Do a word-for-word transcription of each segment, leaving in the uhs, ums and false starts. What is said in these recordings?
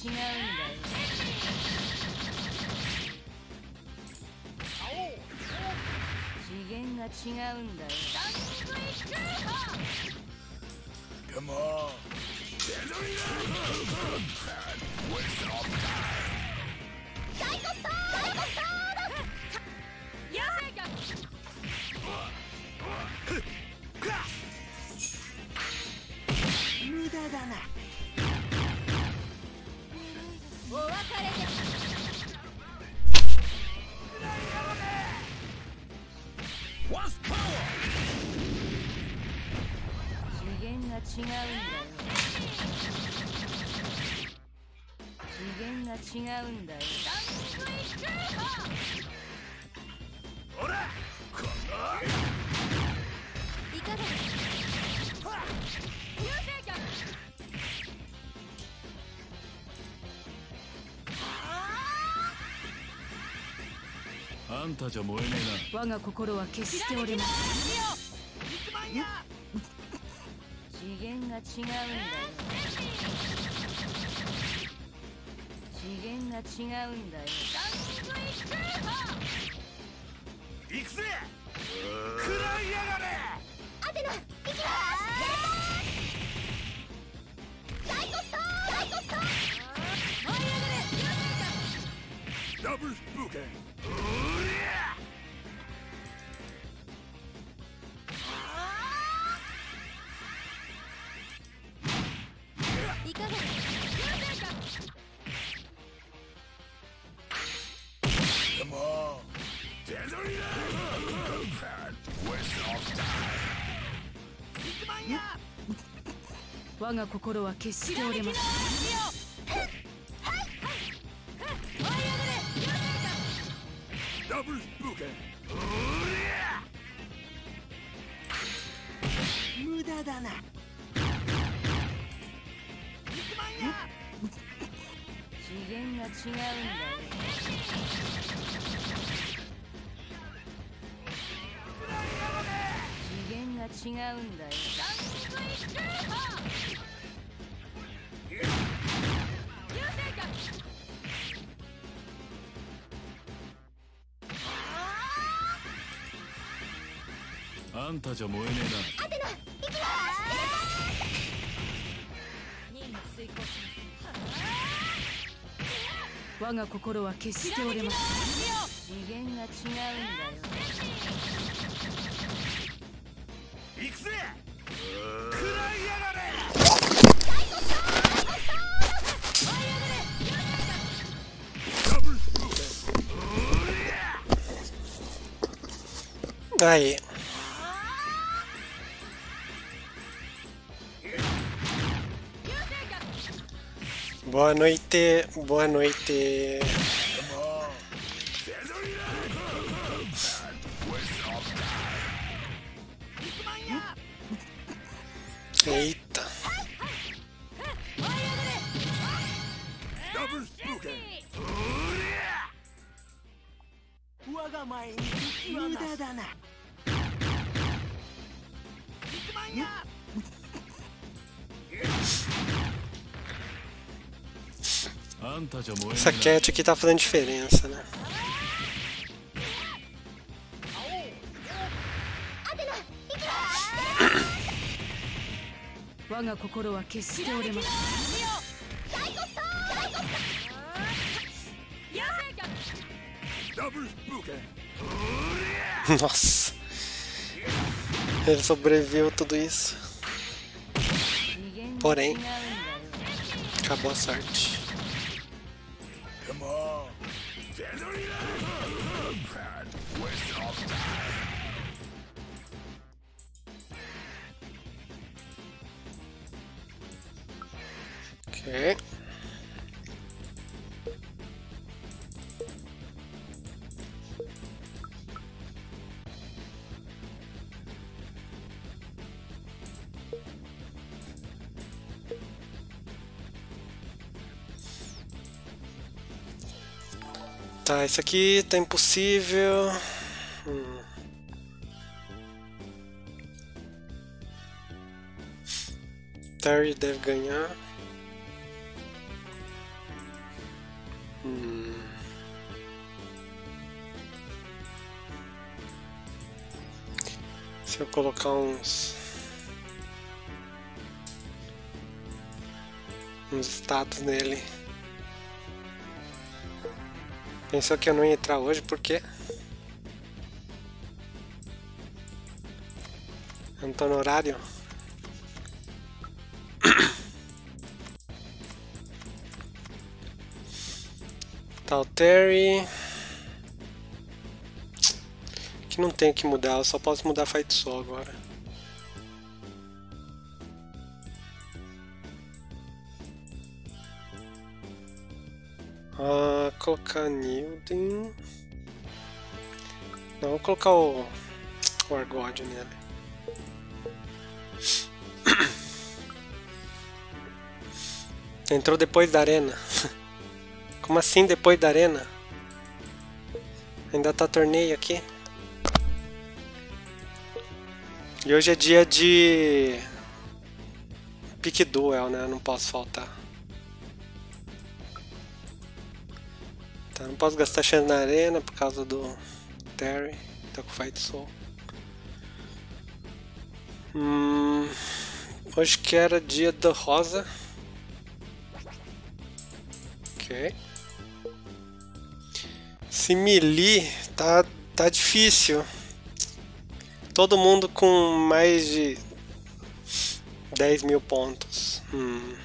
Come on. Waste of time. 無駄だな。 お別れです。 What's power? 次元が違うんだよ。次元が違うんだよ。 ほら、このいかがですか。 あんたじゃ燃えねえな。 我が心は決しております。次元が違うんだよ。次元が違うんだよ。 行くぜ。食らいやがれ。 アテナ、行きます。大コスト大コスト。 ダブルスプーケン。 いかがですか。 Come on. Waste of time. 我が心は決しております。 ダブルスプーケン。 無駄だな。 次元が違うんだよ。次元が違うんだよ。 あんたじゃ燃えねえな。 アテナ、行きます。 任務遂行します。我が心は決しております。次元が違うんだよ。 行くぜ。食らいやがれ。ダブルスプーケン。 Aí. Boa noite, boa noite. Eita. Essa cat aqui tá fazendo diferença, né? Nossa, ele sobreviveu a tudo isso. Porém, acabou a sorte. Ok. Tá, isso aqui tá impossível. Hum. Terry deve ganhar. Hum. Se eu colocar uns uns status nele. Pensou que eu não ia entrar hoje, por quê? Eu não tô no horário. Tá o Terry. Que não tem que mudar, eu só posso mudar Fight Soul agora. Ah, colocar Nilden. Não, vou colocar o, o Argod nele. Entrou depois da arena. Como assim depois da arena? Ainda tá torneio aqui. E hoje é dia de Pick Duel, né? Não posso faltar. Tá, não posso gastar chance na arena por causa do Terry. Tá com Fight Soul. Hum, hoje que era dia da Rosa. Ok. Se melee tá, tá difícil. Todo mundo com mais de dez mil pontos. Hum.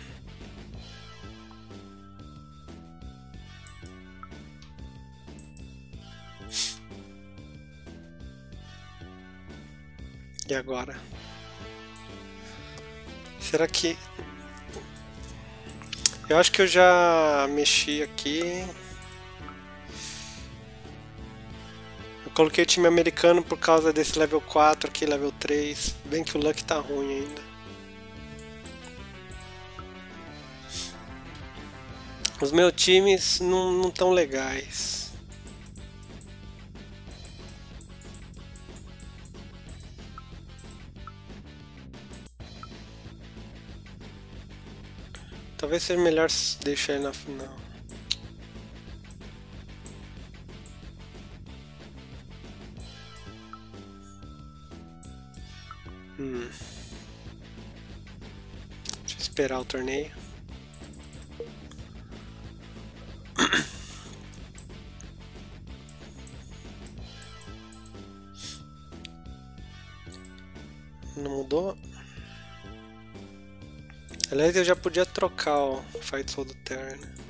E agora? Será que... Eu acho que eu já mexi aqui. Eu coloquei o time americano por causa desse level quatro aqui, level três. Bem que o luck tá ruim ainda. Os meus times não, não tão legais. Talvez seja melhor deixar ele na final. Hum. Deixa eu esperar o torneio. Não mudou? Aliás, eu já podia trocar o Fight Soul do Terry, né?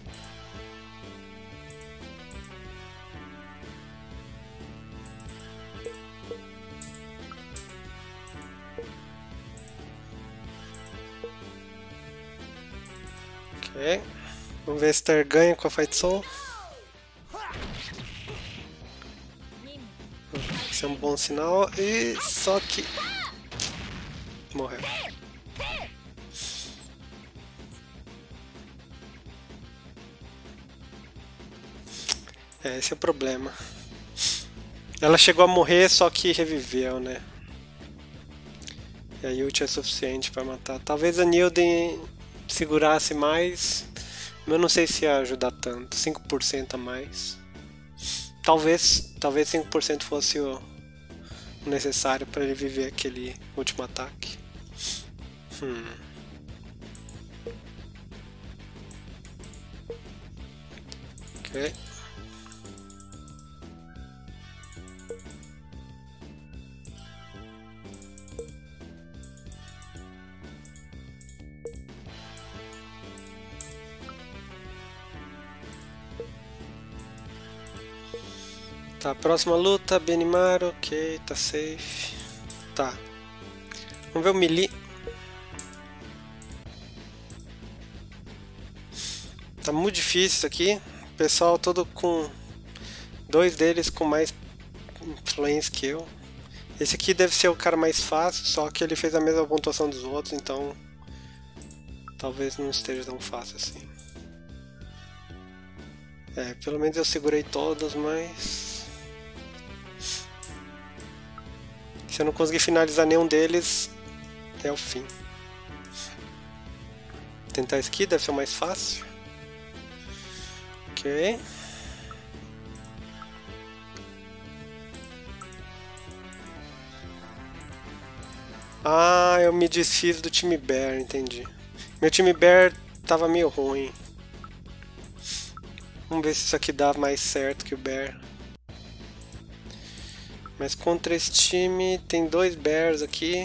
Ok. Vamos ver se o Terry ganha com a Fight Soul. Isso é um bom sinal. E só que... morreu. É, esse é o problema. Ela chegou a morrer, só que reviveu, né? E a ult é suficiente para matar. Talvez a Nilden segurasse mais, mas eu não sei se ia ajudar tanto. cinco por cento a mais. Talvez, talvez cinco por cento fosse o necessário para ele viver aquele último ataque. Hum. Ok. Tá, próxima luta, Benimaru, ok, tá safe. Tá. Vamos ver o melee. Tá muito difícil isso aqui. O pessoal todo com... dois deles com mais influência que eu. Esse aqui deve ser o cara mais fácil, só que ele fez a mesma pontuação dos outros, então... talvez não esteja tão fácil assim. É, pelo menos eu segurei todos, mas... se eu não conseguir finalizar nenhum deles, é o fim. Tentar esse aqui deve ser o mais fácil. Ok. Ah, eu me desfiz do time Bear, entendi. Meu time Bear tava meio ruim. Vamos ver se isso aqui dá mais certo que o Bear. Mas contra esse time tem dois Bears aqui.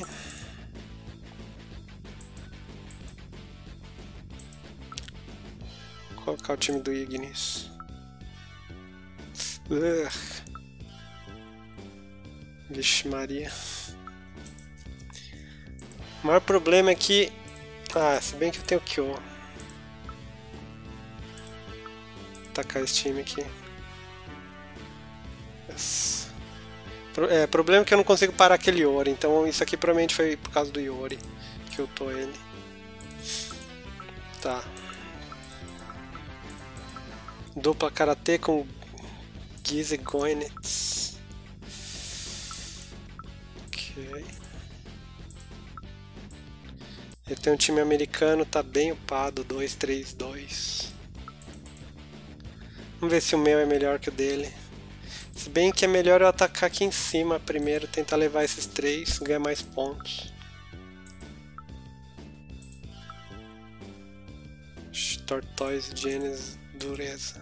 Vou colocar o time do Ignis. Ugh. Vixe Maria. O maior problema é que... Ah, se bem que eu tenho Kyo. Atacar esse time aqui. Yes. É, problema é que eu não consigo parar aquele Yori, então isso aqui provavelmente foi por causa do Yori que eu tô ele. Tá. Dupla Karatê com Gize Goenitz. Ok. Ele tem um time americano, tá bem upado, dois três dois. Vamos ver se o meu é melhor que o dele. Se bem que é melhor eu atacar aqui em cima primeiro, tentar levar esses três, ganhar mais pontos. Tortoise, Genesis, Dureza.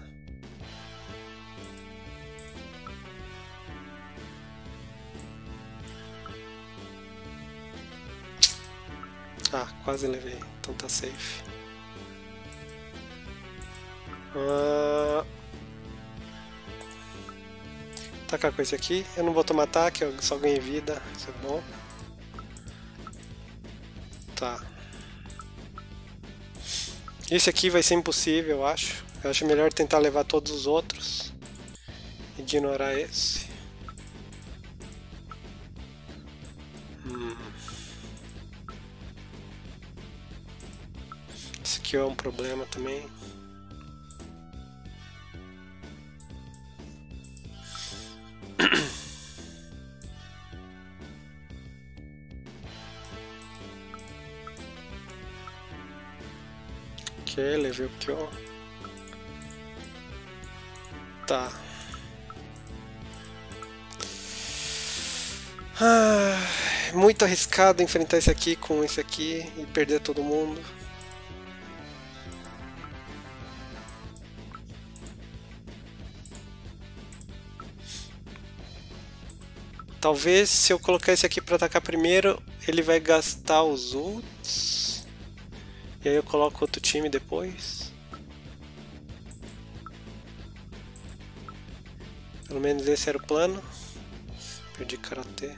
Ah, quase levei, então tá safe. Ah... Atacar com esse aqui. Eu não vou tomar ataque, eu só ganhei vida, isso é bom. Tá. Esse aqui vai ser impossível, eu acho. Eu acho melhor tentar levar todos os outros. Ignorar esse. Hum. Esse aqui é um problema também. Ok, levei o Kyo. Tá. Ah, muito arriscado enfrentar esse aqui com esse aqui e perder todo mundo. Talvez se eu colocar esse aqui para atacar primeiro, ele vai gastar os ults. E aí eu coloco outro time depois. Pelo menos esse era o plano. Perdi Karatê.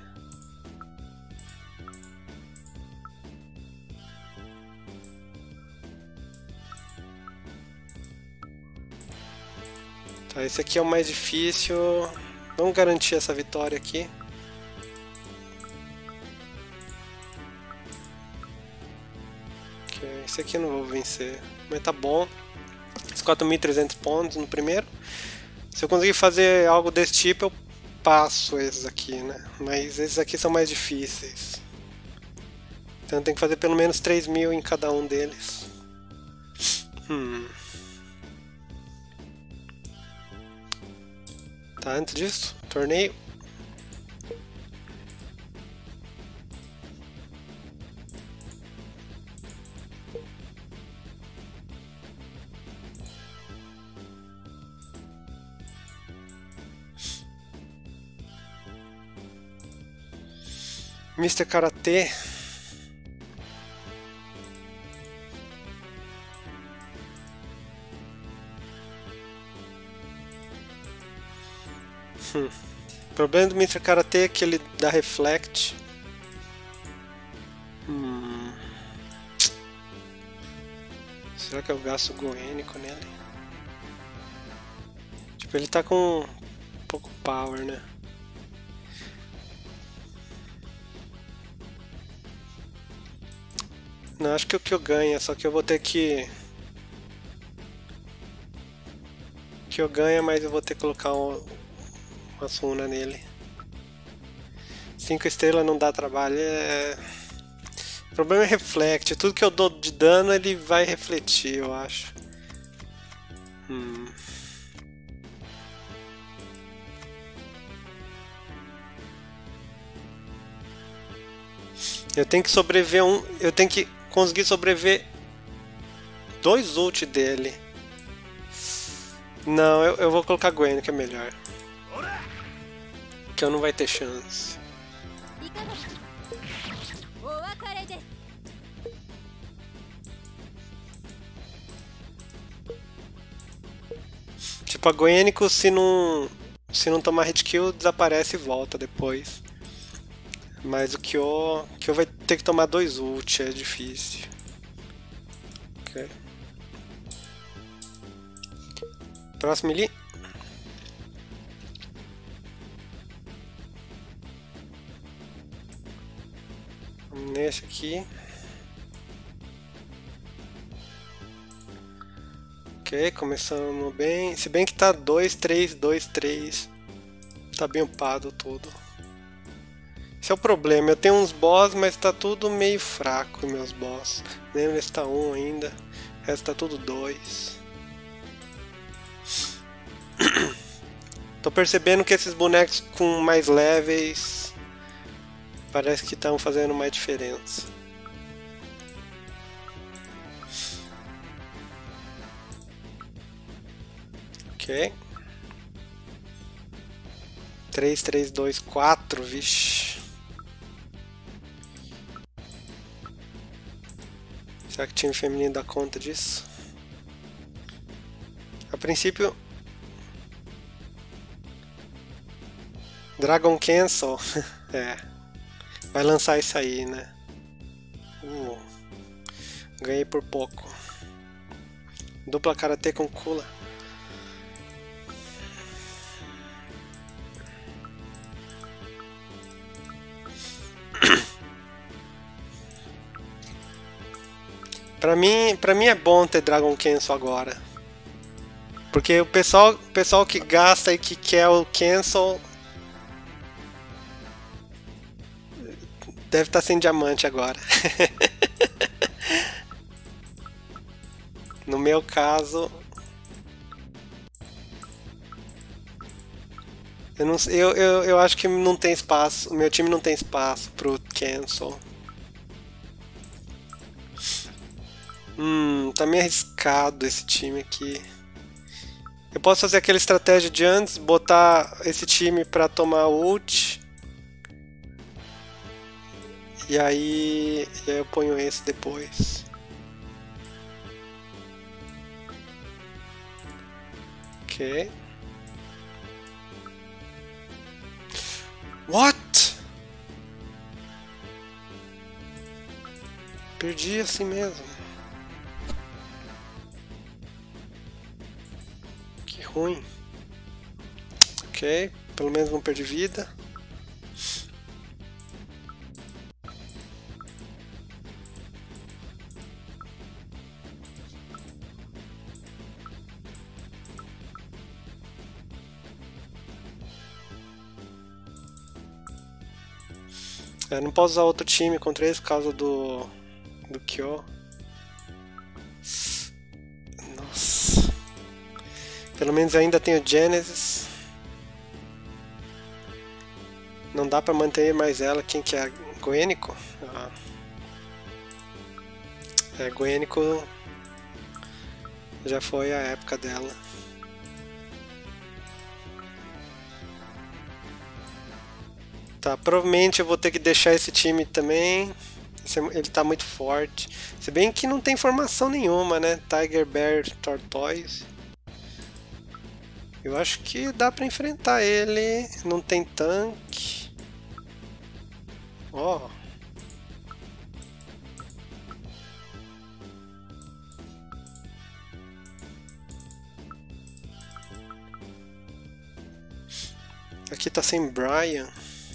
Tá, esse aqui é o mais difícil. Vamos garantir essa vitória aqui. Esse aqui eu não vou vencer, mas tá bom. Os quatro mil e trezentos pontos no primeiro. Se eu conseguir fazer algo desse tipo, eu passo esses aqui, né? Mas esses aqui são mais difíceis. Então tem que fazer pelo menos três mil em cada um deles. Hum. Tá, antes disso, torneio. mister Karatê. Hum. O problema do mister Karatê é que ele dá reflect. Hum. Será que eu gasto goênico nele? Tipo, ele tá com pouco power, né? Não, acho que o que eu ganho, só que eu vou ter que... que eu ganho, mas eu vou ter que colocar um... uma Suna nele. cinco estrelas não dá trabalho, é... O problema é reflect, tudo que eu dou de dano ele vai refletir, eu acho. Hum... Eu tenho que sobreviver um. Eu tenho que conseguir sobreviver dois ult dele. Não, eu, eu vou colocar Gwen, que é melhor. Que eu não vai ter chance. Tipo, a Goênico, se não, se não tomar hit kill, desaparece e volta depois. Mas o Kyo, Kyo vai ter que tomar dois ult, é difícil. Ok. Próximo ali. Vamos nesse aqui. Ok, começando bem. Se bem que tá dois, três, dois, três. Tá bem upado tudo. Esse é o problema. Eu tenho uns boss, mas tá tudo meio fraco, meus boss. Lembra, esse tá um ainda. O resto tá tudo dois. Tô percebendo que esses bonecos com mais levels parece que estão fazendo mais diferença. Ok. três, três, dois, quatro, vixe. Será que o time feminino dá conta disso? A princípio... Dragon Cancel. É. Vai lançar isso aí, né? Uh, ganhei por pouco. Dupla karatê com Kula. Pra mim, pra mim é bom ter Dragon Cancel agora. Porque o pessoal, o pessoal que gasta e que quer o Cancel deve estar sem diamante agora. No meu caso, eu, não, eu, eu, eu acho que não tem espaço. O meu time não tem espaço pro Cancel. Hum, tá meio arriscado esse time aqui. Eu posso fazer aquela estratégia de antes, botar esse time pra tomar ult. E aí, e aí eu ponho esse depois. Ok. What? Perdi assim mesmo. Que ruim. Ok, pelo menos não perdi vida. Eu não posso usar outro time contra eles por causa do do Kyo. Nossa. Pelo menos ainda tenho Genesis. Não dá pra manter mais ela. Quem que é? Goênico? Ah. É, Goênico já foi a época dela. Tá, provavelmente eu vou ter que deixar esse time também. Ele tá muito forte. Se bem que não tem formação nenhuma, né? Tiger, Bear, Tortoise. Eu acho que dá pra enfrentar ele. Não tem tanque. Ó. Oh. Aqui tá sem Brian.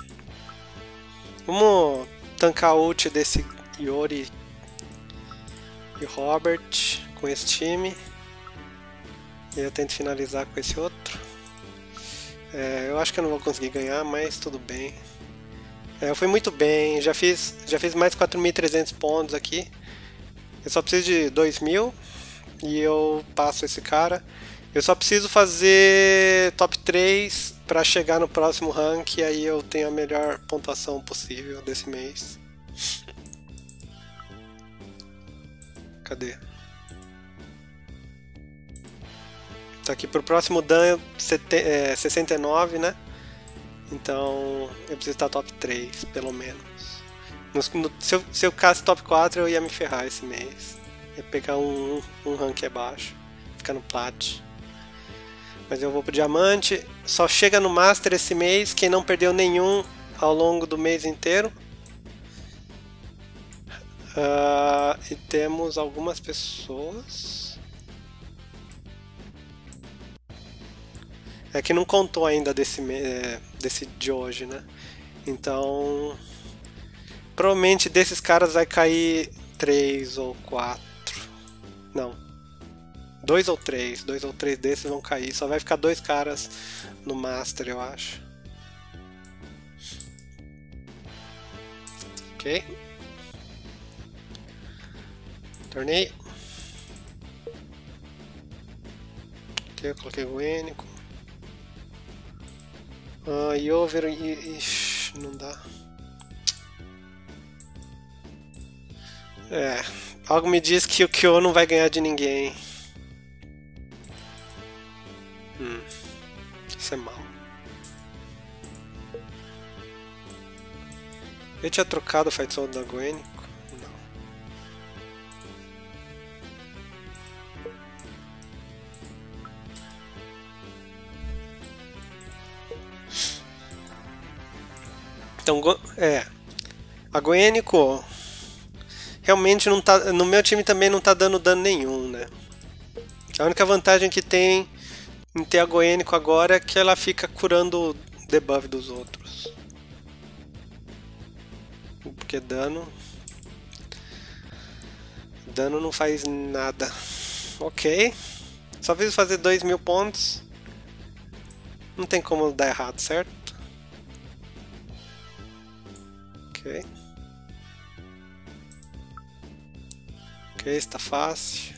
Vamos tancar a ult desse Yori e Robert com esse time. E eu tento finalizar com esse outro. É, eu acho que eu não vou conseguir ganhar, mas tudo bem. É, eu fui muito bem, já fiz, já fiz mais de quatro mil e trezentos pontos aqui. Eu só preciso de dois mil e eu passo esse cara. Eu só preciso fazer top três para chegar no próximo rank e aí eu tenho a melhor pontuação possível desse mês. Cadê? Tá aqui pro próximo dan é, sessenta e nove, né? Então eu preciso estar top três, pelo menos. No, no, se, eu, se eu ficasse top quatro, eu ia me ferrar esse mês. Ia pegar um, um rank abaixo, ficar no plat. Mas eu vou pro diamante. Só chega no master esse mês quem não perdeu nenhum ao longo do mês inteiro. Uh, e temos algumas pessoas. É que não contou ainda desse, é, desse de hoje, né? Então, provavelmente desses caras vai cair três ou quatro. Não. Dois ou três. Dois ou três desses vão cair. Só vai ficar dois caras no Master, eu acho. Ok. Torneio. Ok, eu coloquei o Enico. Ah, e over. Ixi, não dá. É. Algo me diz que o Kyo não vai ganhar de ninguém. Hum. Isso é mal. Eu tinha trocado o Fight Soul da Gwen. Não. Então, é. A Goênico realmente não tá. No meu time também não tá dando dano nenhum, né? A única vantagem que tem em ter a Goênico agora é que ela fica curando o debuff dos outros. Porque dano. Dano não faz nada. Ok. Só preciso fazer dois mil pontos. Não tem como dar errado, certo? Ok. Ok, está fácil.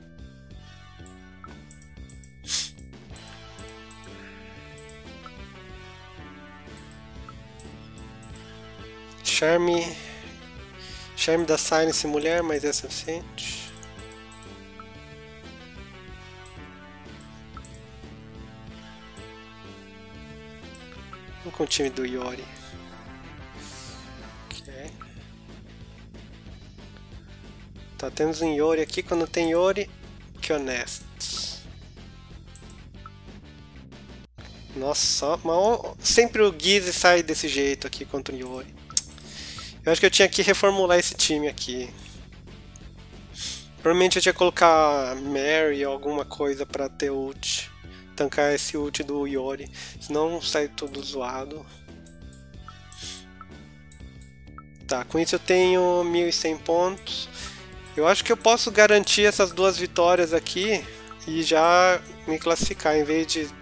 Charme. Charme da Silence mulher, mas é suficiente. Vamos com o time do Yori. Tá, temos um Yori aqui. Quando tem Yori, que honesto. Nossa, mal, sempre o Gizzy sai desse jeito aqui contra o Yori. Eu acho que eu tinha que reformular esse time aqui. Provavelmente eu tinha que colocar Mary ou alguma coisa pra ter ult. Tancar esse ult do Yori. Senão sai tudo zoado. Tá, com isso eu tenho mil e cem pontos. Eu acho que eu posso garantir essas duas vitórias aqui e já me classificar, em vez de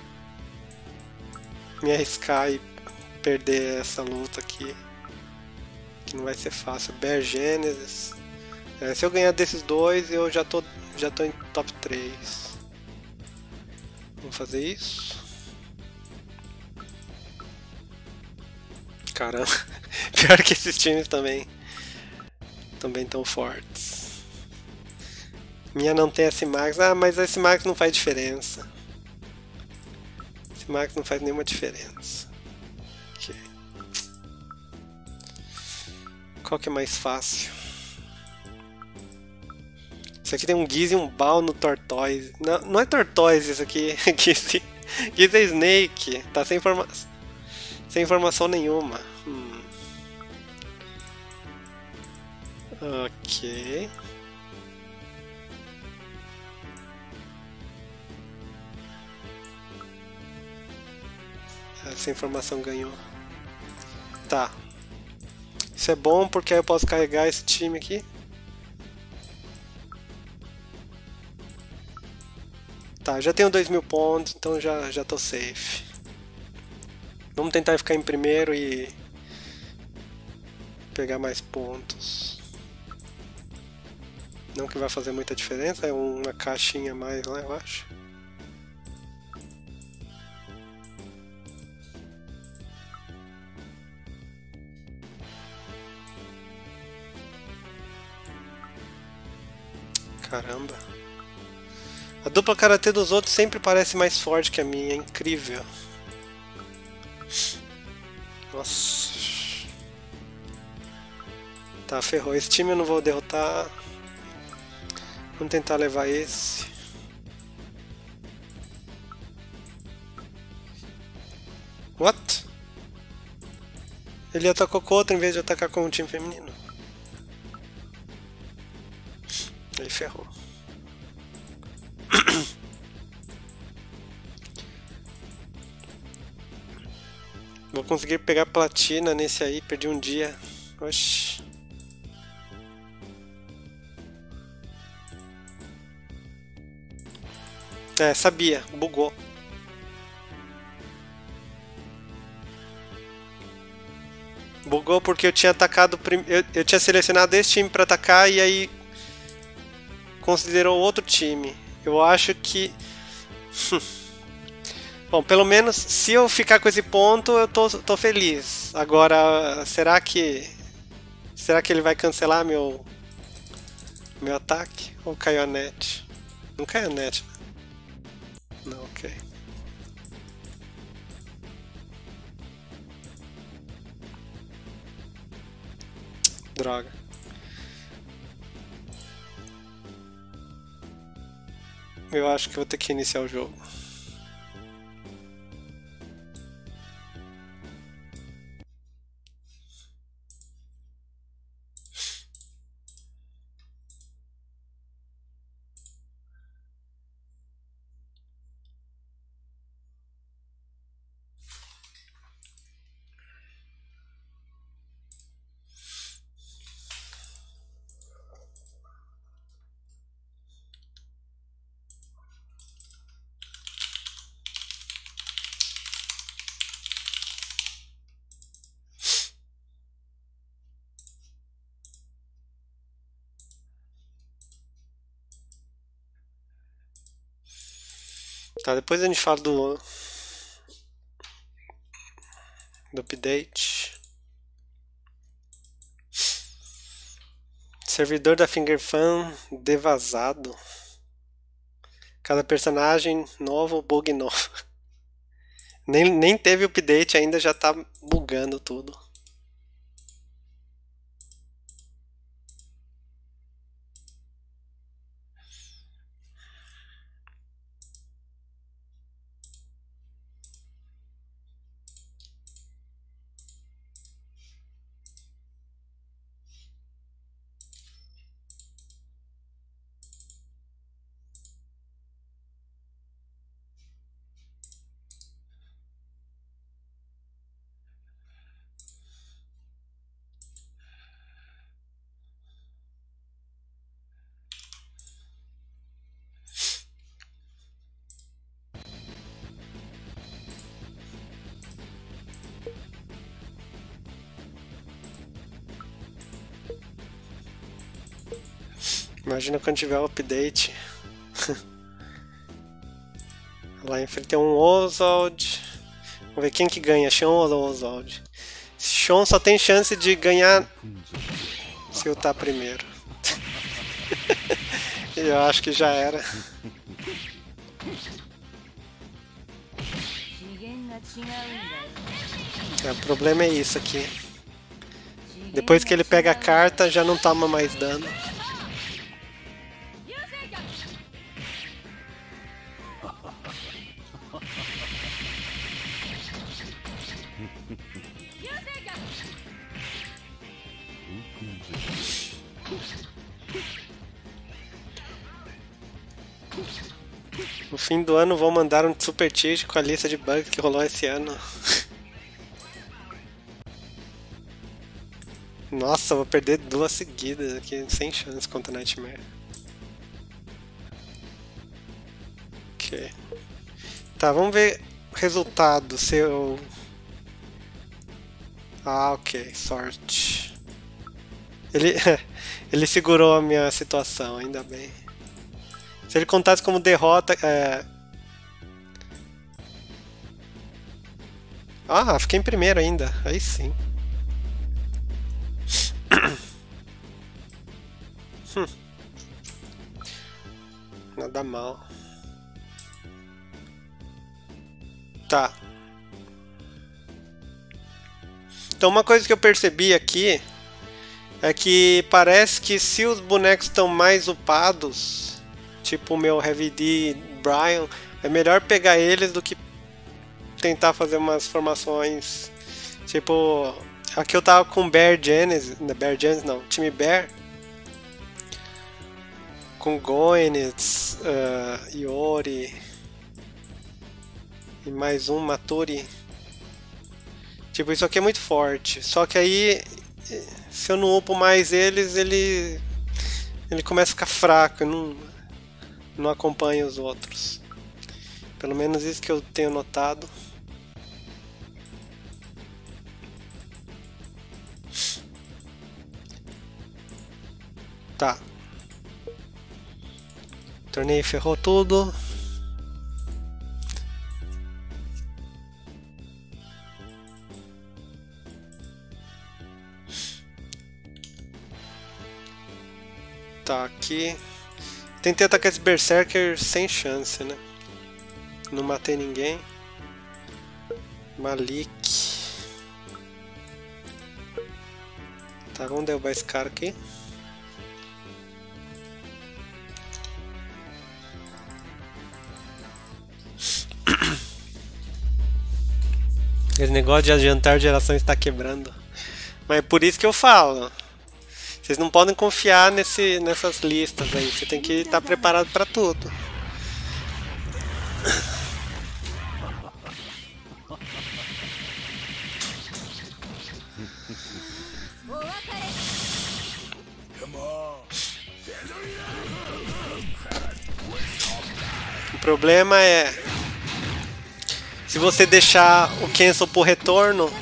me arriscar e perder essa luta aqui, que não vai ser fácil. Bear Genesis. É, se eu ganhar desses dois, eu já tô, já tô em top três. Vamos fazer isso. Caramba, pior que esses times também. Também tão fortes. Minha não tem S-Max. Ah, mas a S-Max não faz diferença. S-Max não faz nenhuma diferença. Okay. Qual que é mais fácil? Isso aqui tem um Gizzy e um Bal no Tortoise. Não, não é Tortoise isso aqui. Gizzy, Gizzy é Snake. Tá sem, informa sem informação nenhuma. Hum. Ok. Essa informação ganhou. Tá. Isso é bom porque aí eu posso carregar esse time aqui. Tá, já tenho dois mil pontos, então já, já tô safe. Vamos tentar ficar em primeiro e pegar mais pontos. Não que vai fazer muita diferença, é uma caixinha a mais lá, eu acho. Caramba. A dupla karatê dos outros sempre parece mais forte que a minha, é incrível. Nossa. Tá, ferrou. Esse time eu não vou derrotar. Vamos tentar levar esse. What? Ele atacou com outro em vez de atacar com um time feminino. Ele ferrou. Vou conseguir pegar platina nesse aí, perdi um dia. Oxi. É, sabia, bugou. Bugou porque eu tinha atacado. Prim... Eu, eu tinha selecionado esse time pra atacar e aí considerou outro time. Eu acho que. Bom, pelo menos se eu ficar com esse ponto eu tô, tô feliz. Agora, será que. Será que ele vai cancelar meu. Meu ataque? Ou caiu a net? Não caiu a net, né? Não, ok. Droga. Eu acho que vou ter que iniciar o jogo. Tá, depois a gente fala do do update. Servidor da Fingerfan devasado. Cada personagem novo, bug novo. Nem, nem teve update ainda, já tá bugando tudo. Imagina quando tiver o update. Lá enfrentei um Oswald. Vamos ver quem que ganha, Sean ou Oswald. Sean só tem chance de ganhar se eu tá primeiro. Eu acho que já era. É, o problema é isso aqui. Depois que ele pega a carta, já não toma mais dano. No fim do ano vou mandar um super cheat com a lista de bugs que rolou esse ano. Nossa, vou perder duas seguidas aqui, sem chance contra Nightmare. Ok. Tá, vamos ver o resultado, se eu... Ah, ok, sorte. Ele, ele segurou a minha situação, ainda bem. Se ele contasse como derrota... É... Ah, fiquei em primeiro ainda, aí sim. Hum. Nada mal. Tá. Então uma coisa que eu percebi aqui é que parece que se os bonecos estão mais upados, tipo o meu Heavy D Brian, é melhor pegar eles do que tentar fazer umas formações. Tipo, aqui eu tava com Bear Genesis, Bear Genesis não, time Bear. Com Goenitz, uh, Iori e mais um Maturi. Tipo, isso aqui é muito forte. Só que aí, se eu não upo mais eles, ele ele começa a ficar fraco, não não acompanha os outros. Pelo menos isso que eu tenho notado. Tá. O torneio ferrou tudo. Tá, aqui. Tentei atacar esse Berserker sem chance, né? Não matei ninguém. Malik. Tá, vamos derrubar esse cara aqui. Esse negócio de adiantar geração está quebrando. Mas é por isso que eu falo. Vocês não podem confiar nesse, nessas listas aí. Você tem que estar preparado para tudo. O problema é, se você deixar o Cancel por retorno,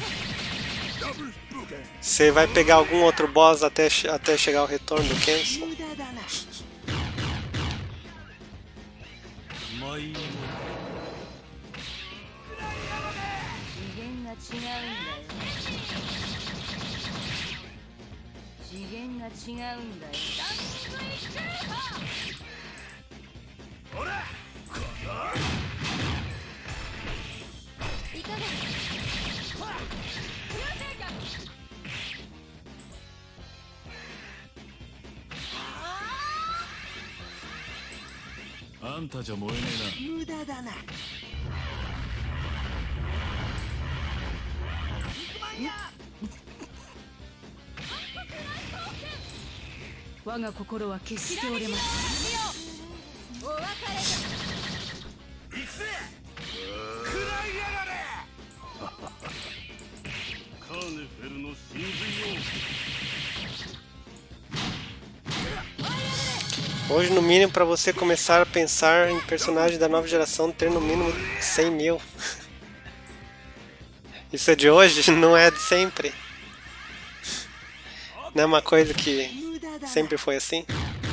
você vai pegar algum outro boss até, até chegar ao retorno do Cancel. Hoje, no mínimo, para você começar a pensar em personagens da nova geração, ter no mínimo cem mil. Isso é de hoje, não é de sempre. Não é uma coisa que sempre foi assim.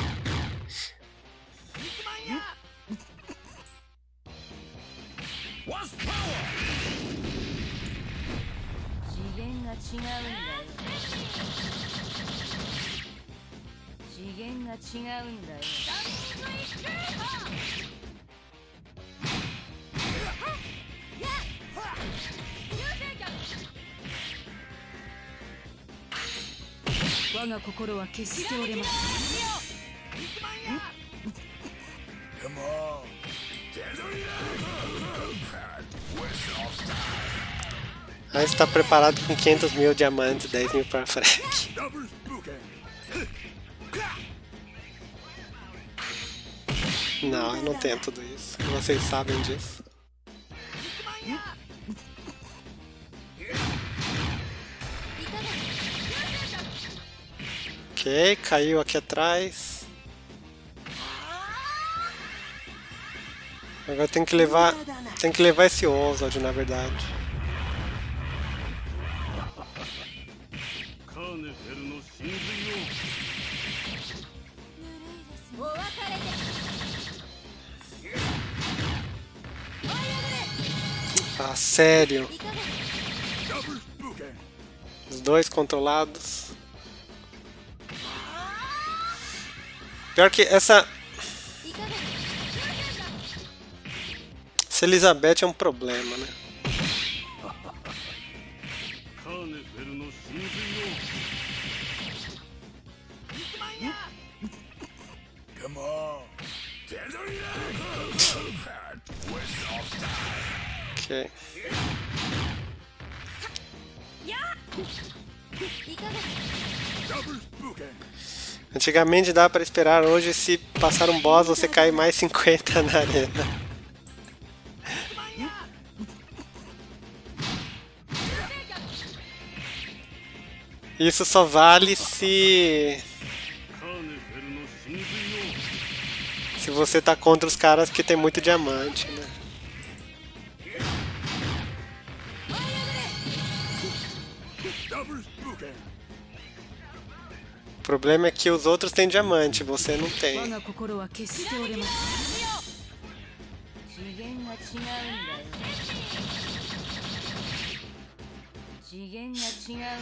Aí está preparado com quinhentos mil diamantes, dez mil para frente. Não, eu não tenho tudo isso. Vocês sabem disso. Ok, caiu aqui atrás. Agora tem que levar, tem que levar esse Oswald, na verdade. Ah, sério? Os dois controlados. Pior que essa Essa Elizabeth é um problema, né? カーネフェルの真髄を Come on. Ok. いかが Double spooken. Antigamente dava pra esperar, hoje se passar um boss você cai mais cinquenta na arena. Isso só vale se... カーネフェルの真髄を se você tá contra os caras que tem muito diamante, né? Double spooken. O problema é que os outros têm diamante, você não tem. 我が心は決して折れません。 次元が違うんだよ。次元が違うんだよ。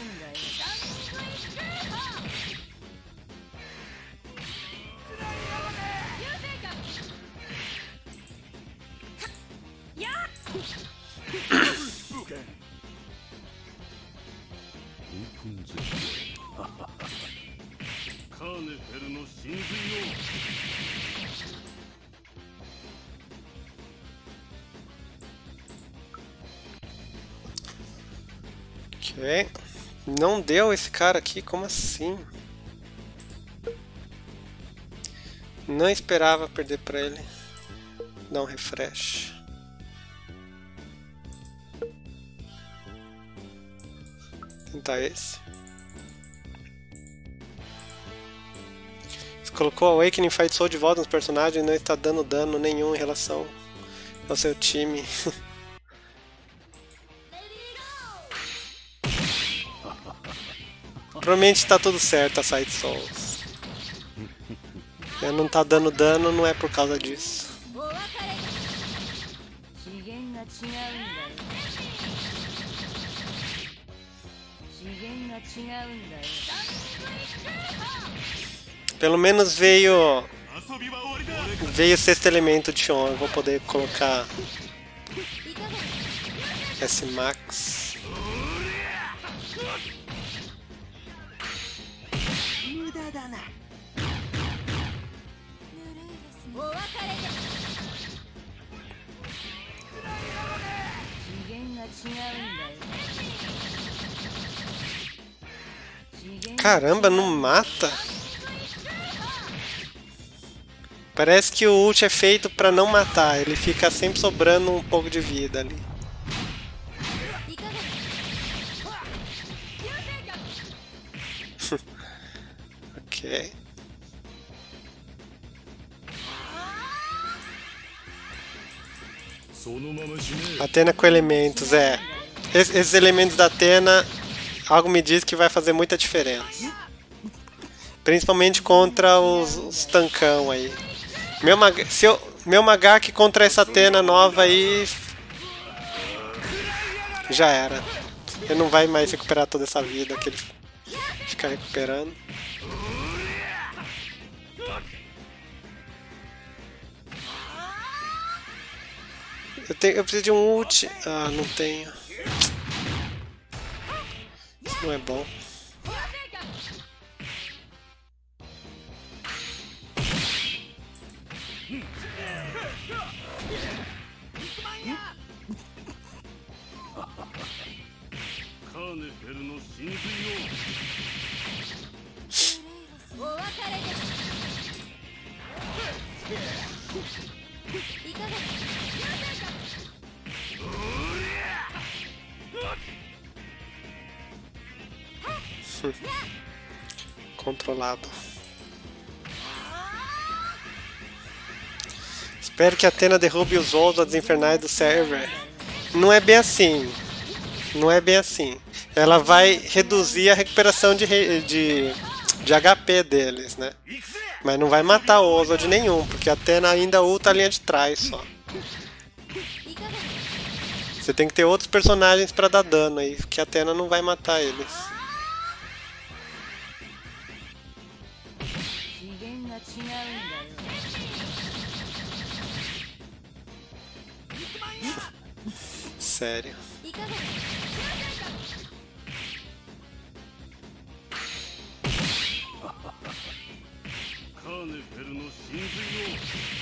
カーネフェルの真髄を Ok. Não deu esse cara aqui? Como assim? Não esperava perder pra ele. Dá um refresh. Tentar esse. Você colocou Awakening Fight Soul de volta nos personagens e não está dando dano nenhum em relação ao seu time. Provavelmente está tudo certo a Side Souls. É, não tá dando dano, não é por causa disso. お別れ次元が違うんだよ。次元が違うんだよ。 Pelo menos veio 遊びは終わりだ veio o sexto elemento de Xion. Eu vou poder colocar いかが S Max. 無駄だなお別れで次元が違うんだよ。次元が Caramba, não mata? Parece que o ult é feito pra não matar, ele fica sempre sobrando um pouco de vida ali. いかが Ok. Atena com elementos, é. Es- Esses elementos da Atena, algo me diz que vai fazer muita diferença. Principalmente contra os, os tancão aí. Meu, Mag se eu, meu Magak contra essa Atena nova aí... já era. Ele não vai mais recuperar toda essa vida que ele fica recuperando. Eu, tenho, eu preciso de um ult. Ah, não tenho. Isso não é bom. Controlado. Espero que a Atena derrube os Oswalds infernais do server. Não é bem assim. Não é bem assim. Ela vai reduzir a recuperação de, de, de H P deles, né? Mas não vai matar o Oswald nenhum, porque a Atena ainda ulta a linha de trás só. Você tem que ter outros personagens pra dar dano aí, porque a Atena não vai matar eles. sério. いかがだカーネフェルの真髄を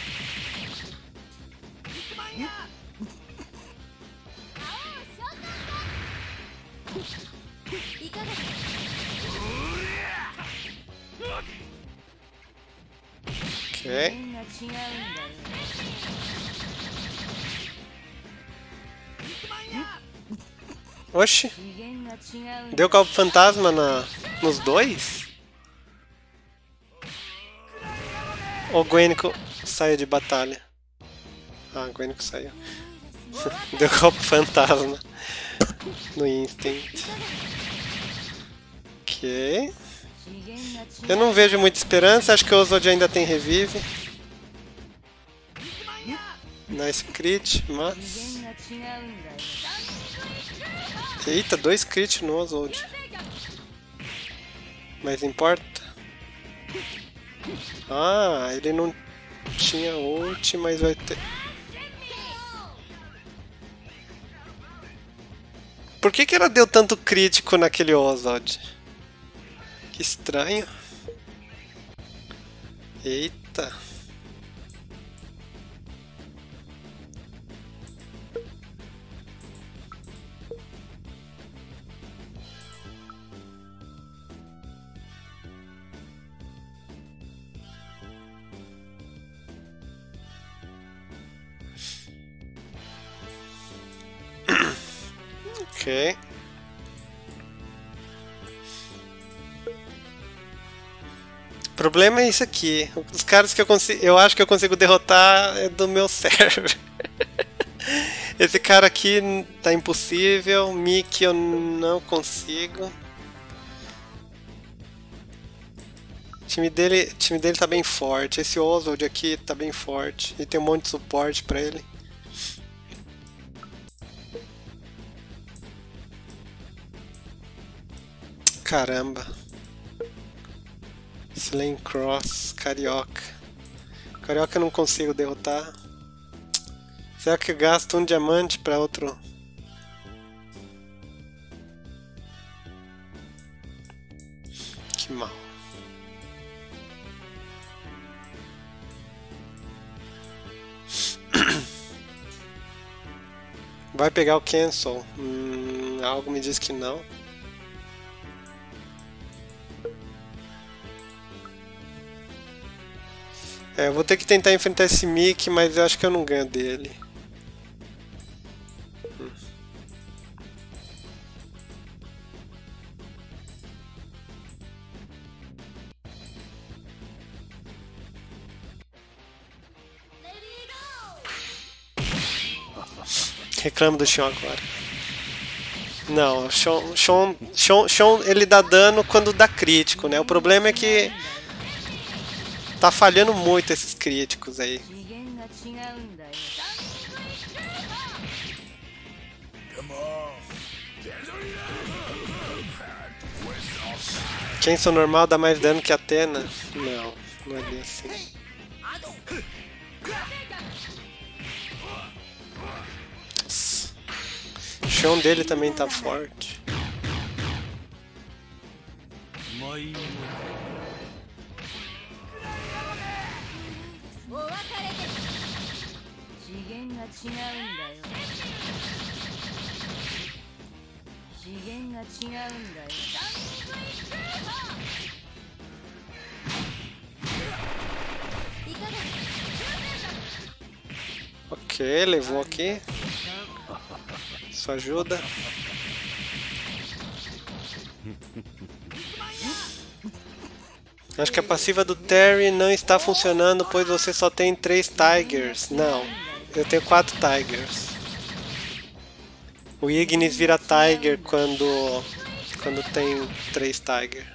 いかがだ次 Ok. 元が違うんだよ Oxi, 次元が違うんだ deu golpe fantasma na, nos dois? Ou o Guênico saiu de batalha? Ah, o Guênico saiu. Deu golpe fantasma no Instinct. Ok. 次元が違 Eu não vejo muita esperança, acho que o Ozod ainda tem revive. Nice crit, 次 mas... 元が違うんだよ Eita, dois crit no Ozod. Mas importa? Ah, ele não tinha ult, mas vai ter... Por que que ela deu tanto crítico naquele Ozod? Que estranho. Eita. Ok. O problema é isso aqui. Os caras que eu consigo, eu acho que eu consigo derrotar é do meu server. Esse cara aqui tá impossível. Mickey eu não consigo. O time dele, o time dele tá bem forte. Esse Oswald aqui tá bem forte. E tem um monte de suporte pra ele. Caramba. Slane Cross, Carioca. Carioca eu não consigo derrotar. Será que eu gasto um diamante para outro? Que mal. Vai pegar o cancel? Hum, algo me diz que não. É, eu vou ter que tentar enfrentar esse Mickey, mas eu acho que eu não ganho dele. Hum. Reclamo do Xion agora. Não, Xion, Xion, Xion, Xion ele dá dano quando dá crítico, né? O problema é que tá falhando muito esses críticos aí. 次元が違うんだよ Cancel normal dá mais dano que a Athena? Não, não é bem assim. Nossa. O chão dele também tá forte. 舞いお別れです次元が違うんだよ次元が違うんだよいかがだ Ok, levou aqui. Isso ajuda. Acho que a passiva do Terry não está funcionando, pois você só tem três Tigers. Não, eu tenho quatro Tigers. O Ignis vira Tiger quando, quando tem três Tiger.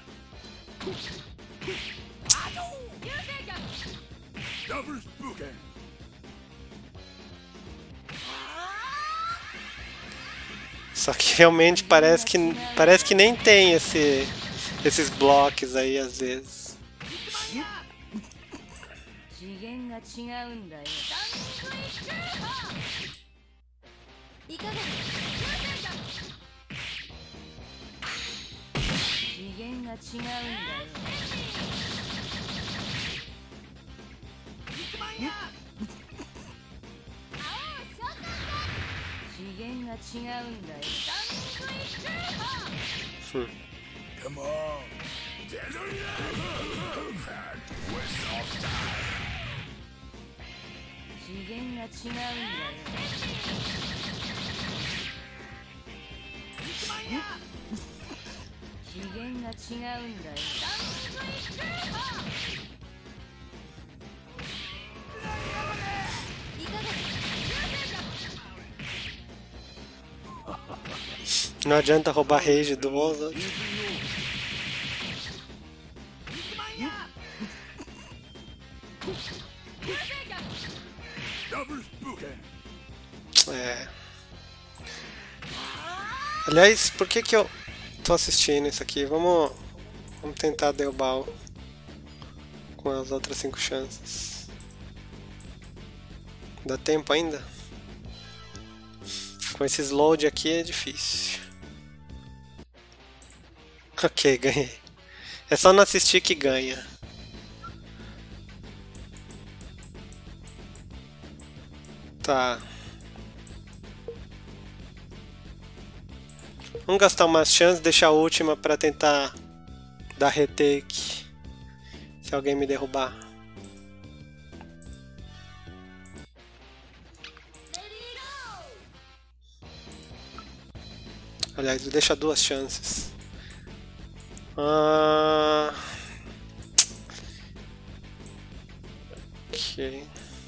Double Spooker. Só que realmente parece que, parece que nem tem esse, esses blocos aí às vezes. 次元が違うんだよいかがです次元が違うんだよ。次元が違うんだよ。 Hum. Come on. Waste of time. 次元が違うんだよ。次元が違うんだよ。 いかがです Não adianta roubar rage do Ozod. Double spooker. É. Aliás, por que que eu tô assistindo isso aqui? Vamos, vamos tentar derrubar o- com as outras cinco chances. Dá tempo ainda? Com esses load aqui é difícil. Ok, ganhei. É só não assistir que ganha. Tá. Vamos gastar umas chances, deixar a última pra tentar dar retake. Se alguém me derrubar. Aliás, vou deixar duas chances. Ah... Ok.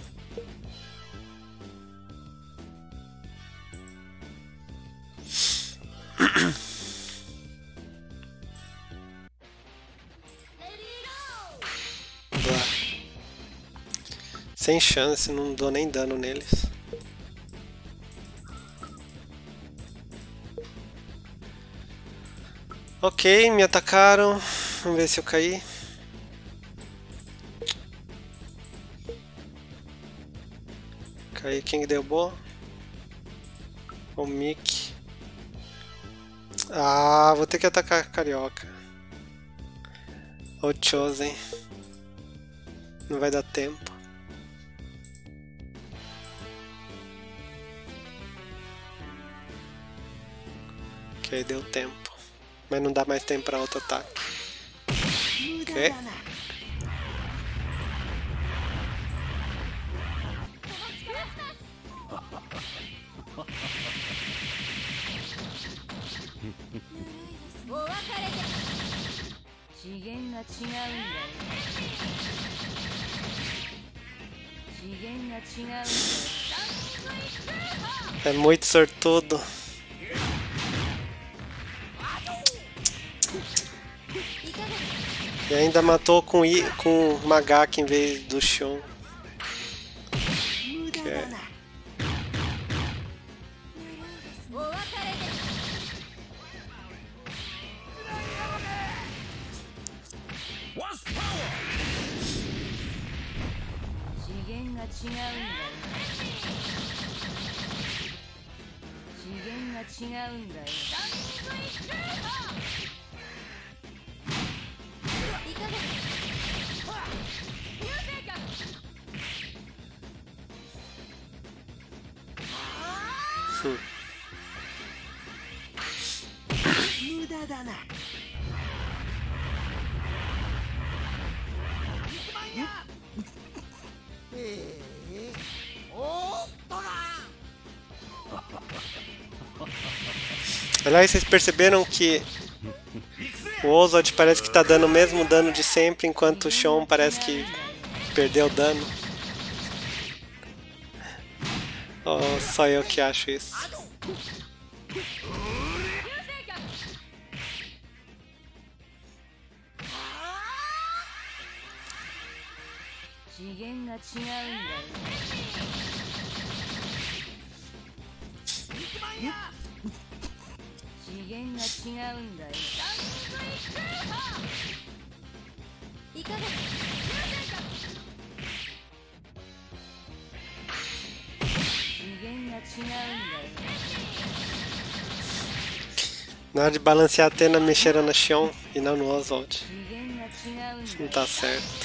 Boa. Sem chance, não dou nem dano neles. Ok, me atacaram. Vamos ver se eu caí. Caí, quem derrubou? O Mick. Ah, vou ter que atacar a Carioca. O Chosen. Não vai dar tempo. Ok, deu tempo. Mas não dá mais tempo para outro ataque. Ok. É muito sortudo. E ainda matou com, I, com Magaki em vez do Shon. Okay. What's power? 次元が違うんだよ。次元が違うんだよ。 いかがです Hum. 無駄だな Aliás, vocês perceberam que o Ozod parece que tá dando o mesmo dano de sempre, enquanto o Shon parece que perdeu dano. Oh, só eu que acho isso. 次元が違うんだよ。次元が違うんだよ。 いかがです次元が違うんだよ。 Na hora de balancear a Athena, mexeram na Xion e não no Oswald. 次元が違うんだ Não よ。 tá certo.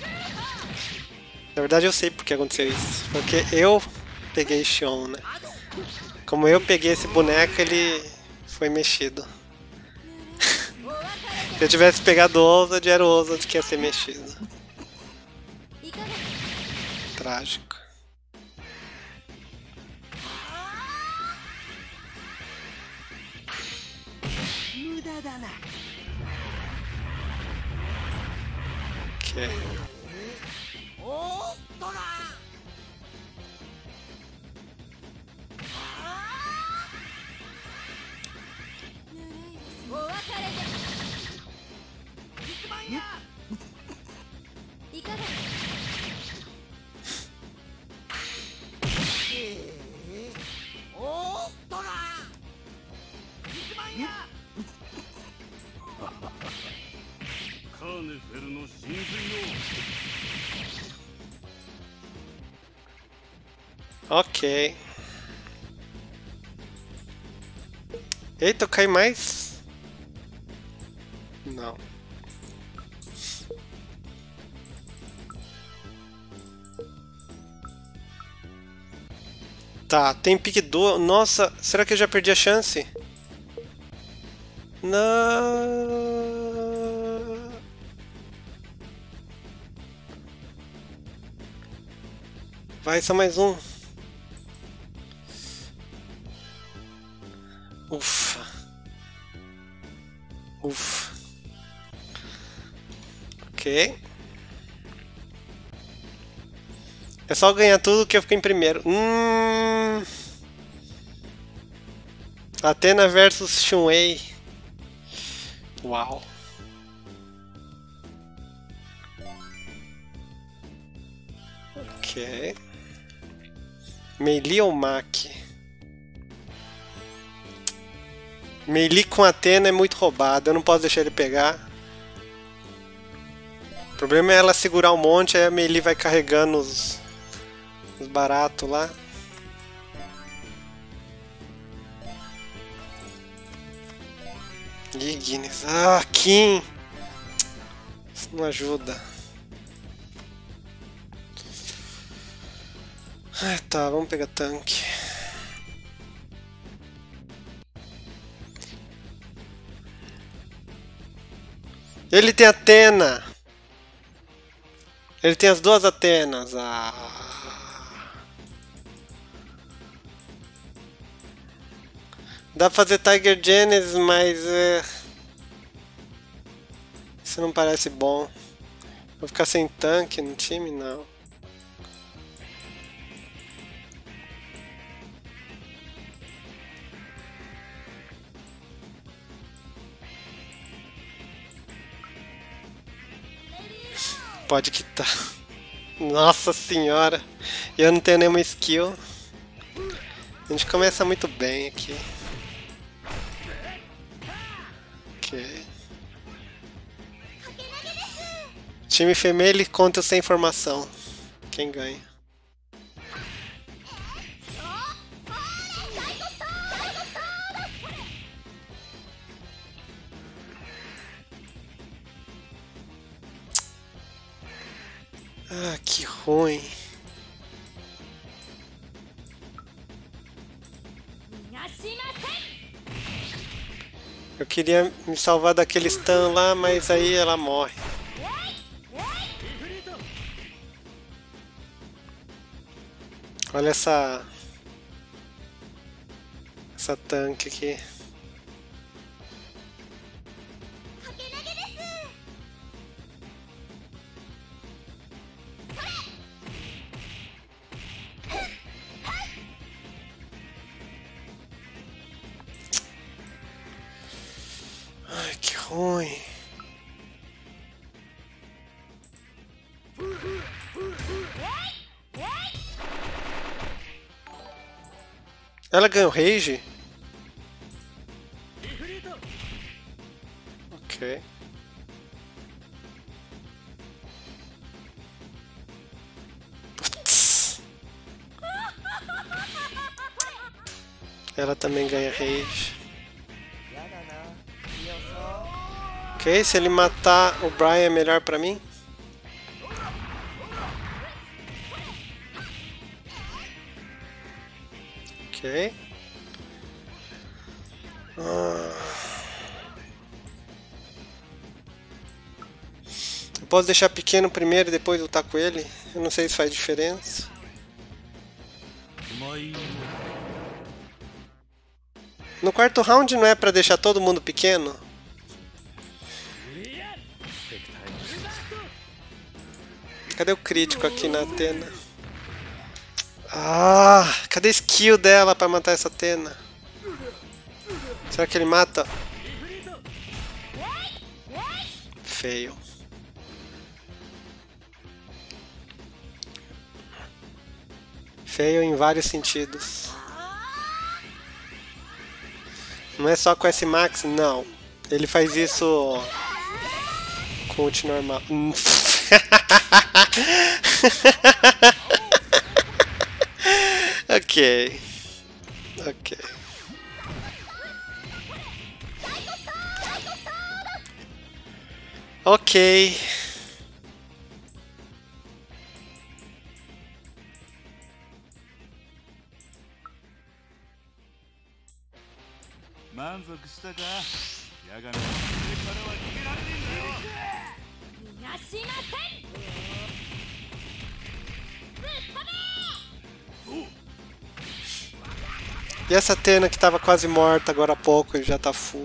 Na verdade eu sei porque aconteceu isso. Porque eu peguei Xion, né? Como eu peguei esse boneco, ele foi mexido. Se eu tivesse pegado o Oswald, era o Oswald que ia ser mexido. いかが Trágico. Ok. おーっとな。 お別れ肉まんや。 でいかがおーっとな。肉まんや。カーネフェルの真髄を。 Ok. Eita, eu caí mais? Não. Tá, tem pique do... Nossa, será que eu já perdi a chance? Não. Vai, só mais um. Ufa. Ufa. Ok. É só ganhar tudo que eu fico em primeiro. Hum. Athena versus Shunwei. Uau. Ok. Meili ou Maki? Meili com Athena é muito roubado, eu não posso deixar ele pegar. O problema é ela segurar um monte, aí a Meili vai carregando os, os baratos lá. Ignis. Ah, Kim! Isso não ajuda. Ah, tá, vamos pegar tanque. Ele tem Athena! Ele tem as duas Athenas. Ah. Dá pra fazer Tiger Genesis, mas é... isso não parece bom. Vou ficar sem tanque no time? Não. Pode quitar. Nossa senhora. Eu não tenho nenhuma skill. A gente começa muito bem aqui. Ok. Time femelho contra sem informação. Quem ganha? Ah, que ruim. Eu queria me salvar daquele stun lá, mas aí ela morre. Olha essa... essa tanque aqui. Ai, que ruim. Ela ganhou Rage? Ok. Putz. Ela também ganha rage. やだな強そう Ok, se ele matar o Brian é melhor pra mim? Ok. Ah. Eu posso deixar pequeno primeiro e depois lutar com ele? Eu não sei se faz diferença. No quarto round não é pra deixar todo mundo pequeno? Cadê o crítico aqui na Athena? Ah, cadê a skill dela pra matar essa Athena? Será que ele mata? Feio. Feio em vários sentidos. Não é só com S Max, não. Ele faz isso com ult normal. Ok. Ok. Ok. E essa Athena que tava quase morta agora há pouco e já tá full.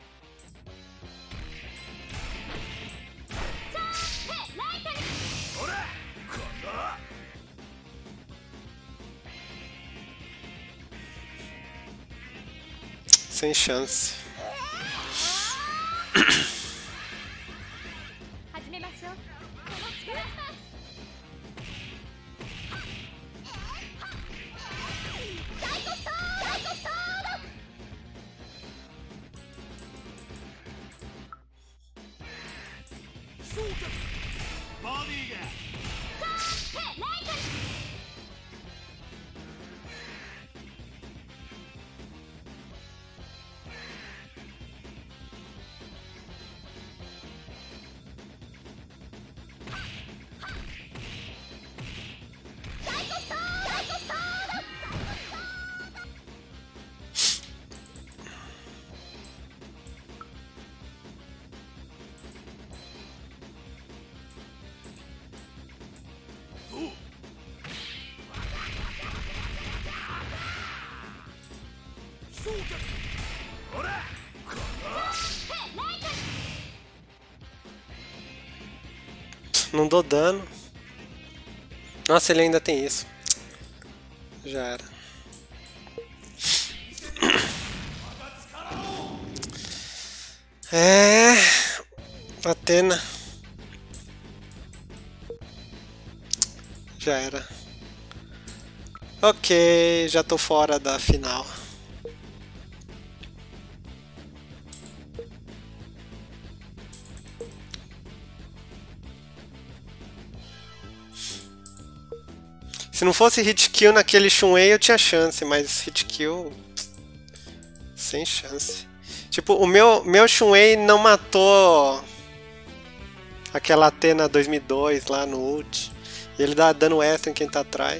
Sem chance. 始めましょう。お待ちください。 Não dou dano. Nossa, ele ainda tem isso. Já era. É... Athena. Já era. Ok, já tô fora da final. Se não fosse hit kill naquele Shunwei eu tinha chance, mas hit kill sem chance. Tipo, o meu, meu Shunwei não matou aquela Athena dois mil e dois lá no ult. E ele dá dano extra em quem tá atrás.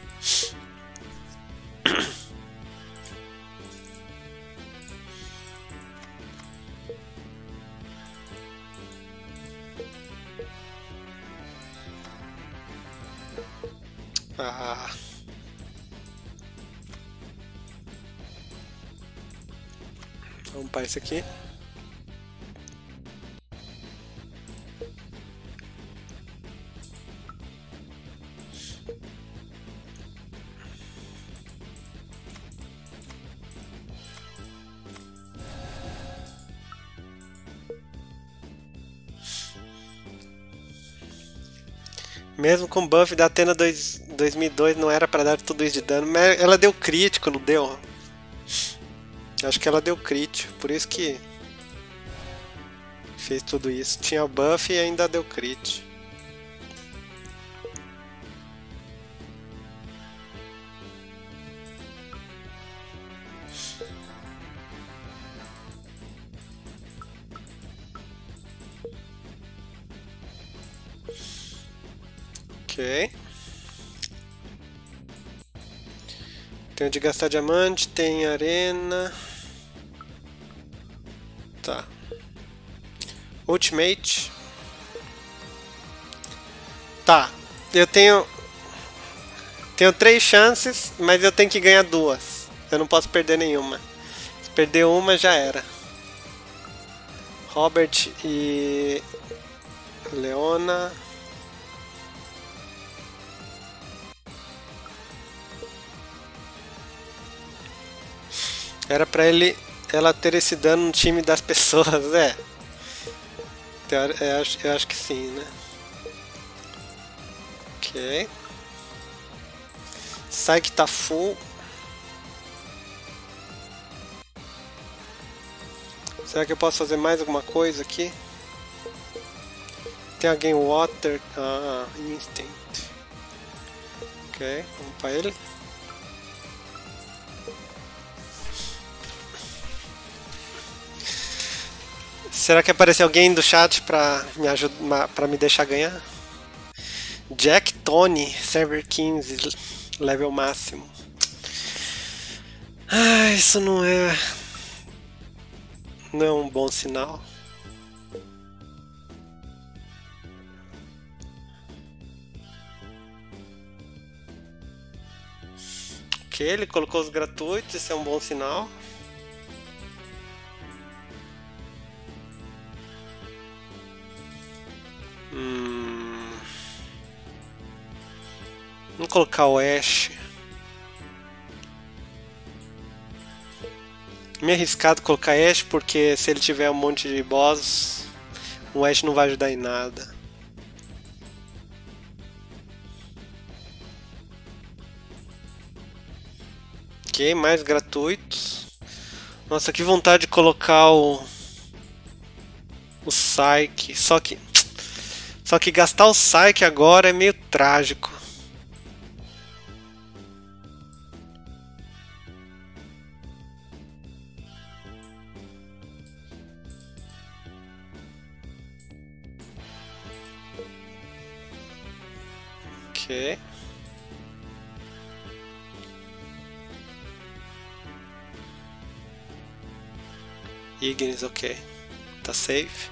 Ah. Vamos para esse aqui. Mesmo com buff da Athena dois mil e dois não era pra dar tudo isso de dano, mas ela deu crítico, não deu? Acho que ela deu crítico, por isso que fez tudo isso. Tinha o buff e ainda deu crítico. Ok. Tem de gastar diamante, tem arena. Tá. Ultimate. Tá. Eu tenho... Tenho três chances, mas eu tenho que ganhar duas. Eu não posso perder nenhuma. Se perder uma, já era. Robert e... Leona. Era pra ele, ela ter esse dano no time das pessoas, é. Eu acho, eu acho que sim, né? Ok. Sai que tá full. Será que eu posso fazer mais alguma coisa aqui? Tem alguém water? Ah, instinct. Ok, vamos pra ele. Será que apareceu alguém do chat pra me ajudar, pra me deixar ganhar? Jack Tony, server quinze, level máximo. Ah, isso não é... Não é um bom sinal. Ok, ele colocou os gratuitos, isso é um bom sinal. Hum... Vamos colocar o Ash. Meio arriscado colocar Ash porque se ele tiver um monte de boss, o Ash não vai ajudar em nada. Ok, mais gratuitos. Nossa, que vontade de colocar o o Psyche, só que só que gastar o Psyche agora é meio trágico. Ok. Ignis, ok. Tá safe.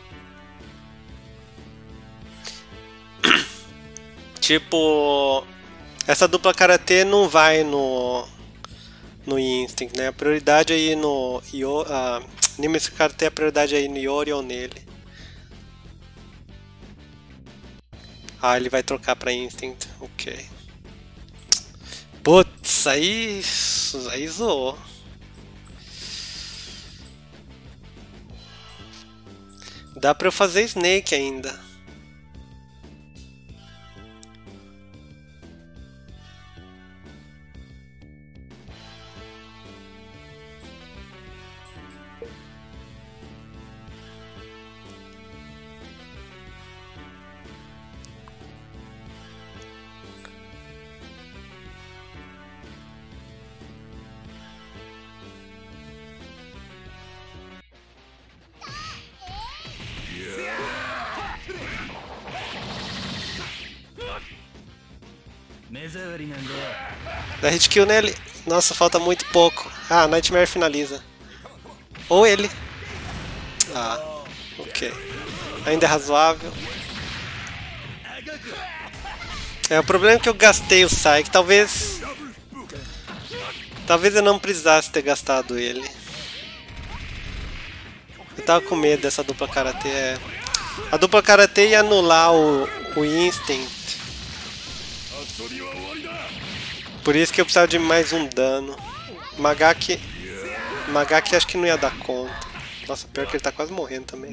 Tipo, essa dupla karatê não vai no no Instinct, né? A prioridade aí no Io, a Nemesis karatê, a prioridade aí no Yori ou nele. Ah, ele vai trocar pra Instinct, ok. Putz, aí, aí zoou. Dá pra eu fazer Snake ainda. Dá hit kill nele. Nossa, falta muito pouco. Ah, Nightmare finaliza. Ou ele. Ah, ok. Ainda é razoável. É, o problema é que eu gastei o Psyche. Talvez... Talvez eu não precisasse ter gastado ele. Eu tava com medo dessa dupla karatê. É... A dupla karatê ia anular o, o Instinct. Por isso que eu precisava de mais um dano. Magaki... Magaki acho que não ia dar conta. Nossa, pior que ele tá quase morrendo também.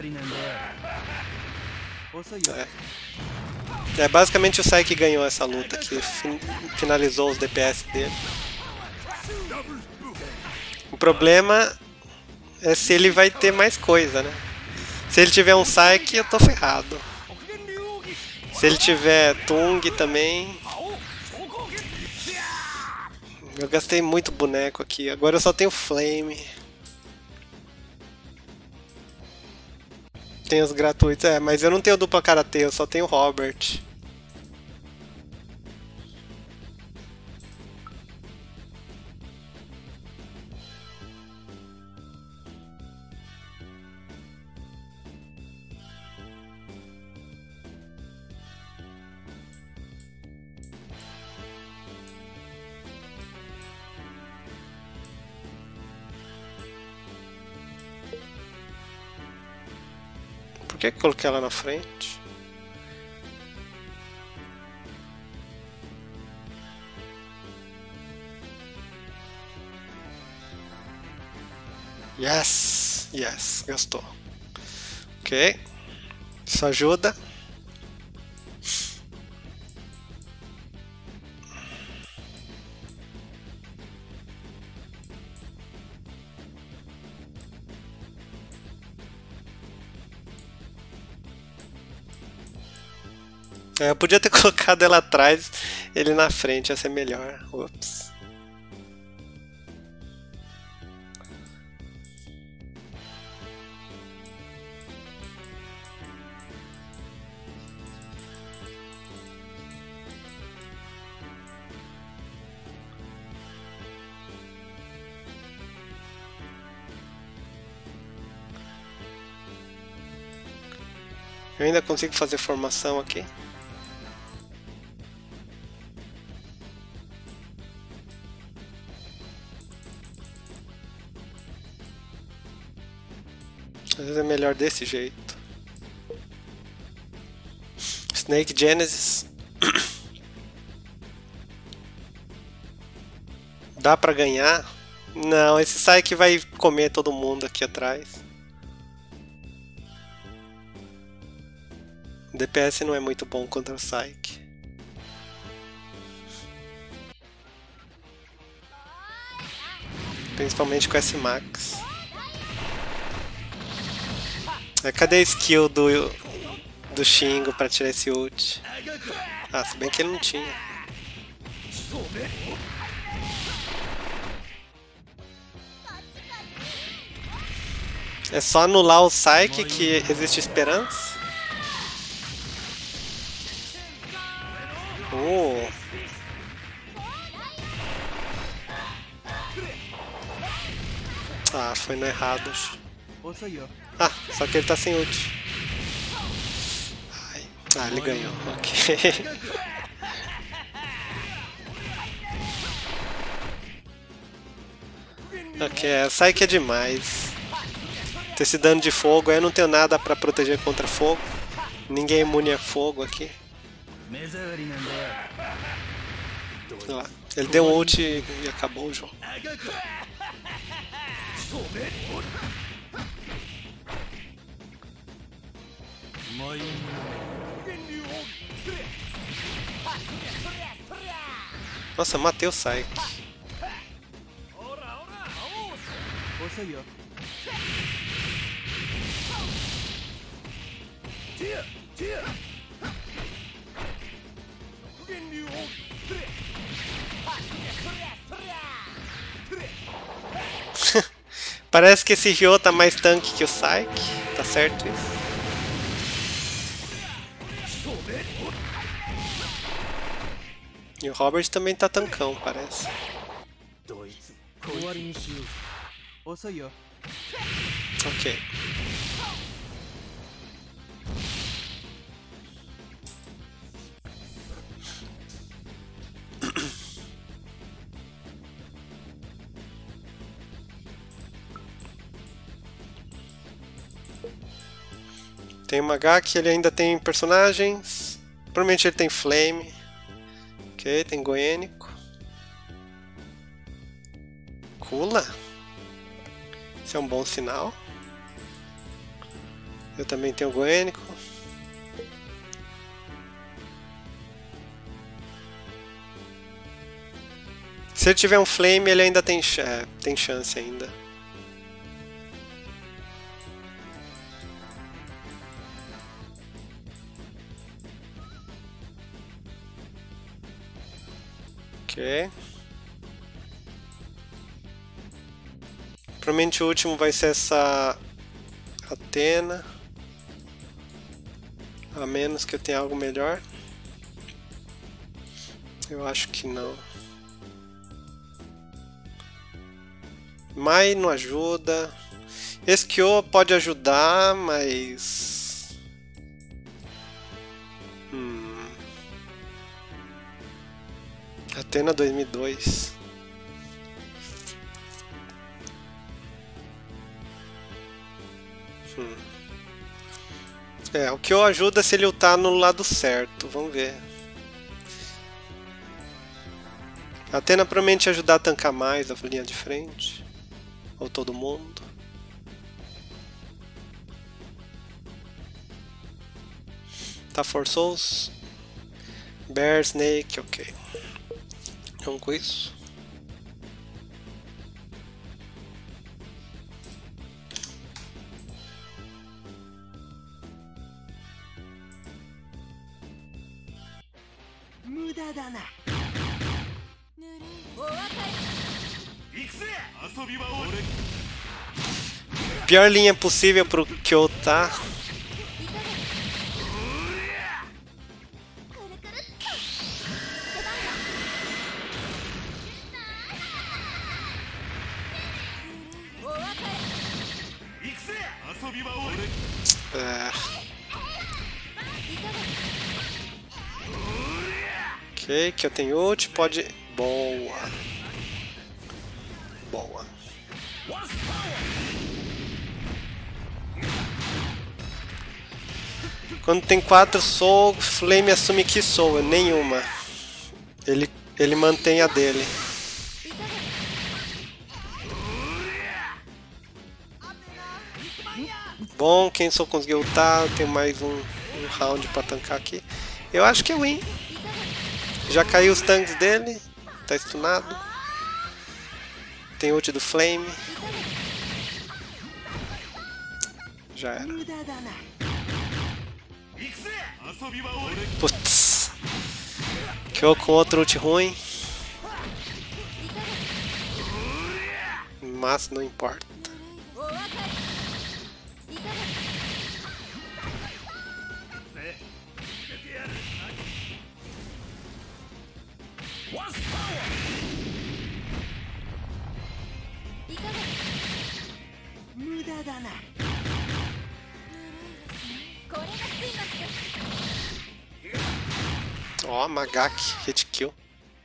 É, é basicamente o Sai que ganhou essa luta, que fin finalizou os D P S dele. O problema é se ele vai ter mais coisa, né? Se ele tiver um Psyche, eu tô ferrado. Se ele tiver Tung também... Eu gastei muito boneco aqui, agora eu só tenho Flame. Tem os gratuitos, é, mas eu não tenho dupla karatê, eu só tenho Robert. que eu coloquei ela na frente? Yes! Yes, gastou. Ok. Isso ajuda. Eu podia ter colocado ela atrás, ele na frente, ia ser melhor. Ups. Eu ainda consigo fazer formação aqui. Às vezes é melhor desse jeito. Snake Genesis. Dá pra ganhar? Não, esse Psyche vai comer todo mundo aqui atrás. O D P S não é muito bom contra o Psyche. Principalmente com S Max. Cadê a skill do, do Shingo pra tirar esse ult? Ah, se bem que ele não tinha. É só anular o Psyche que existe esperança? Oh. Ah, foi no errado. Ah, só que ele tá sem ult. Ai. Ah, ele ganhou. Ok. Ok, sai que é demais. Ter esse dano de fogo, aí eu não tenho nada pra proteger contra fogo. Ninguém é imune a fogo aqui. Sei lá. Ele deu um ult e acabou o jogo. Nossa, matei o Psyche. Parece que esse Ryo tá mais tanque que o Psyche. Tá certo isso? E o Robert também tá tancão, parece. Ok. Tem o Magaki, ele ainda tem personagens. Provavelmente ele tem Flame. Ok, tem Goênico. Kula. Isso é um bom sinal. Eu também tenho Goênico. Se ele tiver um Flame, ele ainda tem, é, tem chance ainda. Ok. Provavelmente o último vai ser essa Athena. A menos que eu tenha algo melhor. Eu acho que não. Mai não ajuda. Esse Kyo pode ajudar, mas... Hum... Athena dois mil e dois. Hum. É, o que eu ajuda se ele ultar no lado certo. Vamos ver. A Athena provavelmente ajudar a tancar mais a linha de frente. Ou todo mundo. Tá, forçou os Bear, Snake, ok. Vamos com isso. Pior linha possível pro Kyota. É. Ok, que eu tenho ult, pode... Boa. Boa. Quando tem quatro Soul, Flame assume que Soul, nenhuma. Ele, ele mantém a dele. Bom, quem só conseguiu ultar, tem mais um, um round pra tancar aqui. Eu acho que é win. Já caiu os tanques dele, tá stunado. Tem ult do Flame. Já era. Putz. Kill com outro ult ruim. Mas não importa. Ó, oh, Magak, hit kill.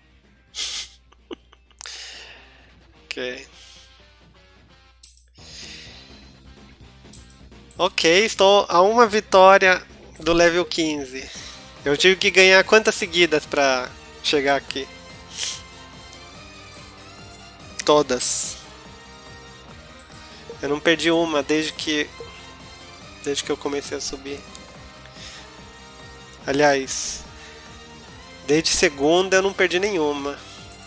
Ok. Ok, estou a uma vitória do level quinze. Eu tive que ganhar quantas seguidas pra chegar aqui? Todas. Eu não perdi uma desde que desde que eu comecei a subir. Aliás, desde segunda eu não perdi nenhuma.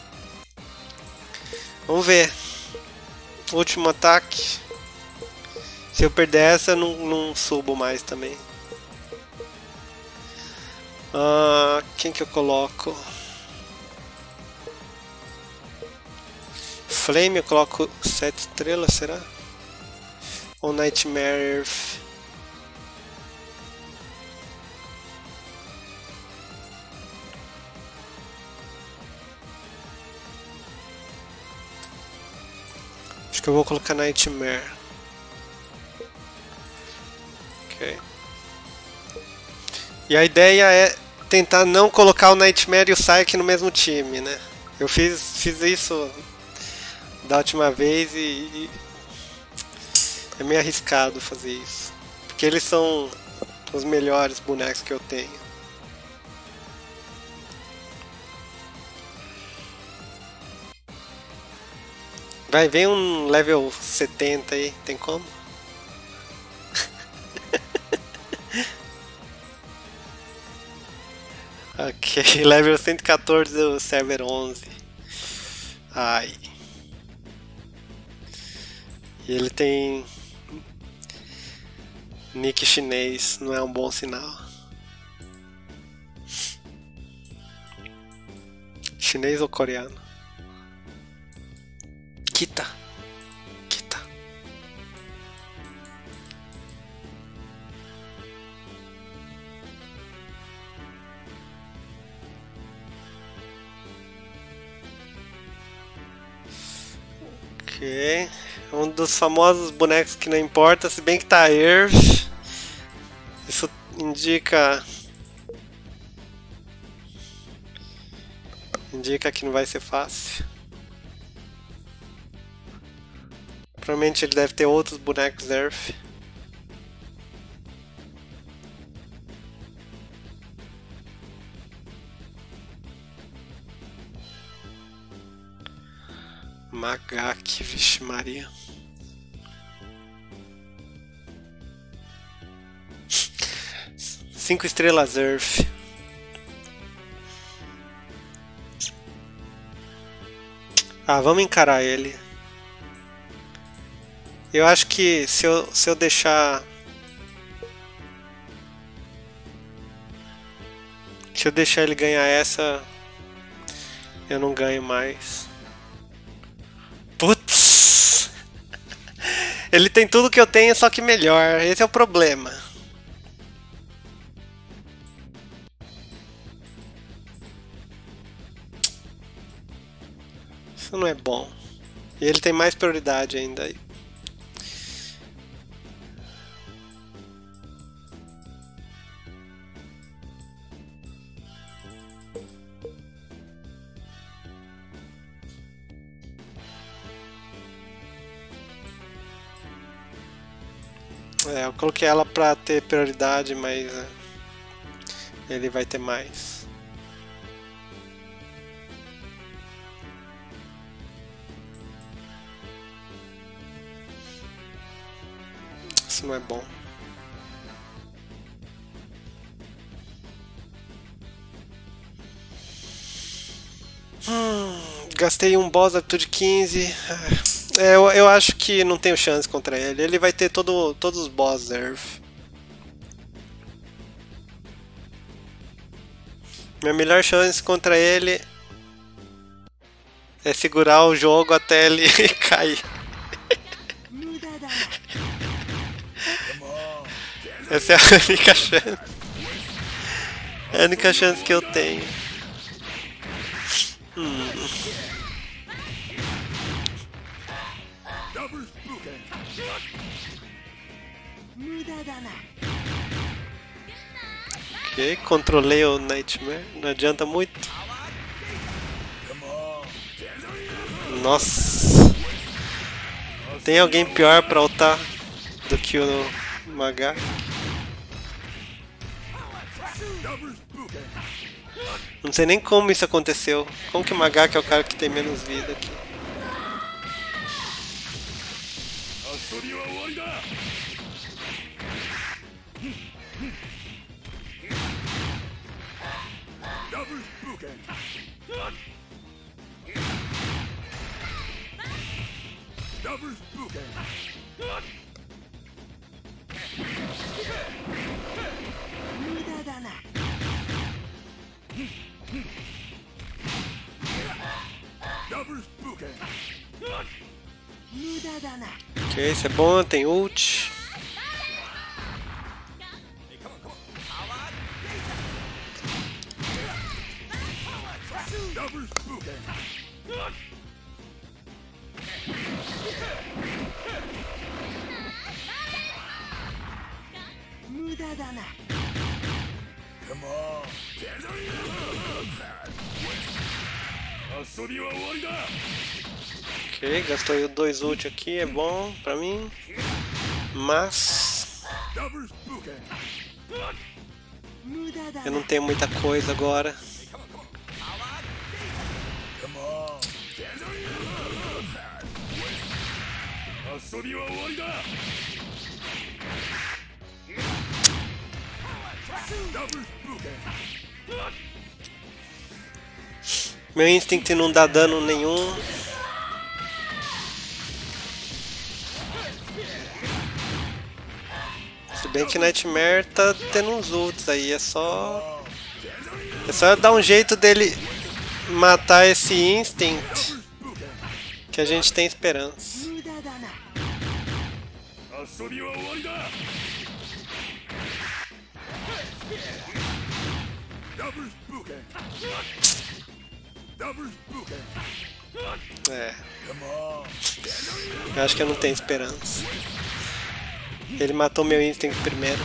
Vamos ver. Último ataque. Se eu perder essa, eu não, não subo mais também. Ah, quem que eu coloco? Flame eu coloco sete estrelas, será? Ou Nightmare? Acho que eu vou colocar Nightmare. Ok. E a ideia é tentar não colocar o Nightmare e o Psyche no mesmo time, né? Eu fiz, fiz isso da última vez e, e é meio arriscado fazer isso. Porque eles são os melhores bonecos que eu tenho. Vai, vem um level setenta aí, tem como? Ok, level cento e quatorze do server onze. Ai. E ele tem nick chinês, não é um bom sinal. Chinês ou coreano? Kita. Kita. Ok. Um dos famosos bonecos que não importa, se bem que tá Earth. Isso indica... Indica que não vai ser fácil. Provavelmente ele deve ter outros bonecos Earth. Magaki, vixe Maria. Cinco estrelas Earth. Ah, vamos encarar ele. Eu acho que se eu, se eu deixar... Se eu deixar ele ganhar essa, eu não ganho mais. Putz! Ele tem tudo que eu tenho, só que melhor. Esse é o problema. Isso não é bom. E ele tem mais prioridade ainda aí. É, eu coloquei ela pra ter prioridade, mas é, ele vai ter mais. Isso não é bom. Hum, gastei um boss atitude quinze. É, eu, eu acho que não tenho chance contra ele. Ele vai ter todo, todos os boss Earth. Minha melhor chance contra ele é segurar o jogo até ele cair. Essa é a única chance. É a única chance que eu tenho. Hum. Ok, controlei o Nightmare. Não adianta muito. Nossa. Tem alguém pior pra ultar do que o Magaki? Não sei nem como isso aconteceu. Como que o Magaki é o cara que tem menos vida aqui? Ok, isso é bom, tem ult. Ok, gastou dois ult aqui, é bom pra mim. Mas eu não tenho muita coisa agora. Meu Instinct não dá dano nenhum. Se bem que Nightmare tá tendo uns ults aí, é só... É só dar um jeito dele matar esse Instinct que a gente tem esperança. É. Eu acho que eu não tenho esperança. Ele matou meu Instinct primeiro.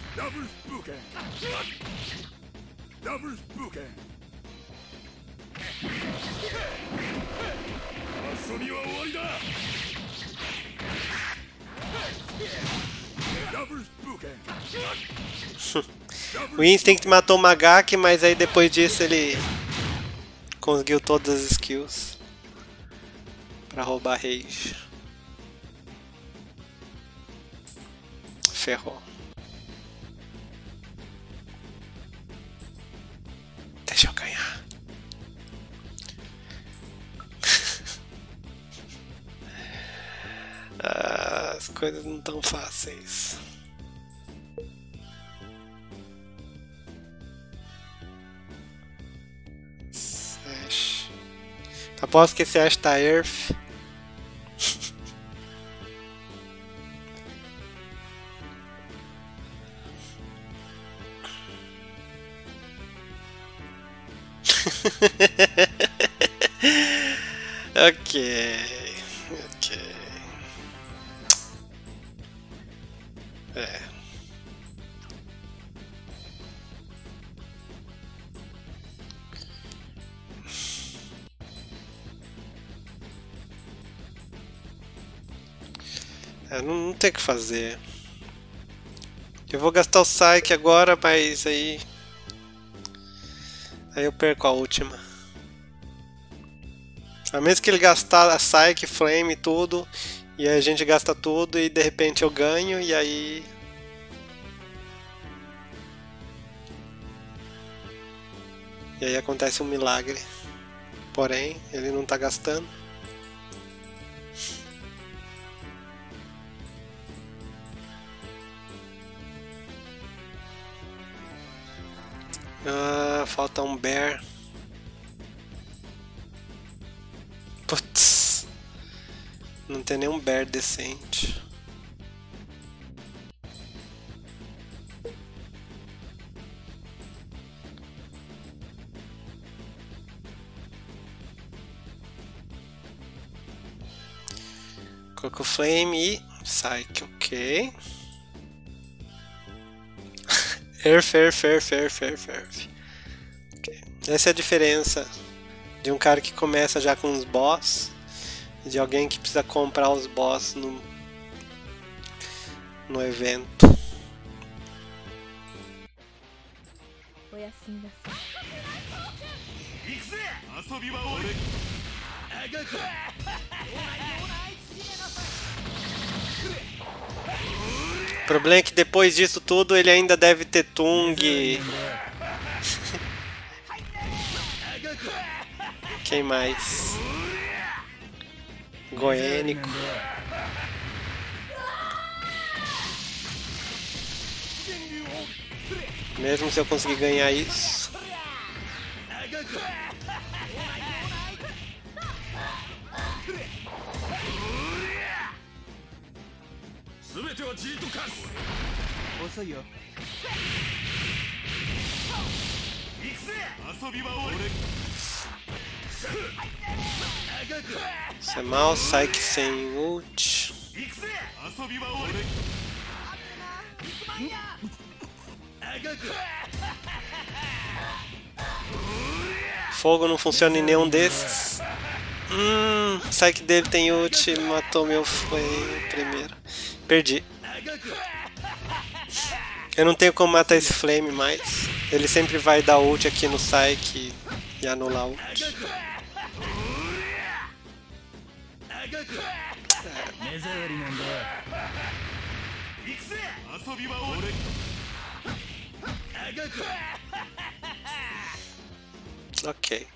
O Instinct matou o Magaki, mas aí depois disso ele conseguiu todas as skills pra roubar rage. Ferrou. Deixa eu ganhar. Ah, as coisas não tão fáceis. Ash. Aposto que esse Ash tá Earth. Ok, ok. É. É, não, não tem o que fazer. Eu vou gastar o Psyche agora, mas aí... Aí eu perco a última. A menos que ele gastar a Psyche, Flame e tudo, e aí a gente gasta tudo e de repente eu ganho e aí... E aí acontece um milagre. Porém, ele não tá gastando. Ah, falta um Bear. Putz, não tem nenhum Bear decente. Coco Flame e Psyche, ok. Earth, Earth, Earth, Earth, Earth, Earth. Okay. Essa é a diferença de um cara que começa já com os boss e de alguém que precisa comprar os boss no, no evento. O problema é que depois disso tudo ele ainda deve ter Tung. Quem mais? Goênico. Mesmo se eu conseguir ganhar isso. Isso é mal, Psyche sem ult. Fogo não funciona em nenhum desses. Hum, Psyche dele tem ult, matou meu flame primeiro. Perdi. Eu não tenho como matar esse flame mais. Ele sempre vai dar ult aqui no Psyche e anular ult. Ok.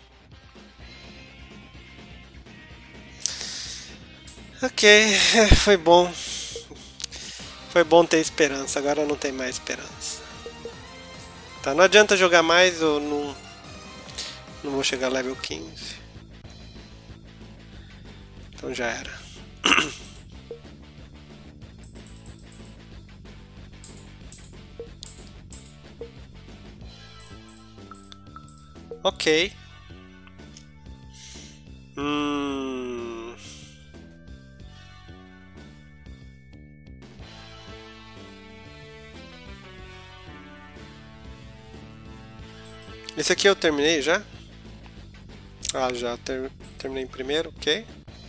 Ok, foi bom. Foi bom ter esperança, agora não tem mais esperança. Tá, não adianta jogar mais, eu não, não vou chegar a level quinze. Então já era. Ok. Hum... Esse aqui eu terminei já? Ah, já ter, terminei primeiro, ok.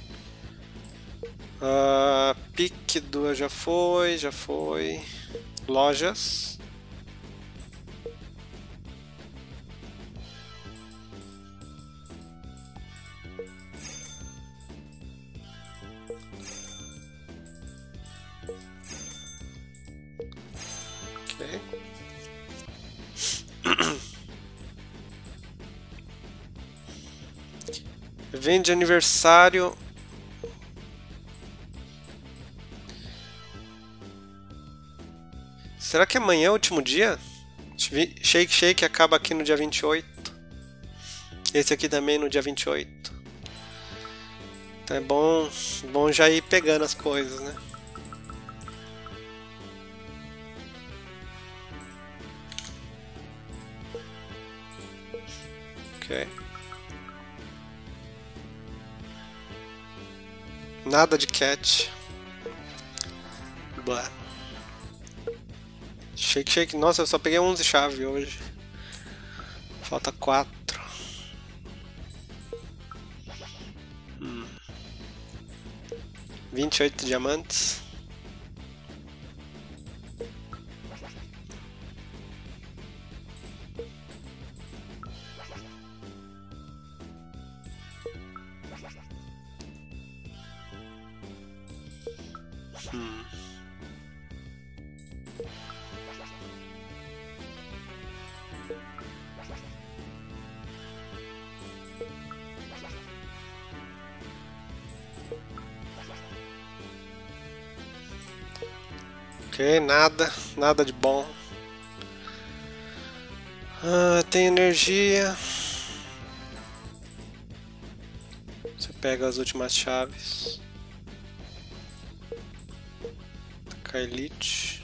Uh, pique duas já foi, já foi. Lojas. Ok. Evento de aniversário. Será que amanhã é o último dia? Shake Shake acaba aqui no dia vinte e oito. Esse aqui também no dia vinte e oito. Então é bom, bom já ir pegando as coisas, né? Ok. Nada de cat. Blá. Shake Shake. Nossa, eu só peguei onze chaves hoje. Falta quatro. Hum. vinte e oito diamantes. Hum. Ok, nada, nada de bom. Ah, tem energia. Você pega as últimas chaves. Elite.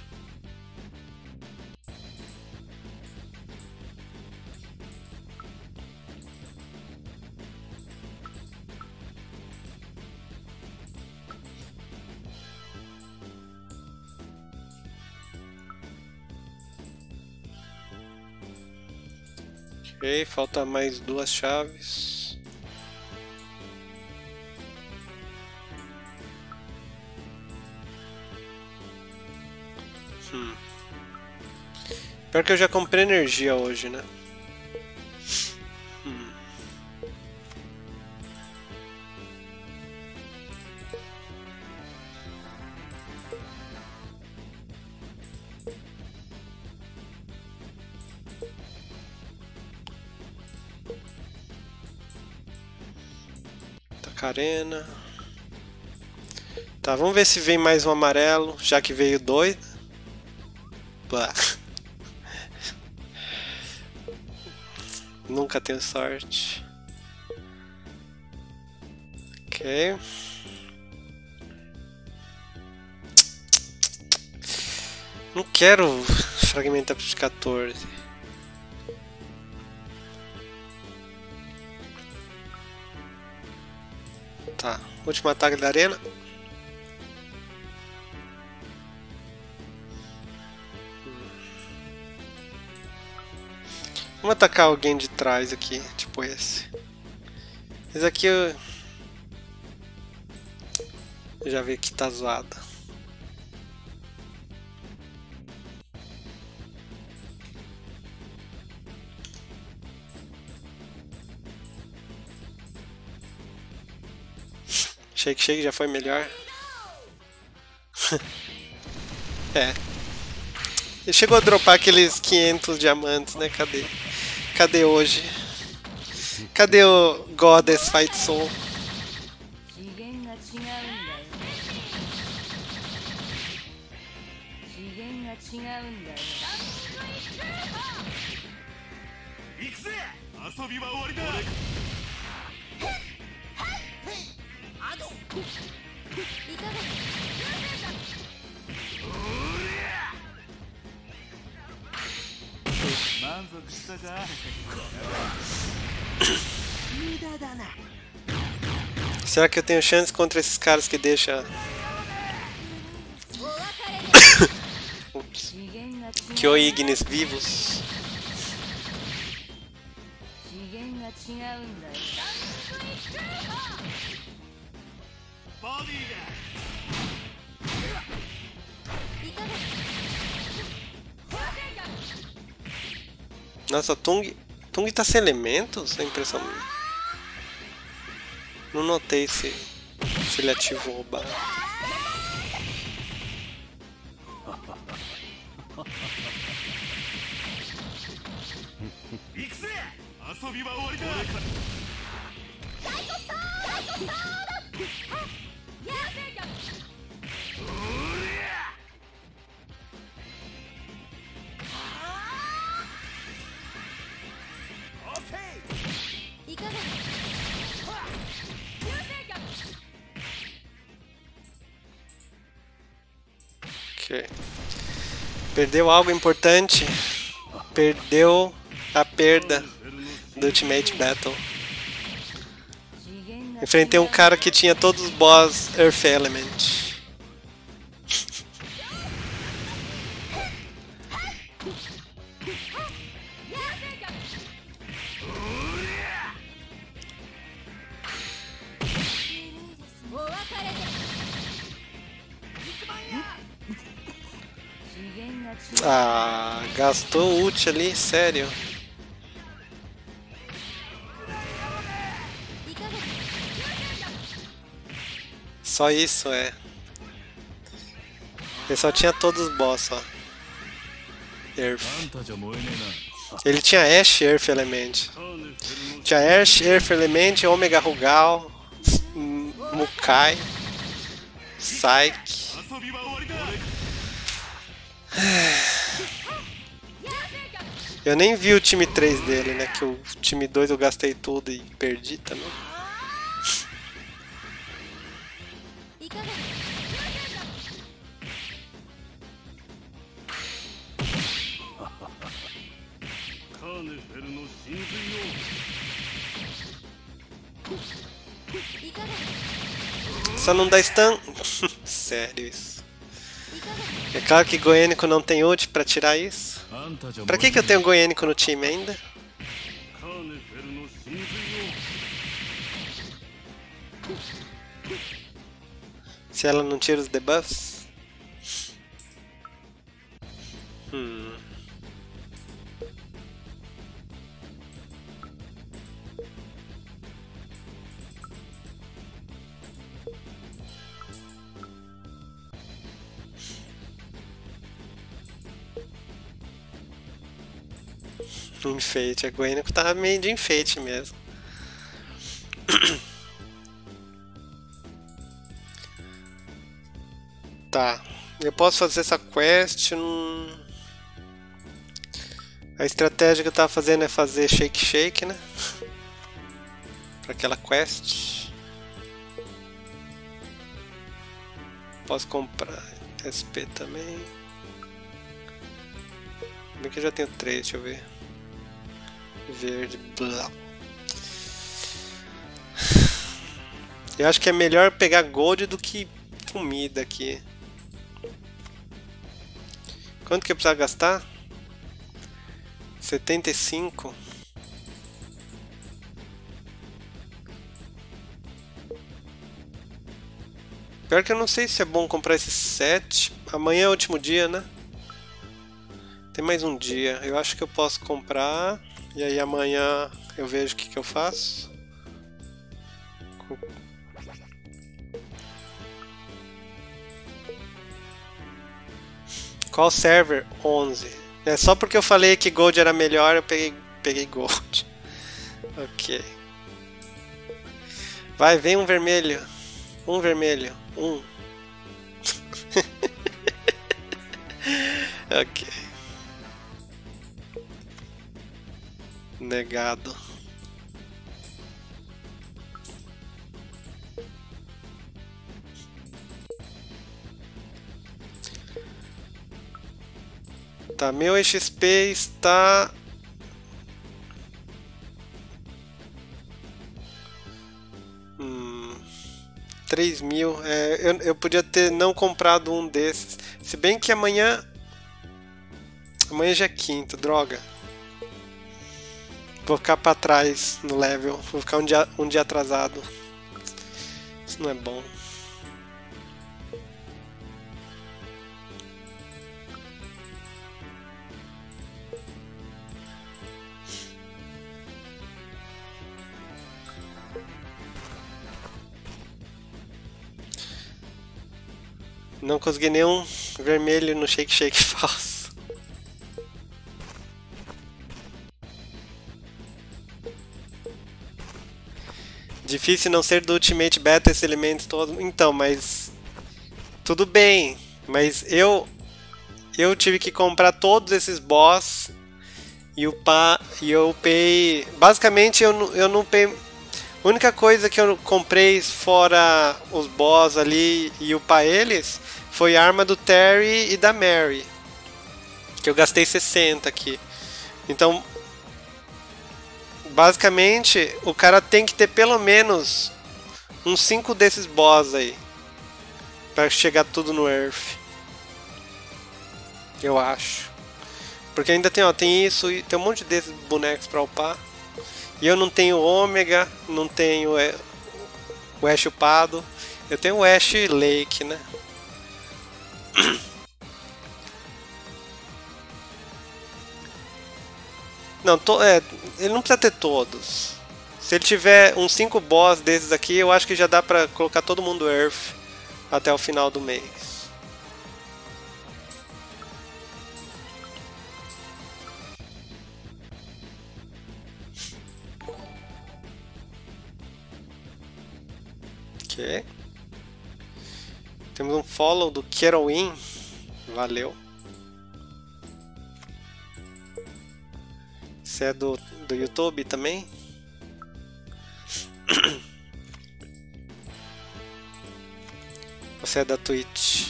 Ok, falta mais duas chaves. Hum. Pior que eu já comprei energia hoje, né? Hum. Tacarena. Tá, vamos ver se vem mais um amarelo, já que veio dois. Bah. Nunca tenho sorte. Ok. Não quero fragmentar para quatorze. Tá, último ataque da arena. Vamos atacar alguém de trás aqui, tipo esse. Esse aqui eu, eu já vi que tá zoado. Shake Shake já foi melhor. É. Ele chegou a dropar aqueles quinhentos diamantes, né? Cadê? Cadê hoje? Cadê o Goddess Fight Soul? Será que eu tenho chance contra esses caras que deixam Ups. Kyoignis vivos? Nossa, Tung, Tung tá sem elementos? É impressão minha. Não notei se, se ele ativou o bar. Ok. Perdeu algo importante. Perdeu a perda do Ultimate Battle. Enfrentei um cara que tinha todos os boss Earth Element. Ah, gastou ult ali, sério. Só isso, é. Ele só tinha todos os boss, ó. Earth. Ele tinha Ash Earth Element. Tinha Ash Earth Element, Omega Rugal, Mukai, Psyche. Eu nem vi o time três dele, né? Que o time dois eu gastei tudo e perdi também. Só não dá stun. Sério isso. É claro que Goênico não tem ult pra tirar isso. Pra que que eu tenho Goênico no time ainda? Se ela não tira os debuffs? Hum. Enfeite, a Goênico tá meio de enfeite mesmo. Tá, eu posso fazer essa quest. Hum... A estratégia que eu tava fazendo é fazer shake shake, né? Pra aquela quest. Posso comprar S P também. Bem que eu já tenho três, deixa eu ver. Verde, blá. Eu acho que é melhor pegar gold do que comida aqui. Quanto que eu preciso gastar? setenta e cinco. Pior que eu não sei se é bom comprar esse set. Amanhã é o último dia, né? Tem mais um dia. Eu acho que eu posso comprar. E aí amanhã eu vejo o que, que eu faço. Qual server? onze. É só porque eu falei que Gold era melhor, eu peguei, peguei Gold. Ok. Vai, vem um vermelho. Um vermelho. Um. Ok. Negado. Tá, meu X P está hum, três mil. É, eu, eu podia ter não comprado um desses. Se bem que amanhã amanhã já é quinta, droga. Vou ficar pra trás no level, vou ficar um dia, um dia atrasado. Isso não é bom. Não consegui nenhum vermelho no shake shake falso. Difícil não ser do Ultimate Beta esse elemento todo. Então, mas... Tudo bem. Mas eu... Eu tive que comprar todos esses boss. E upar... E eu upei... Basicamente eu, não- eu não upei... A única coisa que eu comprei fora os boss ali e upar eles... Foi a arma do Terry e da Mary. Que eu gastei sessenta aqui. Então... Basicamente, o cara tem que ter pelo menos uns cinco desses boss aí. Pra chegar tudo no Earth. Eu acho. Porque ainda tem, ó, tem isso e tem um monte desses bonecos pra upar. E eu não tenho Ômega, não tenho é, o Ash upado. Eu tenho o Ash Lake, né? Não, to, é, ele não precisa ter todos. Se ele tiver uns cinco boss desses aqui, eu acho que já dá pra colocar todo mundo Earth até o final do mês. Ok. Temos um follow do Kerowin. Valeu. Você é do, do YouTube também? Você é da Twitch?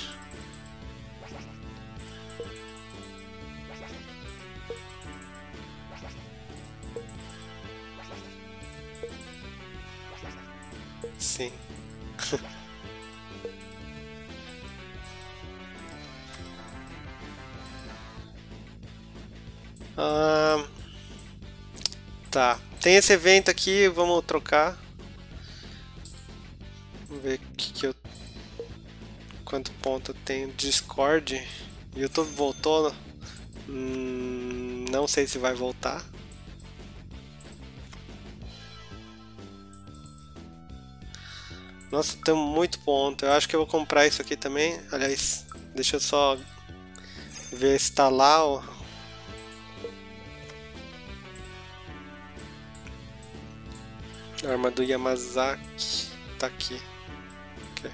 Sim. ah, tá. Tem esse evento aqui, vamos trocar. Vamos ver que, que eu, quanto ponto eu tenho. Discord. YouTube voltou. Hum, não sei se vai voltar. Nossa, tem muito ponto. Eu acho que eu vou comprar isso aqui também. Aliás, deixa eu só ver se tá lá. Ó. A arma do Yamazaki tá aqui. Okay.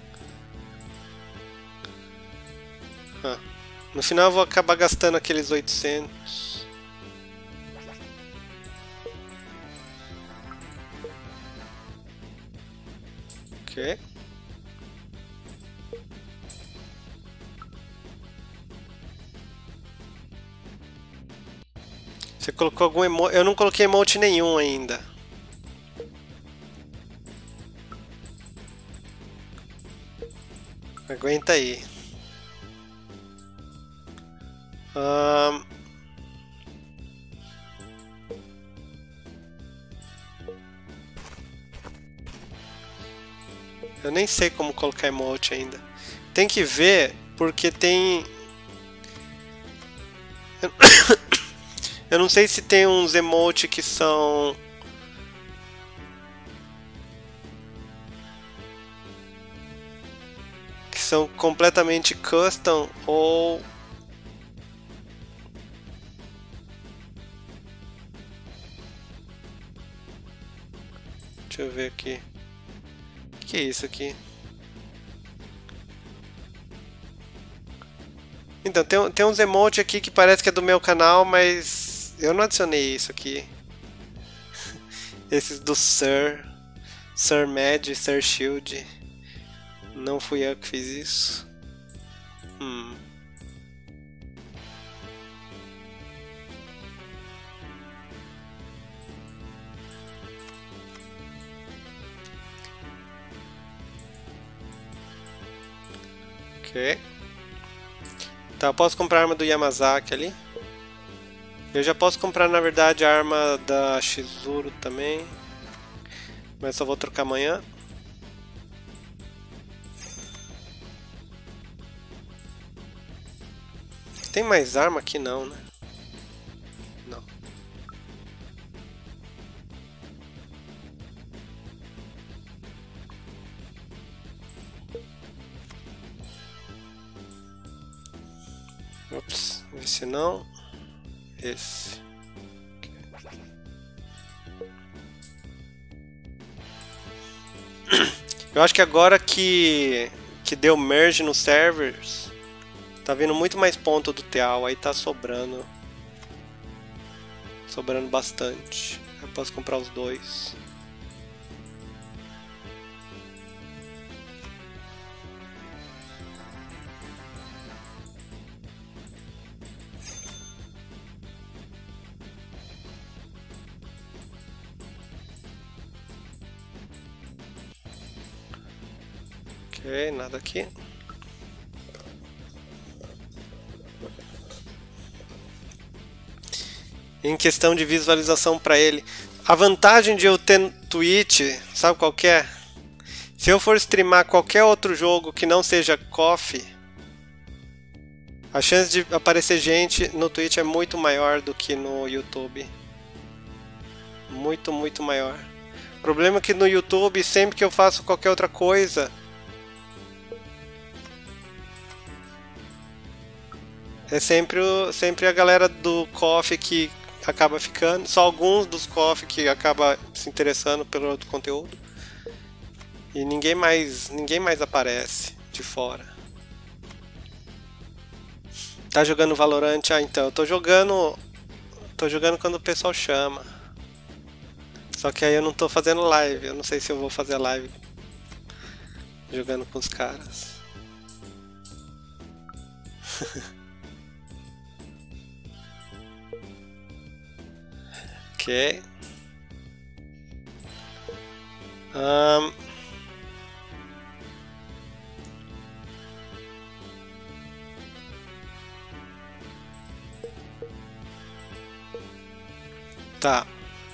Ah, no final eu vou acabar gastando aqueles oitocentos. Ok. Você colocou algum emote? Eu não coloquei emote nenhum ainda. Aguenta aí. Um... Eu nem sei como colocar emote ainda. Tem que ver, porque tem... Eu não sei se tem uns emote que são... que são completamente custom ou... Deixa eu ver aqui. O que é isso aqui? Então, tem, tem uns emotes aqui que parece que é do meu canal, mas eu não adicionei isso aqui. Esses do Sir, Sir Mad, Sir Shield. Não fui eu que fiz isso. Hum. Ok. Tá, eu posso comprar a arma do Yamazaki ali. Eu já posso comprar, na verdade, a arma da Shizuru também. Mas só vou trocar amanhã. Tem mais arma aqui? Não, né? Não. Ops, esse não. Esse. Eu acho que agora que, que deu merge nos servers, tá vindo muito mais ponto do Teal, aí tá sobrando. Sobrando bastante. Eu posso comprar os dois. Ok, nada aqui. Em questão de visualização para ele, a vantagem de eu ter Twitch, sabe qual que é? Se eu for streamar qualquer outro jogo que não seja C O F, a chance de aparecer gente no Twitch é muito maior do que no YouTube. Muito, muito maior. O problema é que no YouTube, sempre que eu faço qualquer outra coisa, é sempre, o, sempre a galera do C O F que acaba ficando, só alguns dos C O F que acaba se interessando pelo outro conteúdo. E ninguém mais, ninguém mais aparece de fora. Tá jogando Valorant? Ah, então, eu tô jogando, tô jogando quando o pessoal chama. Só que aí eu não tô fazendo live, eu não sei se eu vou fazer live jogando com os caras. Ok. Um... Tá.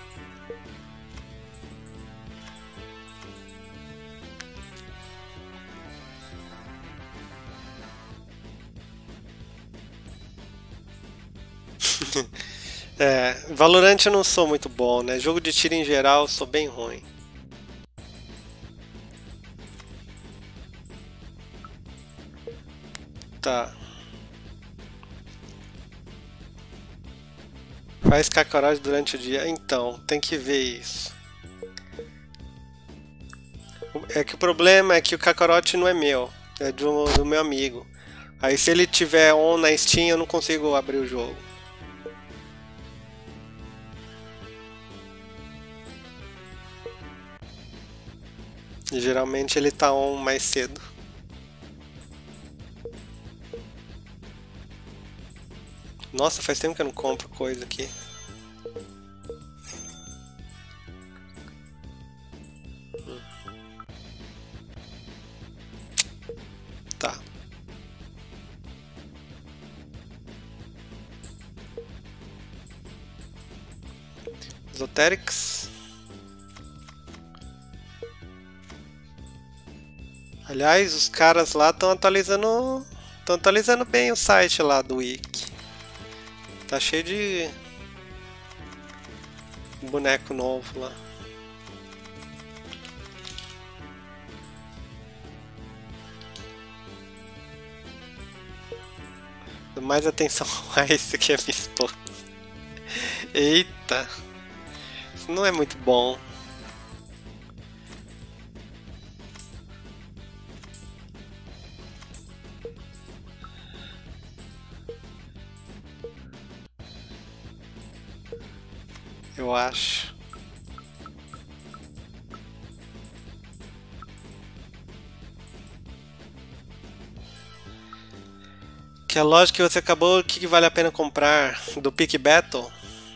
É, Valorant eu não sou muito bom, né? Jogo de tiro em geral eu sou bem ruim. Tá. Faz Kakarot durante o dia? Então, tem que ver isso. É que o problema é que o Kakarot não é meu, é do, do meu amigo. Aí se ele tiver on na Steam eu não consigo abrir o jogo. E geralmente ele tá on mais cedo. Nossa, faz tempo que eu não compro coisa aqui. Hum. Tá. Esoterics. Aliás, os caras lá estão atualizando, estão atualizando bem o site lá do Wiki. Tá cheio de boneco novo lá. Dou mais atenção a esse que é minha esposa. Eita, isso não é muito bom. Eu acho. Que a loja que você acabou, o que vale a pena comprar do Pick Battle?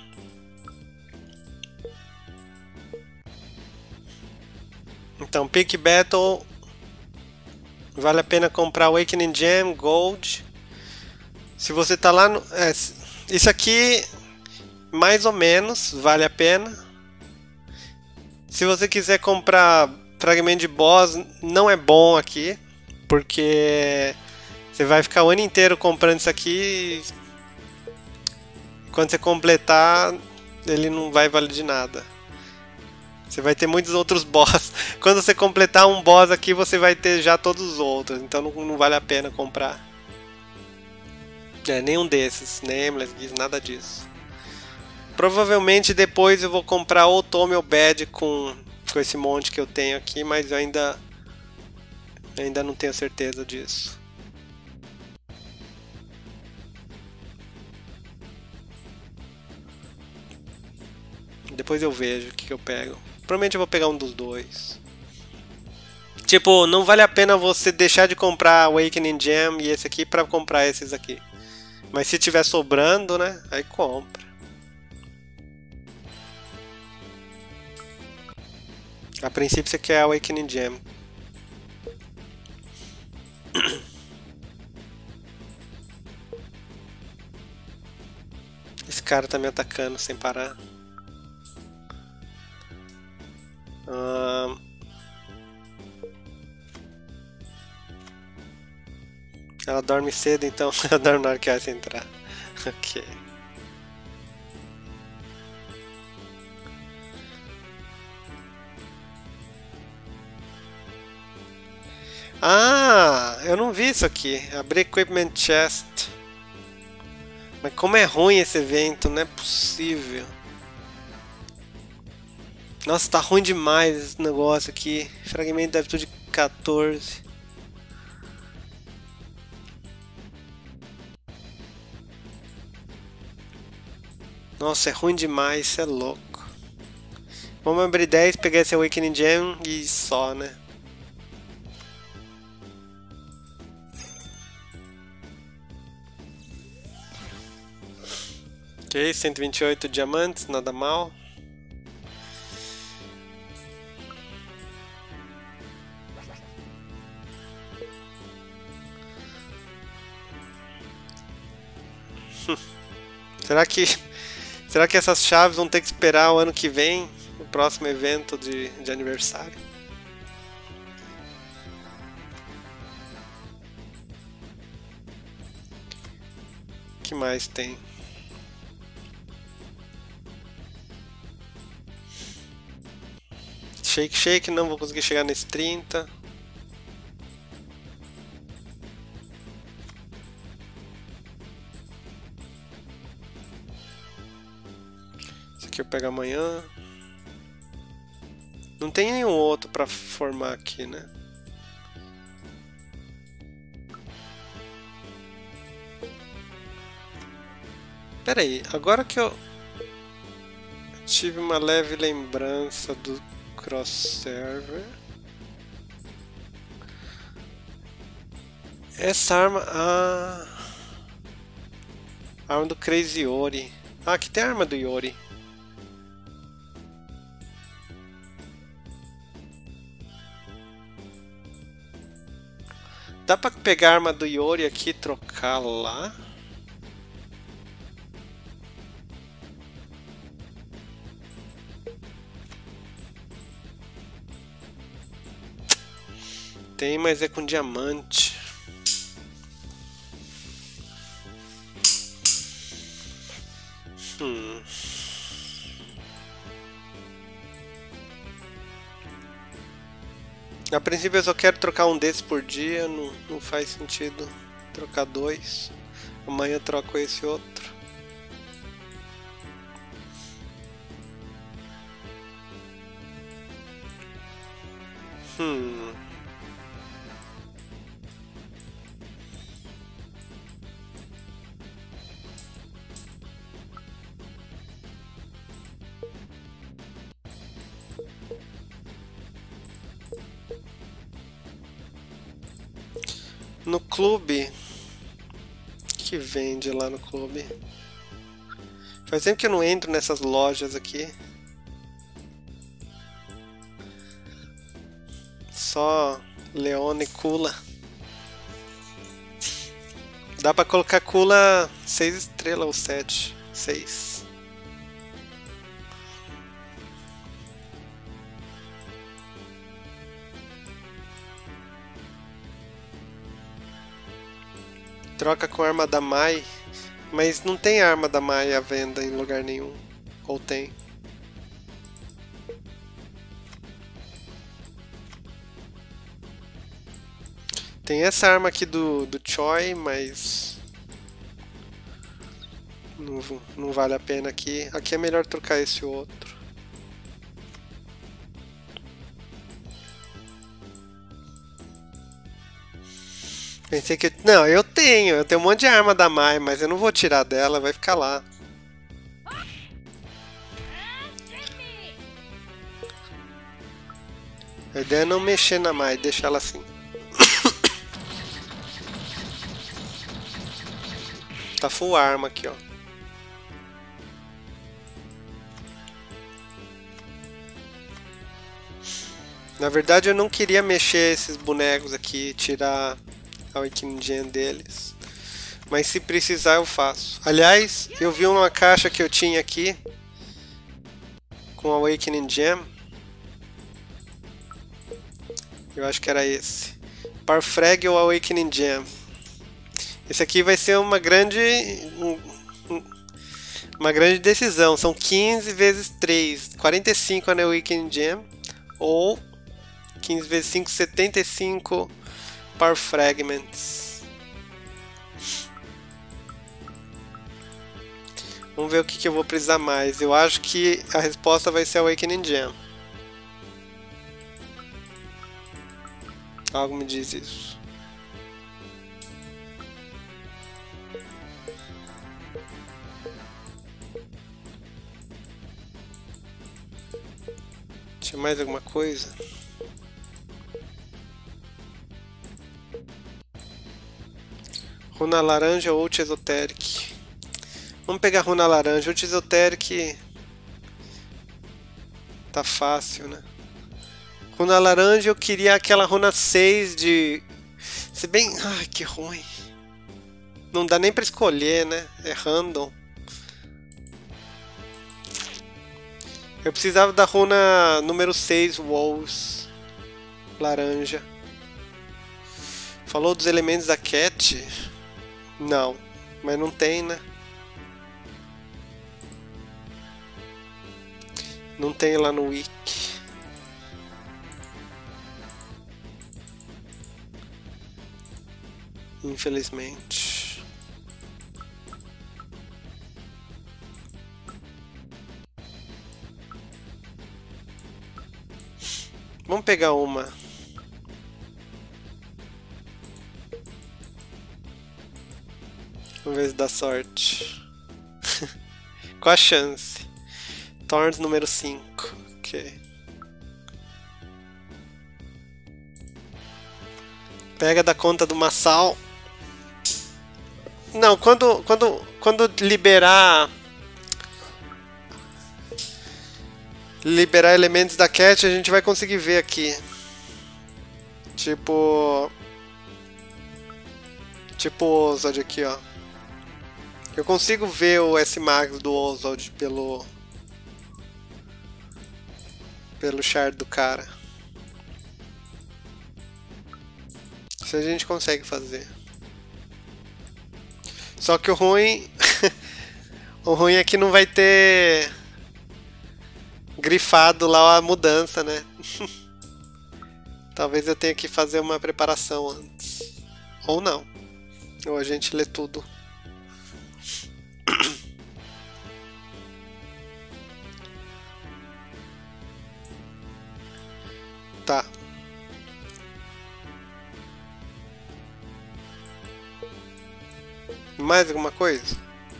Então, Pick Battle vale a pena comprar Awakening Gem, Gold. Se você tá lá no... É, isso aqui... mais ou menos, vale a pena. Se você quiser comprar fragmento de boss, não é bom aqui, porque você vai ficar o ano inteiro comprando isso aqui e quando você completar, ele não vai valer de nada. Você vai ter muitos outros boss. Quando você completar um boss aqui, você vai ter já todos os outros, então não, não vale a pena comprar. É, nenhum desses, Nameless, nada disso. Provavelmente depois eu vou comprar ou Tome ou Bad com, com esse monte que eu tenho aqui, mas eu ainda Ainda não tenho certeza disso. Depois eu vejo o que, que eu pego. Provavelmente eu vou pegar um dos dois. Tipo, não vale a pena você deixar de comprar Awakening Gem e esse aqui pra comprar esses aqui. Mas se tiver sobrando, né? Aí compra. A princípio você quer Awakening Gem. Esse cara tá me atacando sem parar. Hum... Ela dorme cedo, então ela dorme na hora que ela entrar. Ok. Ah, eu não vi isso aqui. Abrir Equipment Chest. Mas como é ruim esse evento, não é possível. Nossa, tá ruim demais esse negócio aqui. Fragmento de Aptitude quatorze. Nossa, é ruim demais, isso é louco. Vamos abrir dez, pegar esse Awakening Gem e só, né? Ok, cento e vinte e oito diamantes, nada mal. Será que... Será que essas chaves vão ter que esperar o ano que vem, o próximo evento de, de aniversário? O que mais tem? Shake Shake, não vou conseguir chegar nesse trinta. Que eu pego amanhã. Não tem nenhum outro pra formar aqui, né? Pera aí, agora que eu tive uma leve lembrança do cross server. Essa arma, ah, arma do Crazy Yori. Ah, aqui tem a arma do Yori. Dá pra pegar a arma do Yori aqui e trocar lá? Tem, mas é com diamante. Hum. A princípio eu só quero trocar um desses por dia, não, não faz sentido trocar dois. Amanhã eu troco esse outro. Hum. No clube, que vende lá no clube? Faz tempo que eu não entro nessas lojas aqui. Só Leona e Kula. Dá pra colocar Kula seis estrelas ou sete? seis. Troca com a arma da Mai, mas não tem arma da Mai à venda em lugar nenhum. Ou tem? Tem essa arma aqui do, do Choi, mas não, não vale a pena aqui. Aqui é melhor trocar esse outro. Pensei que... Não, eu tenho. Eu tenho um monte de arma da Mai, mas eu não vou tirar dela, vai ficar lá. A ideia é não mexer na Mai, deixar ela assim. Tá full arma aqui, ó. Na verdade eu não queria mexer esses bonecos aqui, tirar a Awakening Gem deles. Mas se precisar eu faço. Aliás, eu vi uma caixa que eu tinha aqui com a Awakening Gem. Eu acho que era esse. Parfrag ou Awakening Gem. Esse aqui vai ser uma grande uma grande decisão. São quinze vezes três, quarenta e cinco a Awakening Gem ou quinze vezes cinco, setenta e cinco Power Fragments. Vamos ver o que, que eu vou precisar mais. Eu acho que a resposta vai ser a Awakening Gem. Algo me diz isso. Tinha mais alguma coisa? Runa laranja ou ult Esoteric? Vamos pegar runa laranja. Ult Esoteric tá fácil, né? Runa laranja eu queria aquela runa seis de... Se bem... Ai, que ruim. Não dá nem pra escolher, né? É random. Eu precisava da runa número seis, Walls. Laranja. Falou dos elementos da Cat? Não. Mas não tem, né? Não tem lá no wiki. Infelizmente. Vamos pegar uma. Vamos ver se dá sorte. Qual a chance? Thorns número cinco. Ok. Pega da conta do Massal. Não, quando, quando, quando liberar... Liberar elementos da Cat, a gente vai conseguir ver aqui. Tipo... Tipo o Ozod aqui, ó. Eu consigo ver o S-Max do Ozod pelo... Pelo shard do cara. Isso a gente consegue fazer. Só que o ruim... o ruim é que não vai ter... grifado lá a mudança, né? Talvez eu tenha que fazer uma preparação antes. Ou não. Ou a gente lê tudo. Tá. Mais alguma coisa?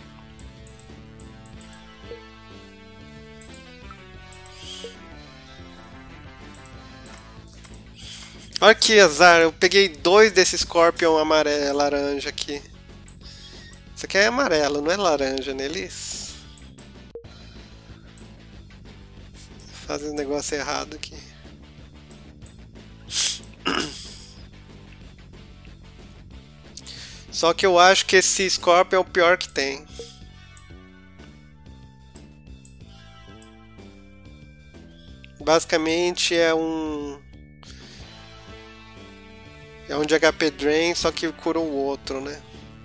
Olha que azar, eu peguei dois desse Scorpion amarelo, laranja aqui. Isso aqui é amarelo, não é laranja neles? Fazem um negócio errado aqui. Só que eu acho que esse Scorpion é o pior que tem. Basicamente é um... É um de H P Drain, só que cura o outro, né?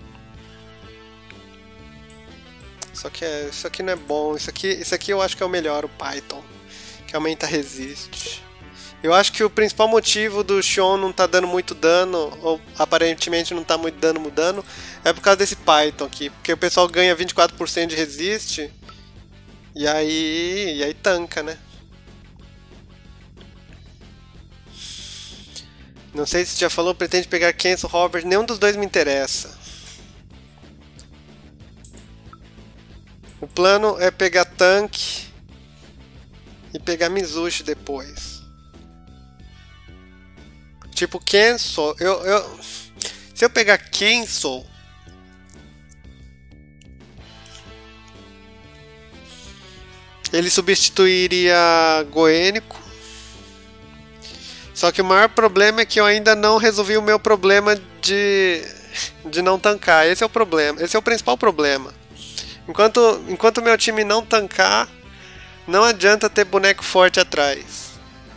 Só que é, isso aqui não é bom. Isso aqui, isso aqui eu acho que é o melhor, o Python. Que aumenta a resist. Eu acho que o principal motivo do Xion não tá dando muito dano, ou aparentemente não tá muito dano mudando, é por causa desse Python aqui. Porque o pessoal ganha vinte e quatro por cento de resist, e aí, e aí tanca, né? Não sei se já falou, pretende pegar Kenzo, Robert, nenhum dos dois me interessa. O plano é pegar tanque e pegar Mizushi depois. Tipo, Kenzo, eu, eu, se eu pegar Kenzo, ele substituiria Goênico. Só que o maior problema é que eu ainda não resolvi o meu problema de, de não tancar. Esse é o problema, esse é o principal problema. Enquanto enquanto meu time não tancar, não adianta ter boneco forte atrás.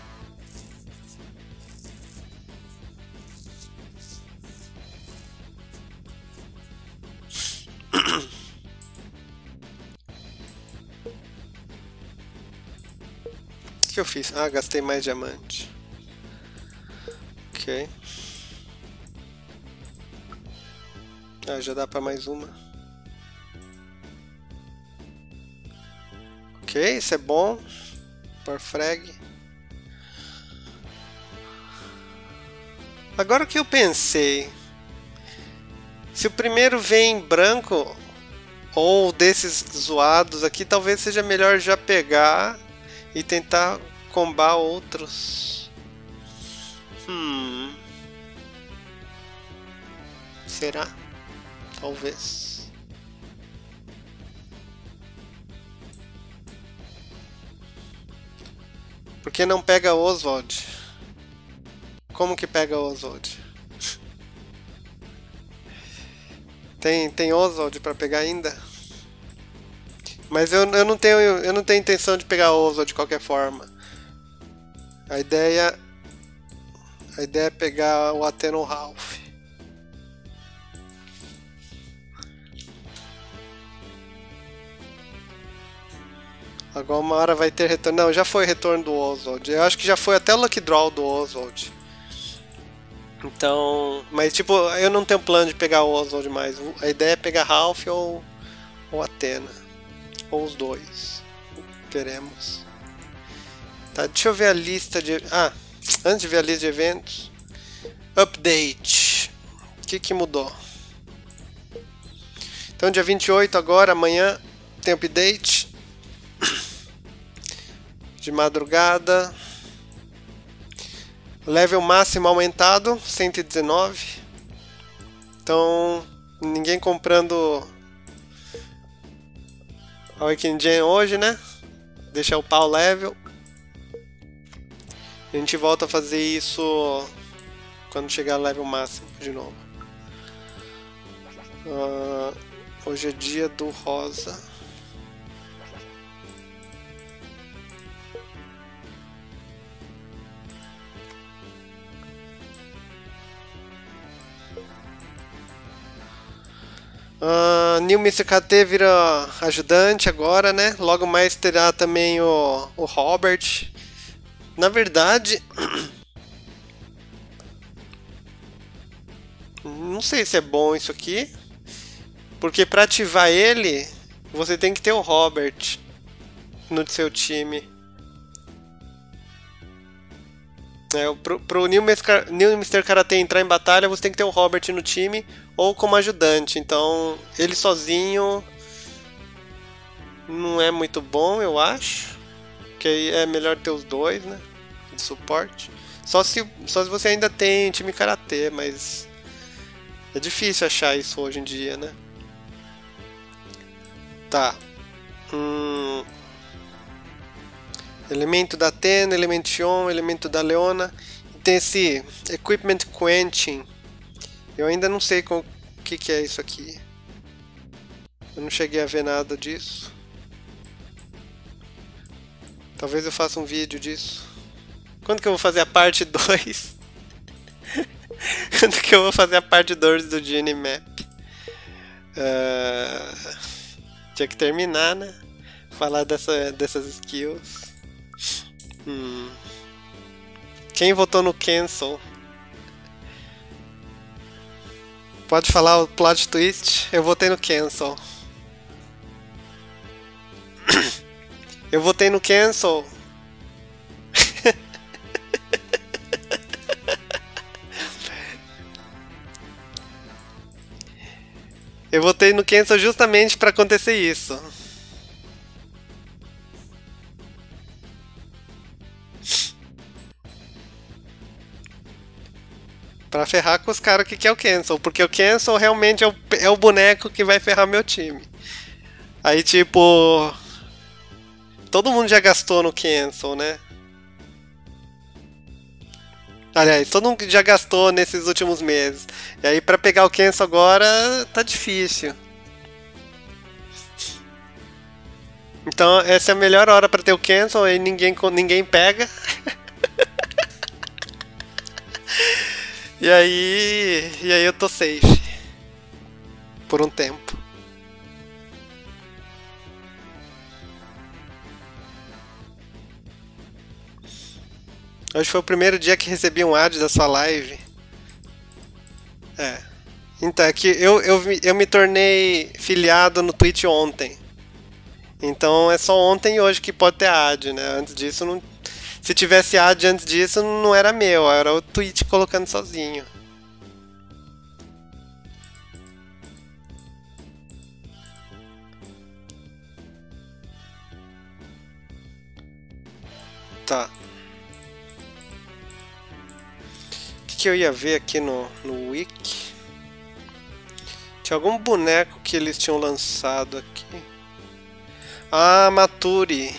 O que eu fiz? Ah, gastei mais diamante. Ok. Ah, já dá pra mais uma. Ok, isso é bom. Power frag. Agora o que eu pensei? Se o primeiro vem em branco ou desses zoados aqui, talvez seja melhor já pegar e tentar combar outros. Hum. Será? Talvez. Por que não pega Oswald? Como que pega Oswald? Tem, tem Oswald pra pegar ainda? Mas eu, eu, não tenho, eu não tenho intenção de pegar Oswald de qualquer forma. A ideia, a ideia é pegar o Athenon Ralph. Agora uma hora vai ter retorno. Não, já foi retorno do Oswald. Eu acho que já foi até o Lucky Draw do Oswald. Então, mas tipo, eu não tenho plano de pegar o Oswald mais. A ideia é pegar Ralph ou, ou Athena. Ou os dois. Veremos. Tá, deixa eu ver a lista de... Ah, antes de ver a lista de eventos. Update. O que que mudou? Então dia vinte e oito agora, amanhã, tem update. De madrugada. Level máximo aumentado, cento e dezenove. Então, ninguém comprando Awakening Gen hoje, né? Deixa o pau level. A gente volta a fazer isso quando chegar ao level máximo de novo. Uh, hoje é dia do rosa. Uh, New mister K T vira ajudante agora, né? Logo mais terá também o, o Robert. Na verdade, não sei se é bom isso aqui, porque para ativar ele, você tem que ter o Robert no seu time. É, pro, pro New mister Karate entrar em batalha, você tem que ter o Robert no time ou como ajudante. Então, ele sozinho não é muito bom, eu acho. Que aí é melhor ter os dois, né? De suporte. Só se, só se você ainda tem time Karatê, mas é difícil achar isso hoje em dia, né? Tá. Hum... Elemento da Athena, elemento Xion, elemento da Leona. E tem esse Equipment Quenching. Eu ainda não sei o que, que é isso aqui. Eu não cheguei a ver nada disso. Talvez eu faça um vídeo disso. Quando que eu vou fazer a parte dois? Quando que eu vou fazer a parte dois do Genie Map? Uh... Tinha que terminar, né? Falar dessa, dessas skills. Hum. Quem votou no cancel? Pode falar o plot twist? Eu votei no cancel. Eu votei no cancel. Eu votei no Cancel justamente pra acontecer isso. Pra ferrar com os caras que quer o Cancel, porque o Cancel realmente é o, é o boneco que vai ferrar meu time. Aí tipo... todo mundo já gastou no Cancel, né? Aliás, todo mundo já gastou nesses últimos meses. E aí pra pegar o Cancel agora, tá difícil. Então essa é a melhor hora pra ter o Cancel, aí ninguém, ninguém pega. E aí, e aí eu tô safe por um tempo. Hoje foi o primeiro dia que recebi um ad da sua live. É. Então, é que eu, eu, eu me tornei filiado no Twitch ontem. Então é só ontem e hoje que pode ter ad, né? Antes disso não... Se tivesse ad antes disso, não era meu, era o Twitch colocando sozinho. Tá. O que, que eu ia ver aqui no, no Wiki? Tinha algum boneco que eles tinham lançado aqui. Ah, Maturi.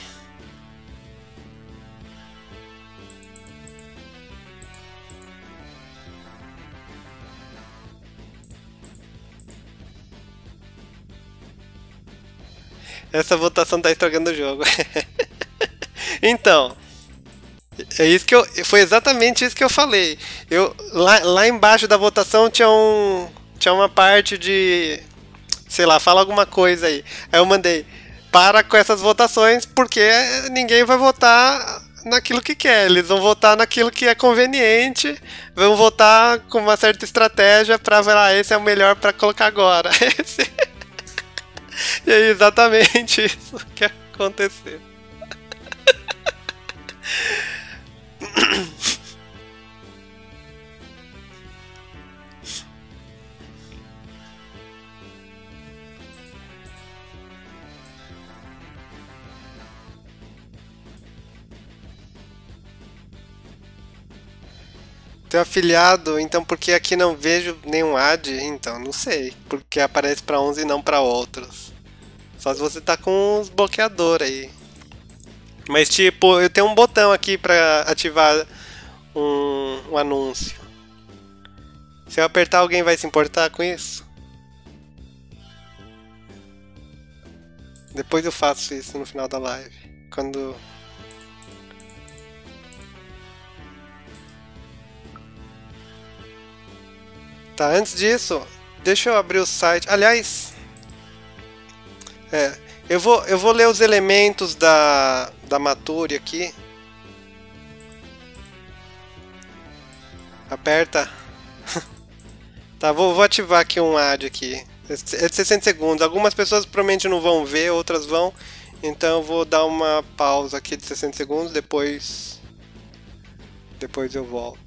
Essa votação tá estragando o jogo. Então, é isso que eu, foi exatamente isso que eu falei. Eu, lá, lá embaixo da votação tinha, um, tinha uma parte de... sei lá, fala alguma coisa aí. Aí eu mandei, para com essas votações, porque ninguém vai votar naquilo que quer. Eles vão votar naquilo que é conveniente, vão votar com uma certa estratégia pra ver, ah, esse é o melhor pra colocar agora. Esse... E é exatamente isso que aconteceu. Teu afiliado, então por que aqui não vejo nenhum ad? Então, não sei. Porque aparece pra uns e não pra outros. Só se você tá com uns bloqueadores aí. Mas tipo, eu tenho um botão aqui pra ativar um, um anúncio. Se eu apertar, alguém vai se importar com isso? Depois eu faço isso no final da live. Quando... Tá, antes disso, deixa eu abrir o site. Aliás, é, eu vou, eu vou ler os elementos da, da Maturi aqui. Aperta. Tá, vou, vou ativar aqui um ad aqui. É de sessenta segundos. Algumas pessoas provavelmente não vão ver, outras vão. Então eu vou dar uma pausa aqui de sessenta segundos, depois depois eu volto.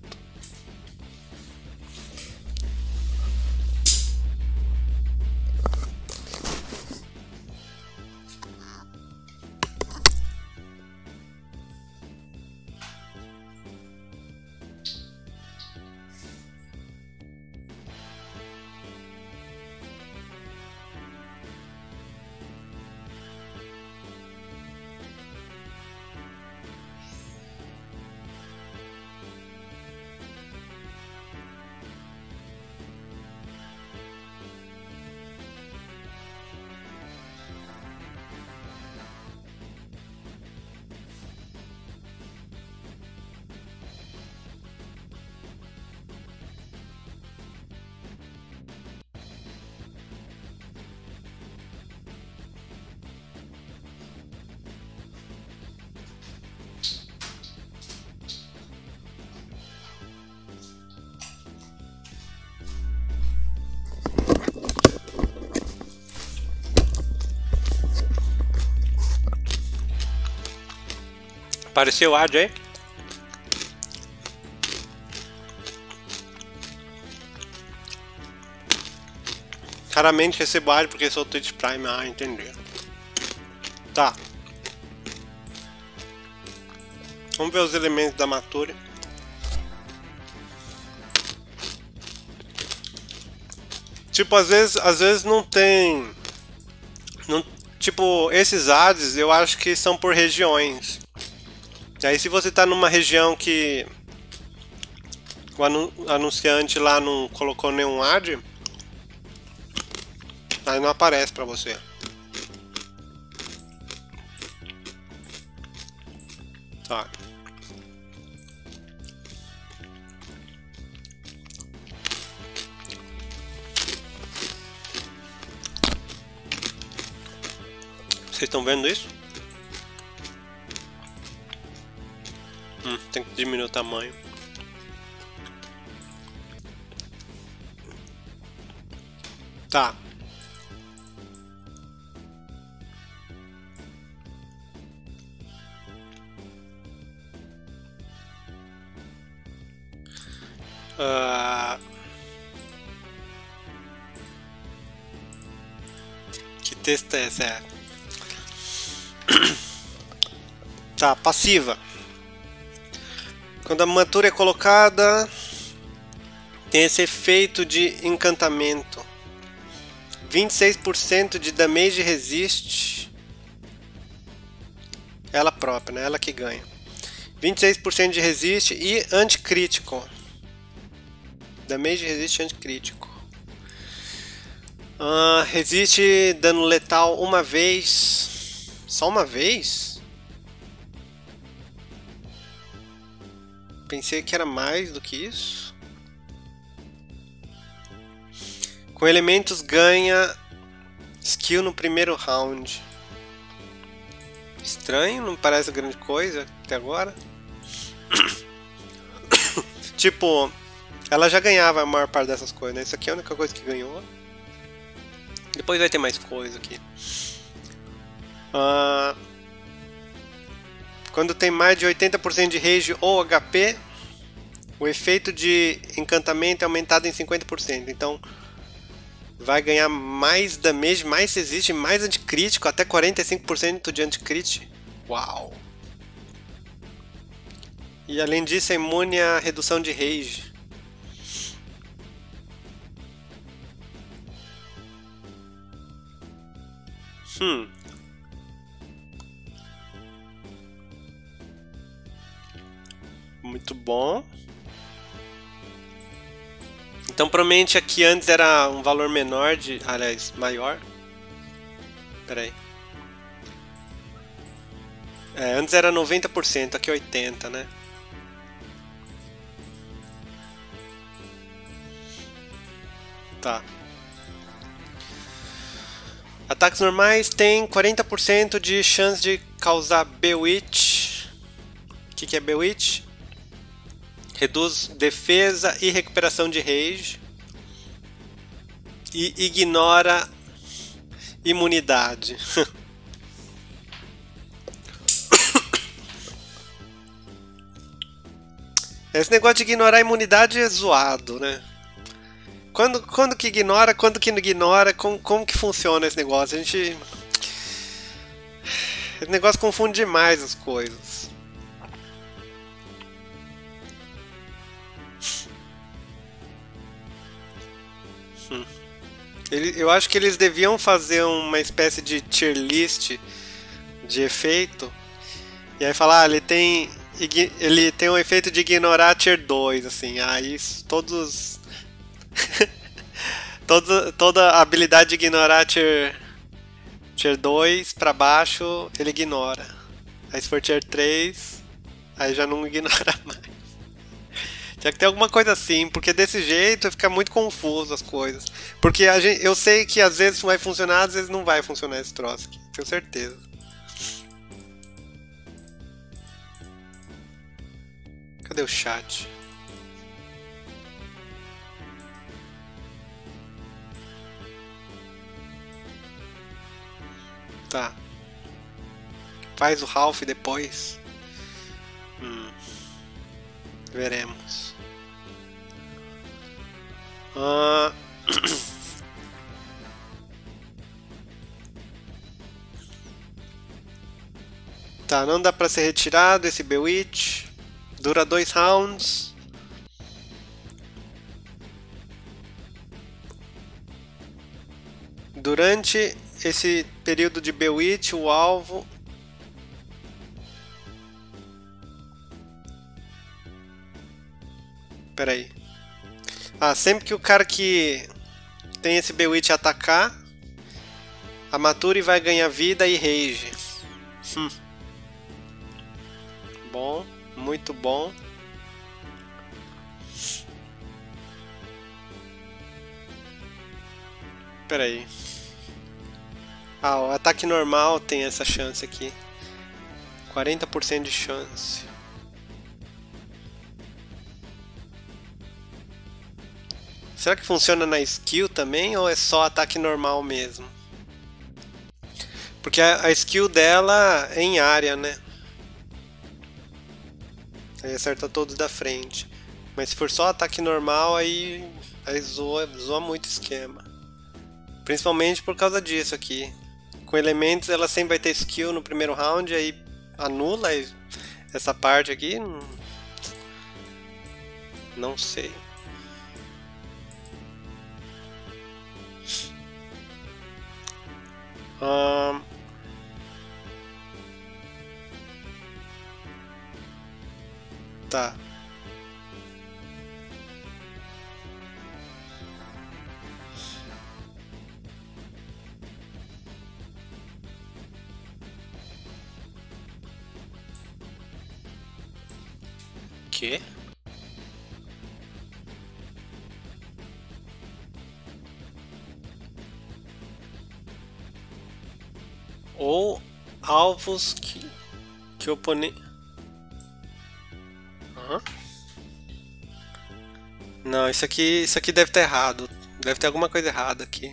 Apareceu o ad aí? Raramente recebo ad porque sou Twitch Prime. Ah, entendi. Tá. Vamos ver os elementos da Mature. Tipo, às vezes, às vezes não tem... Não, tipo, esses ads eu acho que são por regiões. E aí se você tá numa região que o anu anunciante lá não colocou nenhum ad, aí não aparece pra você. Tá. Vocês estão vendo isso? Hum, tem que diminuir o tamanho. Tá. Uh... Que texto é esse? É. Tá, passiva. Quando a Mature é colocada, tem esse efeito de encantamento. vinte e seis por cento de damage resist. Ela própria, né? Ela que ganha. vinte e seis por cento de resist e anticrítico. Damage resist anticrítico. Uh, resiste dano letal uma vez. Só uma vez? Pensei que era mais do que isso. Com elementos ganha skill no primeiro round. Estranho, não parece grande coisa até agora. Tipo, ela já ganhava a maior parte dessas coisas, né? Isso aqui é a única coisa que ganhou. Depois vai ter mais coisa aqui. Uh, quando tem mais de oitenta por cento de rage ou H P, o efeito de encantamento é aumentado em cinquenta por cento. Então vai ganhar mais damage, mais resiste, mais anticrítico, até quarenta e cinco por cento de anticrit. Uau! E além disso é imune à redução de rage. Hum. Muito bom. Então provavelmente aqui antes era um valor menor de... Aliás, maior. Pera aí. É, antes era noventa por cento, aqui oitenta por cento, né? Tá. Ataques normais tem quarenta por cento de chance de causar Bewitch. O que, que é Bewitch? Reduz defesa e recuperação de rage. E ignora imunidade. Esse negócio de ignorar a imunidade é zoado, né? Quando, quando que ignora, quando que não ignora, como, como que funciona esse negócio? A gente... Esse negócio confunde demais as coisas. Hum. Ele, eu acho que eles deviam fazer uma espécie de tier list de efeito. E aí falar, ah, ele tem... Ele tem um efeito de ignorar tier dois, assim. Aí todos... toda, toda a habilidade de ignorar tier, tier dois pra baixo, ele ignora. Aí se for tier três, aí já não ignora mais. Tinha que ter alguma coisa assim, porque desse jeito fica muito confuso as coisas. Porque a gente, eu sei que às vezes vai funcionar, às vezes não vai funcionar esse troço aqui, tenho certeza. Cadê o chat? Tá. Faz o Ralph depois. Hum. Veremos. Ah. Tá, não dá pra ser retirado esse Bewitch. Dura dois rounds. Durante esse período de Bewitch, o alvo Pera aí. Ah, sempre que o cara que tem esse Bewitch atacar, a Maturi vai ganhar vida e rage. Hum. Bom, muito bom. Pera aí. Ah, o ataque normal tem essa chance aqui. quarenta por cento de chance. Será que funciona na skill também ou é só ataque normal mesmo? Porque a, a skill dela é em área, né? Aí acerta todos da frente. Mas se for só ataque normal, aí, aí zoa, zoa muito o esquema. Principalmente por causa disso aqui. Com elementos ela sempre vai ter skill no primeiro round, aí anula essa parte aqui. Não, não sei. Um... Tá. Que? Ou alvos que, que o oponente... Uhum. Não, isso aqui, isso aqui deve estar errado. Deve ter alguma coisa errada aqui.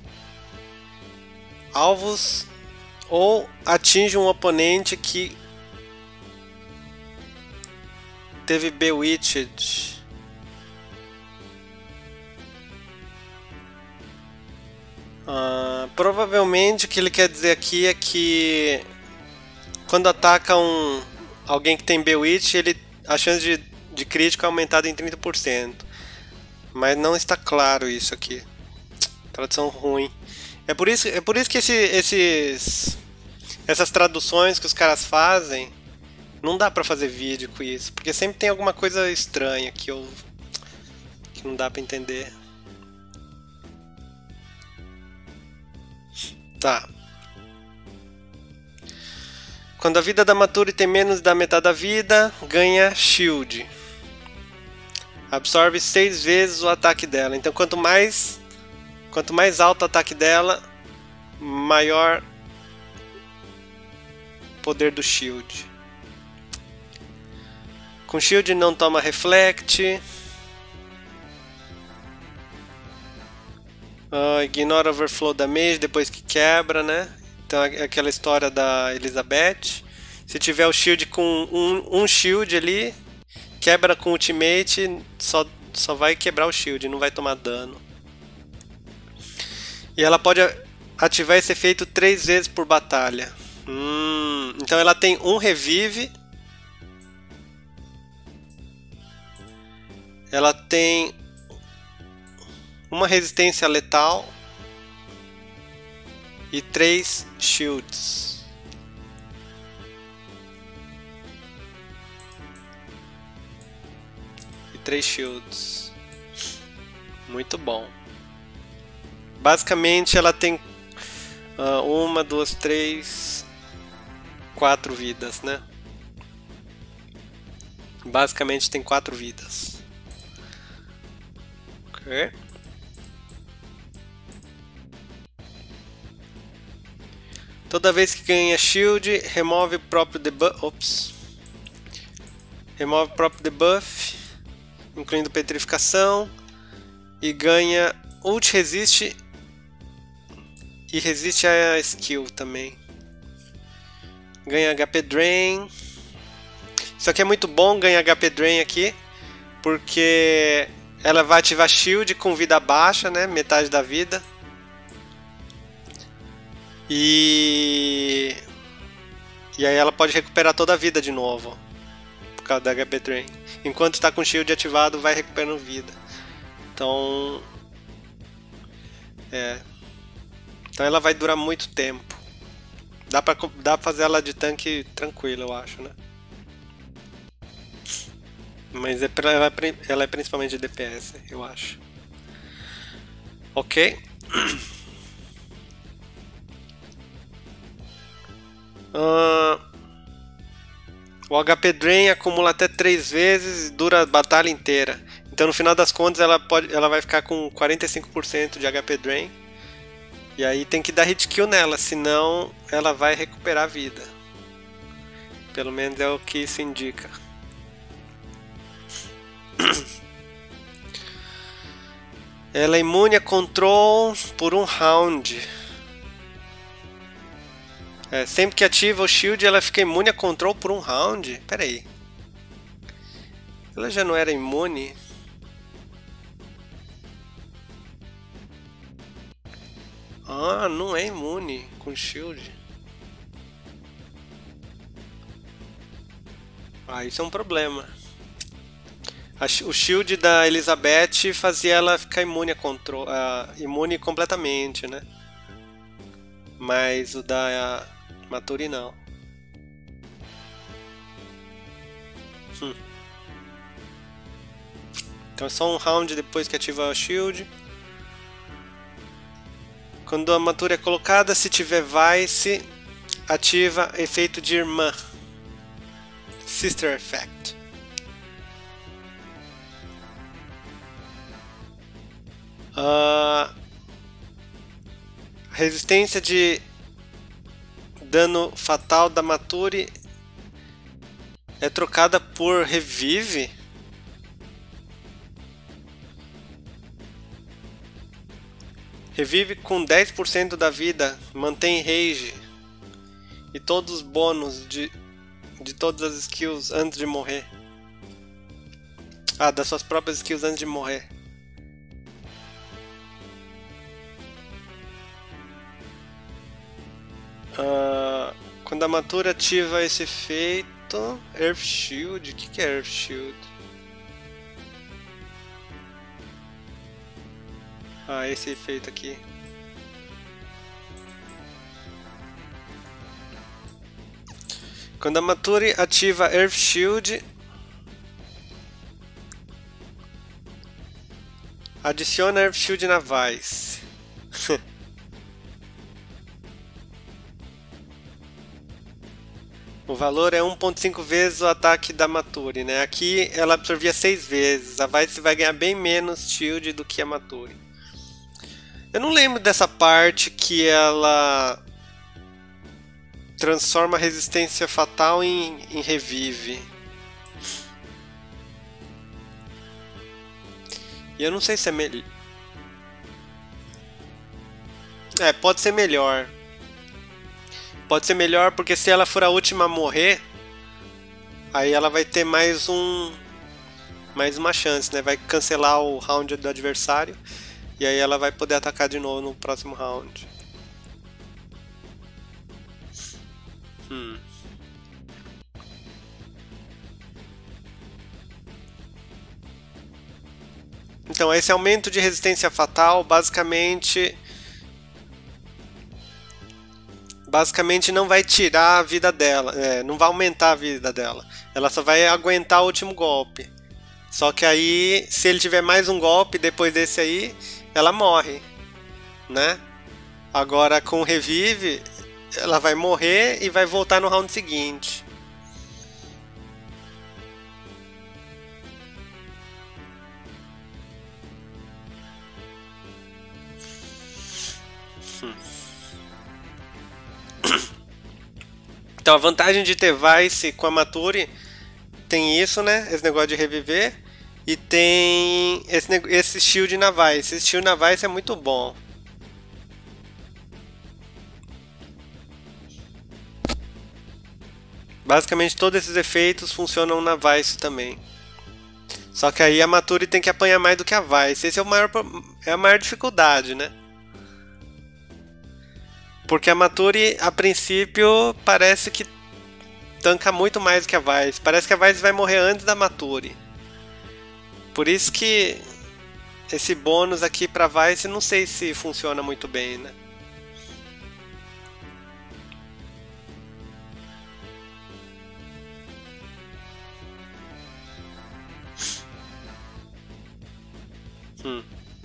Alvos ou atinge um oponente que teve Bewitched. Uh, provavelmente o que ele quer dizer aqui é que quando ataca um alguém que tem Bewitch, ele, a chance de, de crítico é aumentada em trinta por cento. Mas não está claro isso aqui. Tradução ruim. É por isso, é por isso que esse, esses, essas traduções que os caras fazem, não dá pra fazer vídeo com isso. Porque sempre tem alguma coisa estranha que, eu, que não dá pra entender. Tá. Quando a vida da Maturi tem menos da metade da vida, ganha shield. Absorve seis vezes o ataque dela. Então quanto mais quanto mais alto o ataque dela, maior poder do shield. Com shield não toma reflect. Uh, ignora overflow damage depois que quebra, né? Então é aquela história da Elizabeth. Se tiver o shield com um, um shield ali, quebra com ultimate, só, só vai quebrar o shield, não vai tomar dano. E ela pode ativar esse efeito três vezes por batalha. Hum, então ela tem um revive. Ela tem uma resistência letal e três shields. E três shields. Muito bom. Basicamente ela tem uh, uma, duas, três, quatro vidas, né? Basicamente tem quatro vidas. Ok. Toda vez que ganha shield, remove o próprio debuff. Ops. Remove o próprio debuff, incluindo petrificação, e ganha ult resiste e resiste a skill também. Ganha H P drain. Isso aqui é muito bom, ganha H P drain aqui, porque ela vai ativar shield com vida baixa, né, metade da vida. E E aí ela pode recuperar toda a vida de novo. Por causa da H P Drain. Enquanto está com o shield ativado, vai recuperando vida. Então... É... Então ela vai durar muito tempo. Dá pra, dá pra fazer ela de tanque tranquilo, eu acho, né? Mas é pra, ela, é, ela é principalmente de D P S, eu acho. Ok. Uh, o H P Drain acumula até três vezes e dura a batalha inteira. Então no final das contas ela, pode, ela vai ficar com quarenta e cinco por cento de H P Drain. E aí tem que dar hit kill nela, senão ela vai recuperar a vida. Pelo menos é o que se indica. Ela é imune a control por um round. É, sempre que ativa o shield ela fica imune a control por um round. Pera aí. Ela já não era imune? Ah, não é imune com shield. Ah, isso é um problema. O shield da Elizabeth fazia ela ficar imune a control, uh, imune completamente, né? Mas o da Maturi não. Hum. Então é só um round depois que ativa o shield. Quando a Maturi é colocada, se tiver Vice, ativa efeito de irmã. Sister Effect. Uh, resistência de dano fatal da Maturi é trocada por Revive. Revive com dez por cento da vida, mantém rage e todos os bônus de, de todas as skills antes de morrer. Ah, das suas próprias skills antes de morrer. Uh, quando a Maturi ativa esse efeito, Earth Shield, o que, que é Earth Shield? Ah, esse efeito aqui. Quando a Maturi ativa Earth Shield, adiciona Earth Shield na Vice. O valor é um ponto cinco vezes o ataque da Maturi, né? Aqui ela absorvia seis vezes. A Vice vai ganhar bem menos shield do que a Maturi. Eu não lembro dessa parte que ela transforma a resistência fatal em, em revive. E eu não sei se é melhor. É, pode ser melhor. Pode ser melhor porque se ela for a última a morrer, aí ela vai ter mais um, mais uma chance, né? Vai cancelar o round do adversário e aí ela vai poder atacar de novo no próximo round. Hum. Então esse aumento de resistência fatal basicamente basicamente não vai tirar a vida dela, é, não vai aumentar a vida dela. Ela só vai aguentar o último golpe. Só que aí, se ele tiver mais um golpe depois desse aí, ela morre, né? Agora com o revive, ela vai morrer e vai voltar no round seguinte. Hum. Então a vantagem de ter Vice com a Maturi tem isso, né? Esse negócio de reviver. E tem esse, esse shield na Vice. Esse shield na Vice é muito bom. Basicamente todos esses efeitos funcionam na Vice também. Só que aí a Maturi tem que apanhar mais do que a Vice. Esse é, o maior, é a maior dificuldade, né? Porque a Maturi, a princípio, parece que tanca muito mais que a Vice. Parece que a Vice vai morrer antes da Maturi. Por isso que esse bônus aqui pra Vice não sei se funciona muito bem, né? Hum.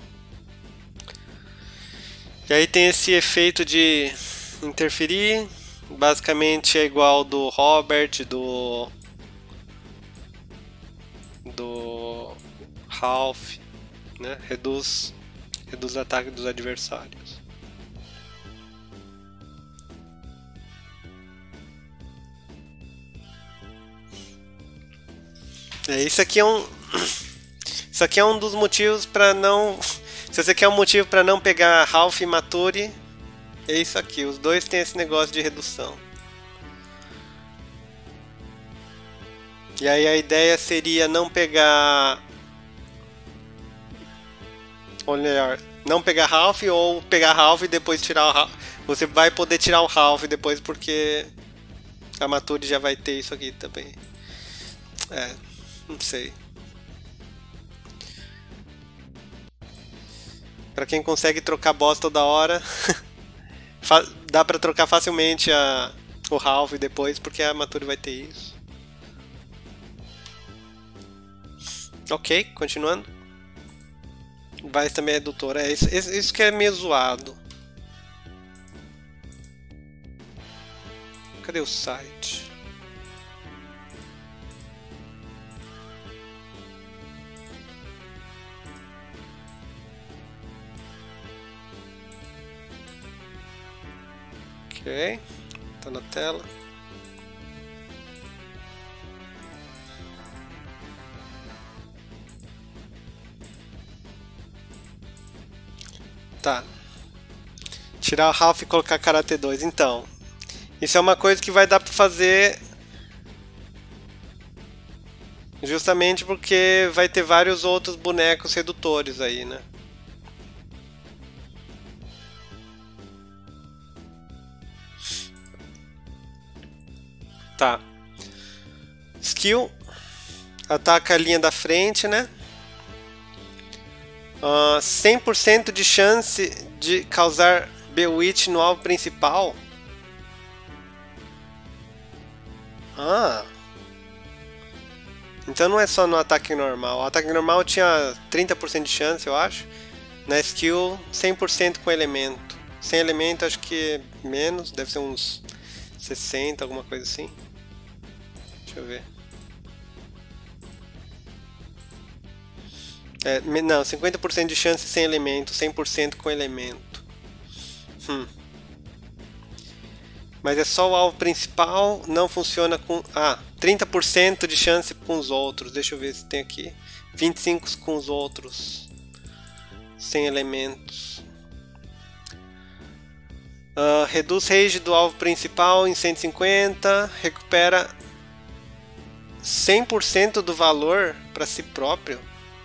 E aí tem esse efeito de interferir. Basicamente é igual ao do Robert, do do Ralph, né? Reduz, reduz o ataque dos adversários. É, isso aqui é um isso aqui é um dos motivos para não, se você quer um motivo para não pegar Ralph e Maturi, é isso aqui, os dois têm esse negócio de redução. E aí a ideia seria não pegar, ou melhor, não pegar Ralph ou pegar Ralph e depois tirar o Ralph. Você vai poder tirar o Ralph depois porque a Maturi já vai ter isso aqui também. É, não sei. Pra quem consegue trocar boss toda hora, dá pra trocar facilmente a, o Ralph depois, porque a Maturi vai ter isso. Ok, continuando. Vice também é redutor. É isso, isso que é meio zoado. Cadê o site? Ok, tá na tela. Tá. Tirar o Ralph e colocar Karate dois. Então, isso é uma coisa que vai dar pra fazer justamente porque vai ter vários outros bonecos redutores aí, né? Tá. Skill. Ataca a linha da frente, né? Uh, cem por cento de chance de causar Bewitch no alvo principal. Ah. Então não é só no ataque normal. O ataque normal tinha trinta por cento de chance, eu acho. Na skill, cem por cento com elemento. Sem elemento, acho que menos. Deve ser uns sessenta, alguma coisa assim. Deixa eu ver. É, não, cinquenta por cento de chance sem elemento, cem por cento com elemento. Hum. Mas é só o alvo principal, não funciona com... Ah, trinta por cento de chance com os outros. Deixa eu ver se tem aqui. vinte e cinco por cento com os outros. Sem elementos. Uh, reduz rage do alvo principal em cento e cinquenta. Recupera cem por cento do valor para si próprio.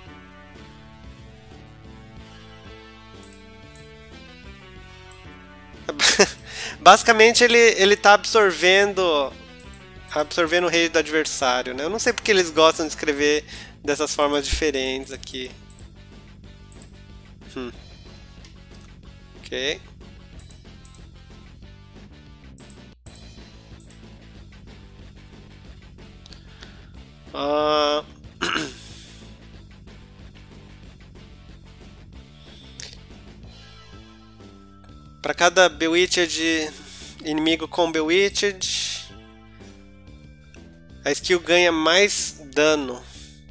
Basicamente ele, ele tá absorvendo absorvendo o rage do adversário, né? Eu não sei porque eles gostam de escrever dessas formas diferentes aqui. Hum. Ok. Uh... Para cada Bewitched inimigo com Bewitched, a skill ganha mais dano.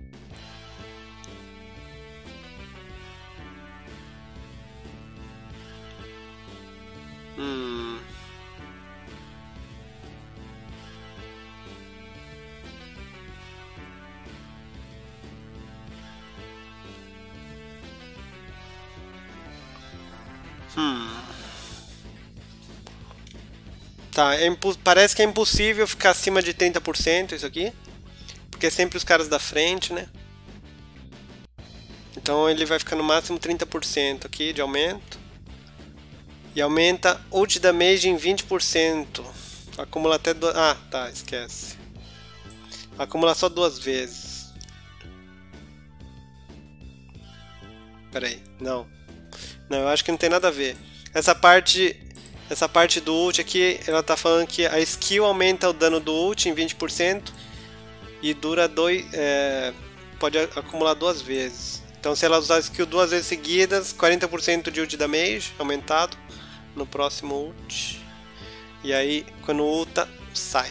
Hum. Hum. Tá, é parece que é impossível ficar acima de trinta por cento isso aqui, porque é sempre os caras da frente, né? Então ele vai ficar no máximo trinta por cento aqui de aumento. E aumenta ult damage em vinte por cento. Acumula até duas... Ah, tá, esquece. Acumula só duas vezes. Pera aí, não. Não, eu acho que não tem nada a ver. Essa parte... Essa parte do ult aqui, ela tá falando que a skill aumenta o dano do ult em vinte por cento e dura dois... É, pode acumular duas vezes. Então se ela usar a skill duas vezes seguidas, quarenta por cento de ult damage aumentado no próximo ult. E aí, quando ulta, sai.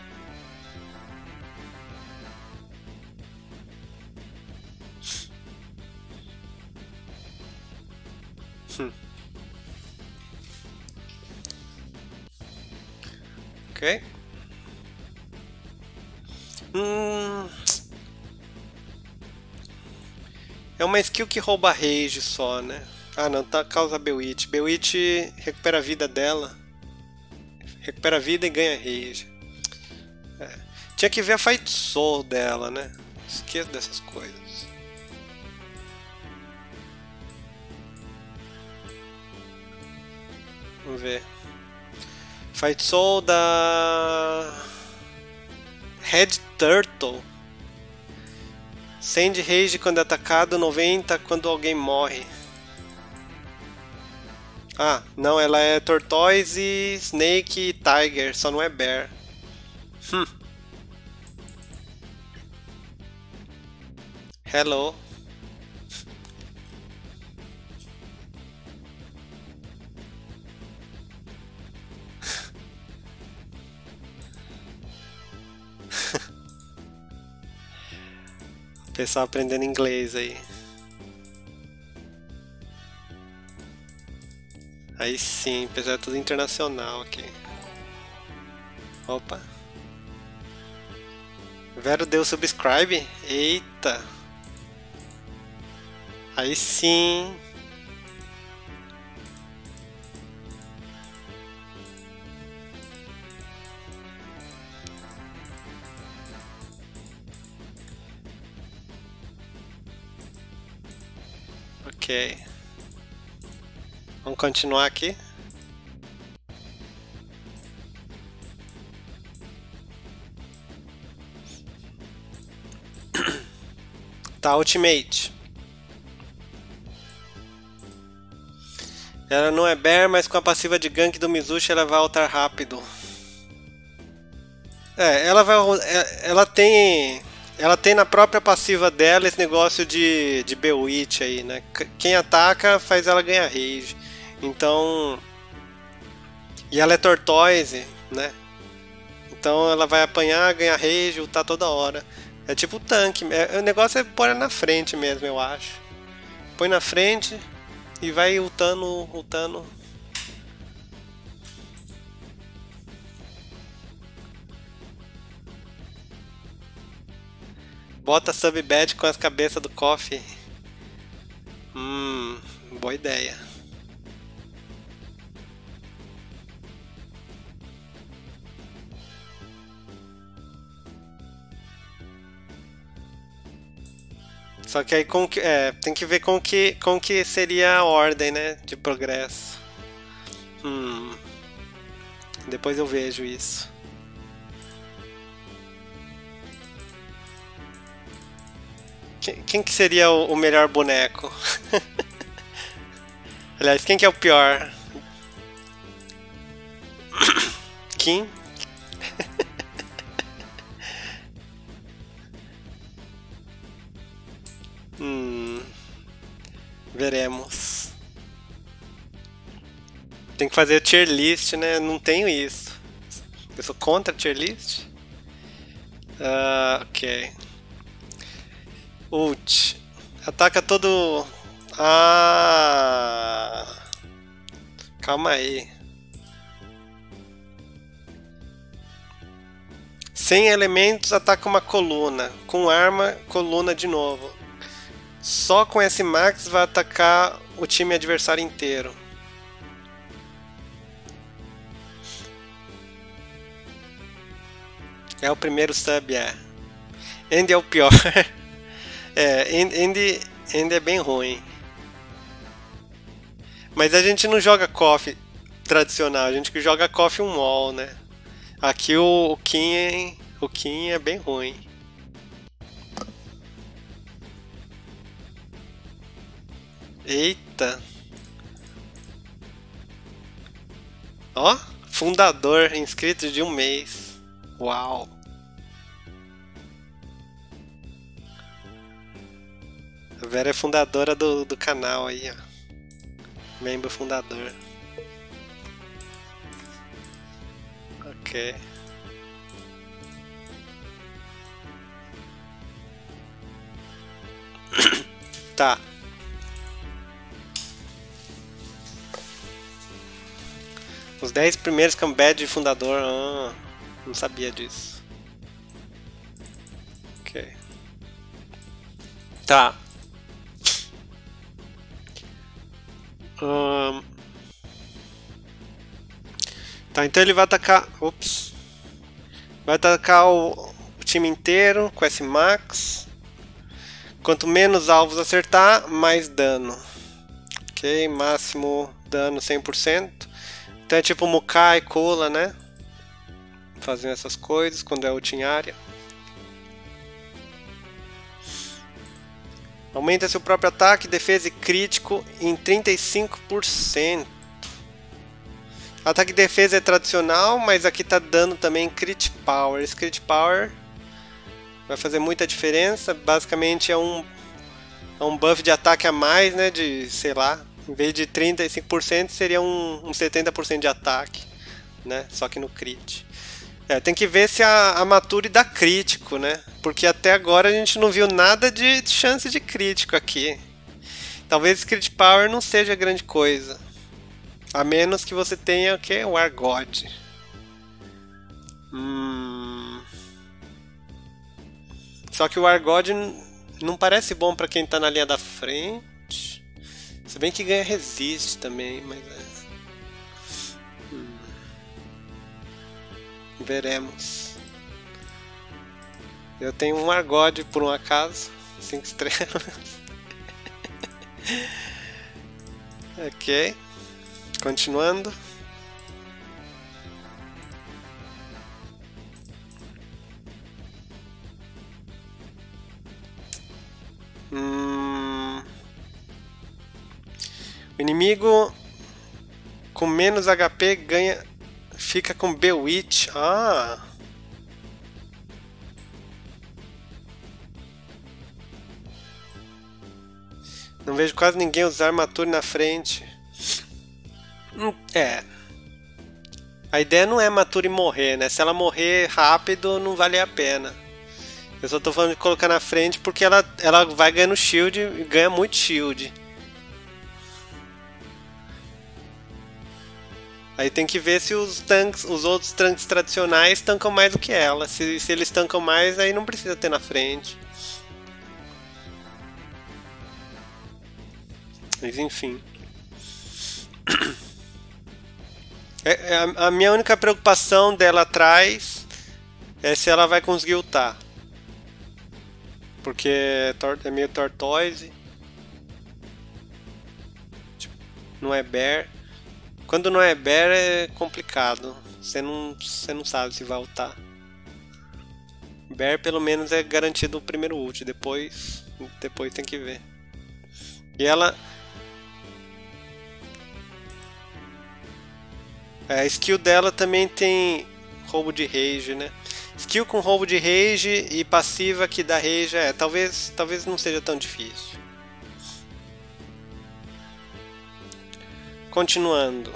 Hum. Ok. Hum. É uma skill que rouba rage só, né? Ah não, tá, causa Bewitch. Bewitch recupera a vida dela. Recupera a vida e ganha rage. É. Tinha que ver a Fight Soul dela, né? Esqueço dessas coisas. Vamos ver. Fight Soul da Red Turtle. cem de rage quando é atacado, noventa quando alguém morre. Ah, não, ela é Tortoise, Snake e Tiger, só não é Bear. Hum. Hello. Pessoal aprendendo inglês aí. Aí sim, pessoal, é tudo internacional aqui. Opa. Vero deu subscribe? Eita. Aí sim. Ok. Vamos continuar aqui. Tá, Ultimate. Ela não é Bear, mas com a passiva de gank do Mizuchi ela vai ultar rápido. É, ela vai... Ela tem... Ela tem na própria passiva dela esse negócio de, de Bewitch aí, né? Quem ataca faz ela ganhar rage. Então... E ela é Tortoise, né? Então ela vai apanhar, ganhar rage, ultar toda hora. É tipo tanque. É, o negócio é pôr na frente mesmo, eu acho. Põe na frente e vai ultando, ultando. Bota sub-bad com as cabeças do Coffee. Hum, boa ideia. Só que aí com que, é, tem que ver com que, com que seria a ordem, né, de progresso. Hum, depois eu vejo isso. Quem, quem que seria o, o melhor boneco? Aliás, quem que é o pior? Kim? Hum, veremos. Tem que fazer tier list, né? Não tenho isso. Eu sou contra tier list? Uh, ok. Ult. Ataca todo... Ah... Calma aí. cem elementos ataca uma coluna. Com arma, coluna de novo. Só com S Max vai atacar o time adversário inteiro. É o primeiro sub, é. Andy é o pior. É, Andy, Andy é bem ruim. Mas a gente não joga Coffee tradicional, a gente que joga Coffee um wall, né? Aqui o, o Kim é, o Kim é bem ruim. Eita. Ó, fundador, inscrito de um mês. Uau. A Vera é fundadora do, do canal aí, ó. Membro fundador. Ok. Tá. Os dez primeiros combats de fundador. Ah, não sabia disso. Ok. Tá. Hum. Tá, então ele vai atacar. Ops. Vai atacar o, o time inteiro com esse Max. Quanto menos alvos acertar, mais dano. Ok, máximo dano cem por cento. Então é tipo Mukai, Cola, né? Fazendo essas coisas quando é ult em área. Aumenta seu próprio ataque, defesa e crítico em trinta e cinco por cento. Ataque e defesa é tradicional, mas aqui tá dando também Crit Power. Esse Crit Power vai fazer muita diferença. Basicamente é um, é um buff de ataque a mais, né? De, sei lá, em vez de trinta e cinco por cento seria um, um setenta por cento de ataque, né? Só que no crit. É, tem que ver se a, a Mature dá crítico, né? Porque até agora a gente não viu nada de chance de crítico aqui. Talvez esse Crit Power não seja grande coisa. A menos que você tenha o que? O Argod. Hum... Só que o Argod não parece bom pra quem tá na linha da frente. Se bem que ganha resiste também, mas é... Hum. Veremos. Eu tenho um Argod por um acaso. cinco estrelas. Ok. Continuando. Hum... O inimigo com menos H P ganha, fica com Bewitch. Ah. Não vejo quase ninguém usar Mature na frente. Hum, é. A ideia não é Mature morrer, né? Se ela morrer rápido, não vale a pena. Eu só tô falando de colocar na frente porque ela, ela vai ganhando shield e ganha muito shield. Aí tem que ver se os tanques, os outros tanques tradicionais tancam mais do que ela. Se, se eles tancam mais, aí não precisa ter na frente. Mas enfim. É, é a, a minha única preocupação dela atrás é se ela vai conseguir ultar. Porque é, tor é meio tortoise. Tipo, não é bear. Quando não é bear é complicado. Você não, você não sabe se vai ultar. Bear pelo menos é garantido o primeiro ult. Depois, depois tem que ver. E ela... A skill dela também tem roubo de rage, né? Skill com roubo de rage e passiva que dá rage, é, talvez, talvez não seja tão difícil. Continuando.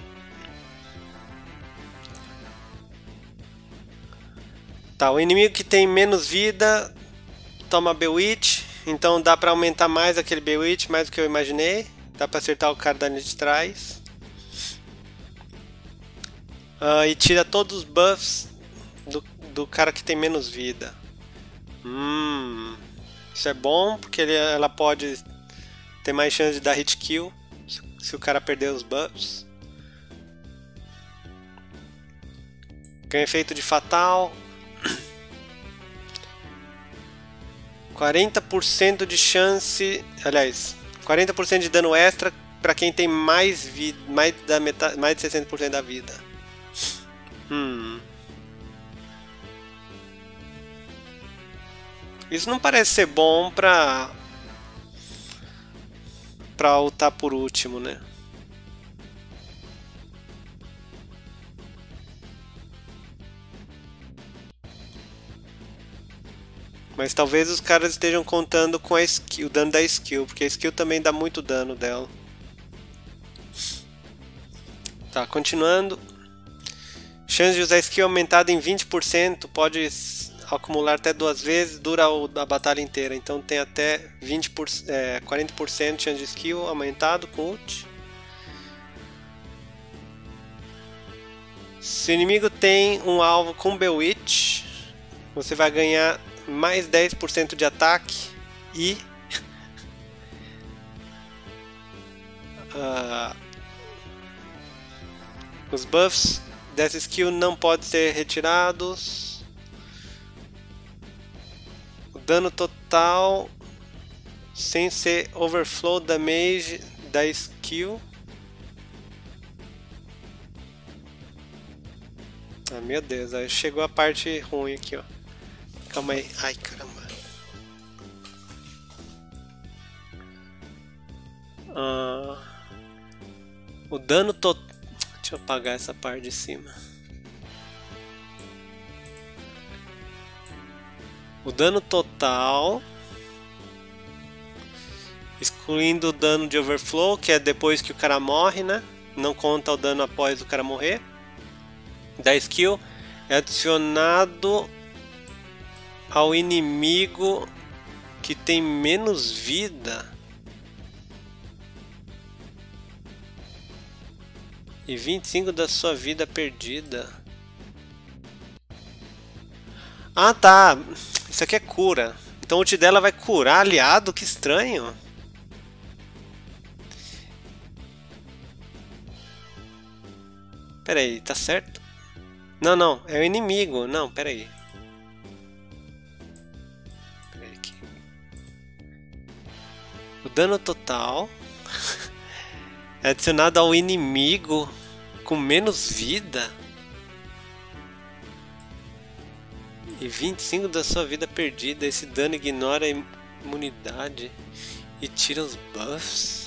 Tá, o inimigo que tem menos vida toma Bewitch, então dá pra aumentar mais aquele Bewitch, mais do que eu imaginei. Dá pra acertar o cara da linha de trás. Uh, e tira todos os buffs do, do cara que tem menos vida. Hum, isso é bom porque ele, ela pode ter mais chance de dar hit kill se, se o cara perder os buffs. Ganha efeito de fatal. quarenta por cento de chance, aliás, quarenta por cento de dano extra para quem tem mais vida, mais da metade, mais de sessenta por cento da vida. Hum. Isso não parece ser bom pra... pra ultar por último, né? Mas talvez os caras estejam contando com a skill, o dano da skill, porque a skill também dá muito dano dela. Tá, continuando. Chance de usar skill aumentada em vinte por cento, pode acumular até duas vezes, dura a batalha inteira. Então tem até vinte por cento, é, quarenta por cento de chance de skill aumentado com ult. Se o inimigo tem um alvo com Bewitch, você vai ganhar mais dez por cento de ataque e uh, os buffs dessa skill não podem ser retirados. O dano total sem ser overflow damage da skill. Ah, meu Deus, aí chegou a parte ruim aqui, ó. Calma aí. Ai, caramba. Ah, o dano total... Deixa eu apagar essa parte de cima. O dano total... excluindo o dano de overflow, que é depois que o cara morre, né? Não conta o dano após o cara morrer. Da skill é adicionado ao inimigo que tem menos vida e vinte e cinco da sua vida perdida. Ah, tá. Isso aqui é cura. Então o ult dela vai curar aliado? Que estranho. Pera aí, tá certo? Não, não, é o inimigo. Não, pera aí. Pera aí aqui. O dano total é adicionado ao inimigo com menos vida e vinte e cinco da sua vida perdida. Esse dano ignora a imunidade e tira os buffs.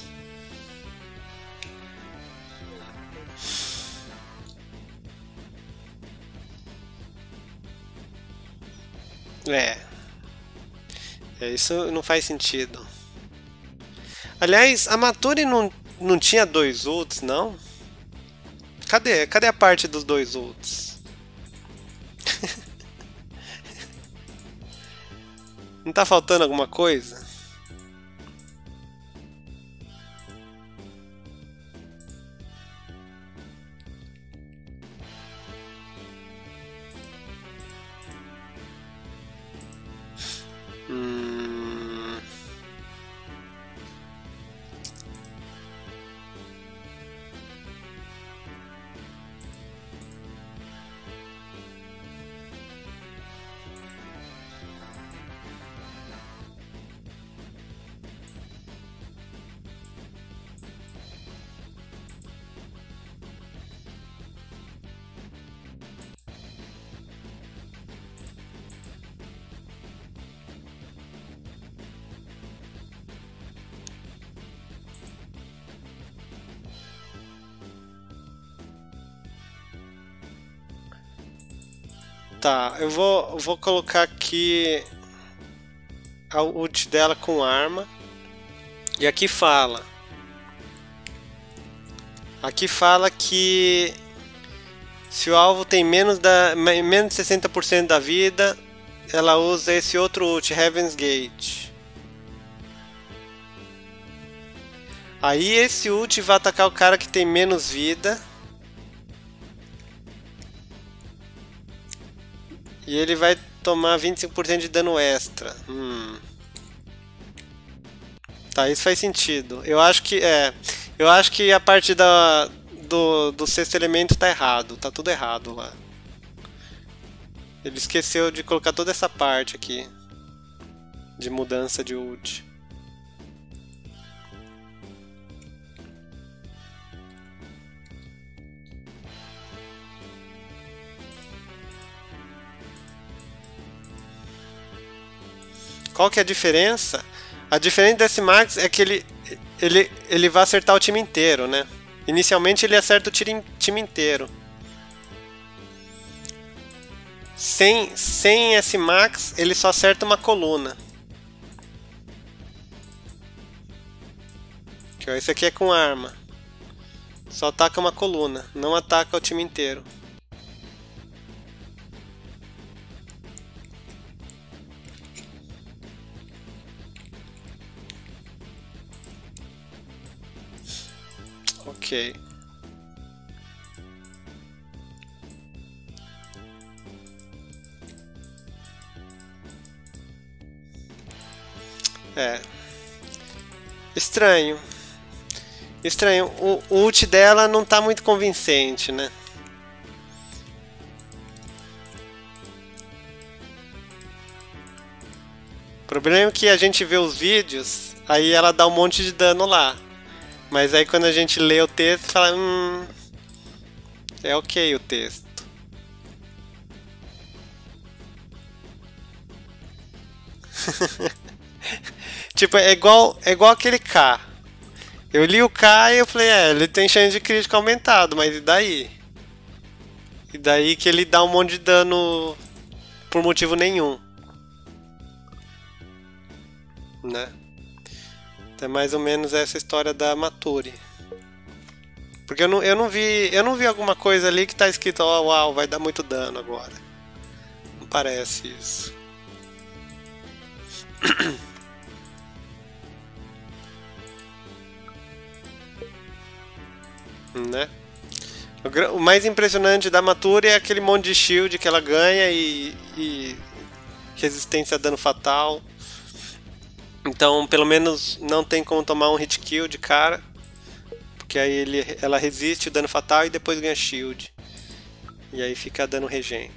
É. é, isso não faz sentido. Aliás, a Maturi não, não tinha dois ults, não? Cadê? Cadê a parte dos dois ults? Não tá faltando alguma coisa? Hum... Tá, eu vou, eu vou colocar aqui a ult dela com arma. E aqui fala. Aqui fala que se o alvo tem menos, da, menos de sessenta por cento da vida, ela usa esse outro ult, Heaven's Gate. Aí esse ult vai atacar o cara que tem menos vida. E ele vai tomar vinte e cinco por cento de dano extra. Hum. Tá, isso faz sentido. Eu acho que é. Eu acho que a parte da, do, do sexto elemento tá errado. Tá tudo errado lá. Ele esqueceu de colocar toda essa parte aqui de mudança de ult. Qual que é a diferença? A diferença desse Max é que ele, ele, ele vai acertar o time inteiro, né? Inicialmente ele acerta o time, time inteiro. Sem, sem esse Max, ele só acerta uma coluna. Aqui, ó, esse aqui é com arma. Só ataca uma coluna, não ataca o time inteiro. Ok. É. Estranho. Estranho. O, o ult dela não tá muito convincente, né? O problema é que a gente vê os vídeos, aí ela dá um monte de dano lá. Mas aí quando a gente lê o texto, fala... Hum, é ok o texto. Tipo, é igual, é igual aquele K. Eu li o K e eu falei, é, ele tem chance de crítico aumentado, mas e daí? E daí que ele dá um monte de dano por motivo nenhum. Né? É mais ou menos essa história da Maturi. Porque eu não, eu não vi. Eu não vi alguma coisa ali que tá escrito, ó, oh, uau, vai dar muito dano agora. Não parece isso. Né? O, o mais impressionante da Maturi é aquele monte de shield que ela ganha e, e resistência a dano fatal. Então, pelo menos não tem como tomar um hit kill de cara, porque aí ele, ela resiste o dano fatal e depois ganha shield. E aí fica dando regen.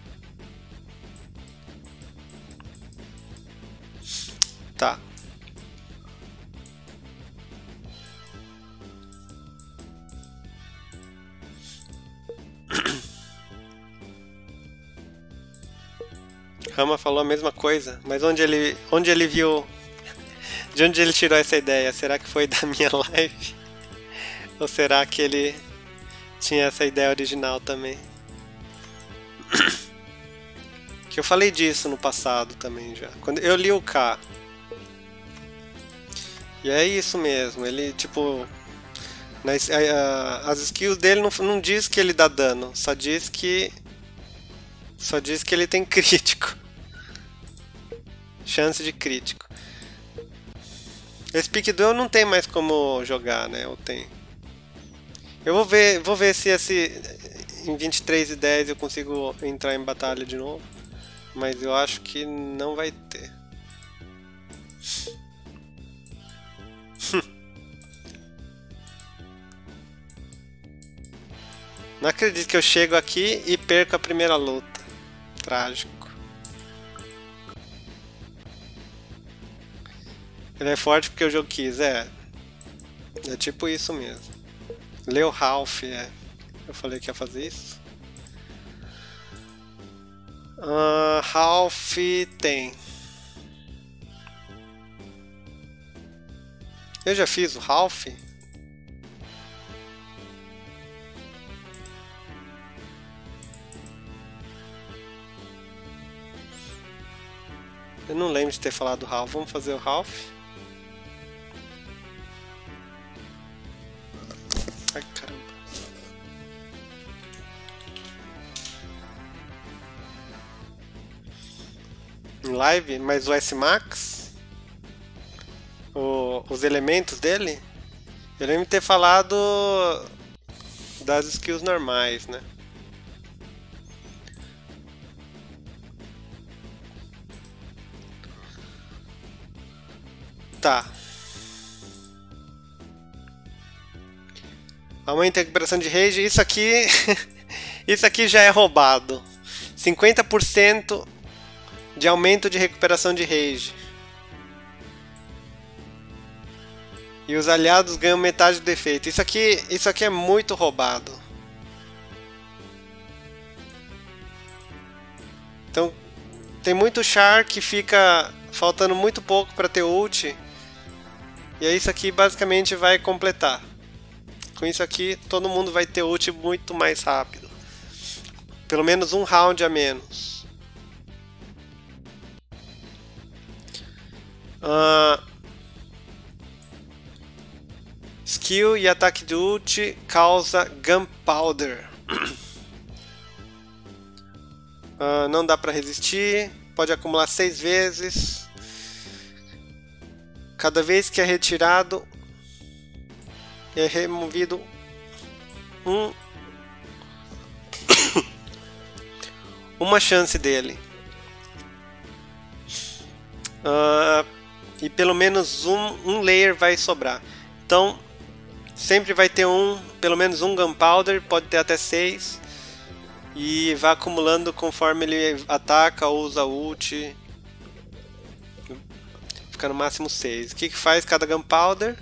Tá. Rama falou a mesma coisa, mas onde ele, onde ele viu... De onde ele tirou essa ideia? Será que foi da minha live? Ou será que ele tinha essa ideia original também? Que eu falei disso no passado também já. Quando eu li o K. E é isso mesmo, ele tipo... Nas, a, a, as skills dele não, não diz que ele dá dano, só diz que... Só diz que ele tem crítico. Chance de crítico. Esse Pick Duel não tem mais como jogar, né? Ou tem? Eu vou ver, vou ver se esse em vinte e três e dez eu consigo entrar em batalha de novo. Mas eu acho que não vai ter. Não acredito que eu chego aqui e perco a primeira luta. Trágico. Ele é forte porque o jogo quis, é. É tipo isso mesmo. Leo Ralph, é. Eu falei que ia fazer isso. Uh, Ralph tem. Eu já fiz o Ralph? Eu não lembro de ter falado do Ralph. Vamos fazer o Ralph? Ai, caramba. Em live, mas o S-Max? O, os elementos dele? Eu lembro de ter falado das skills normais, né? Tá. Aumenta a recuperação de rage. Isso aqui... Isso aqui já é roubado. cinquenta por cento de aumento de recuperação de rage. E os aliados ganham metade do efeito. Isso aqui, isso aqui é muito roubado. Então, tem muito char que fica faltando muito pouco para ter ult. E aí isso aqui basicamente vai completar. Com isso aqui todo mundo vai ter ult muito mais rápido. Pelo menos um round a menos. Uh, skill e ataque de ult causa Gunpowder. uh, não dá para resistir. Pode acumular seis vezes. Cada vez que é retirado, é removido um uma chance dele. Uh, e pelo menos um, um layer vai sobrar. Então sempre vai ter um, pelo menos um Gunpowder, pode ter até seis. E vai acumulando conforme ele ataca ou usa ult. Fica no máximo seis. O que, que faz cada Gunpowder?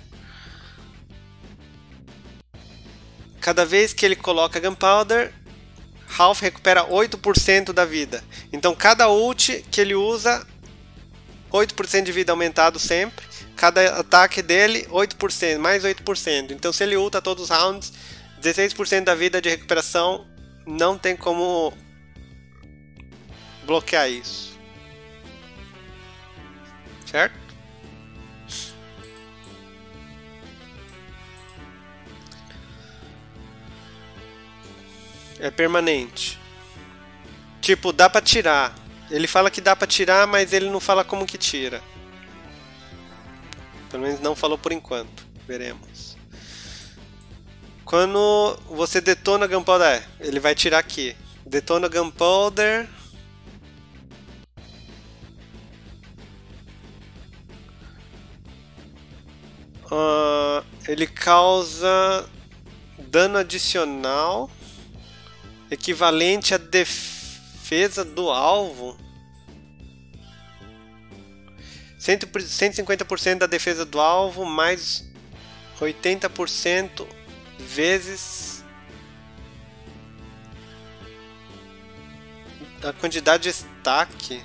Cada vez que ele coloca Gunpowder, Ralph recupera oito por cento da vida. Então cada ult que ele usa, oito por cento de vida aumentado sempre. Cada ataque dele, oito por cento, mais oito por cento. Então se ele ulta todos os rounds, dezesseis por cento da vida de recuperação. Não tem como bloquear isso. Certo? É permanente. Tipo, dá pra tirar. Ele fala que dá pra tirar, mas ele não fala como que tira. Pelo menos não falou por enquanto. Veremos. Quando você detona Gunpowder, ele vai tirar aqui. Detona Gunpowder. Uh, ele causa dano adicional equivalente à defesa do alvo. cento e cinquenta por cento da defesa do alvo mais oitenta por cento vezes a quantidade de stack.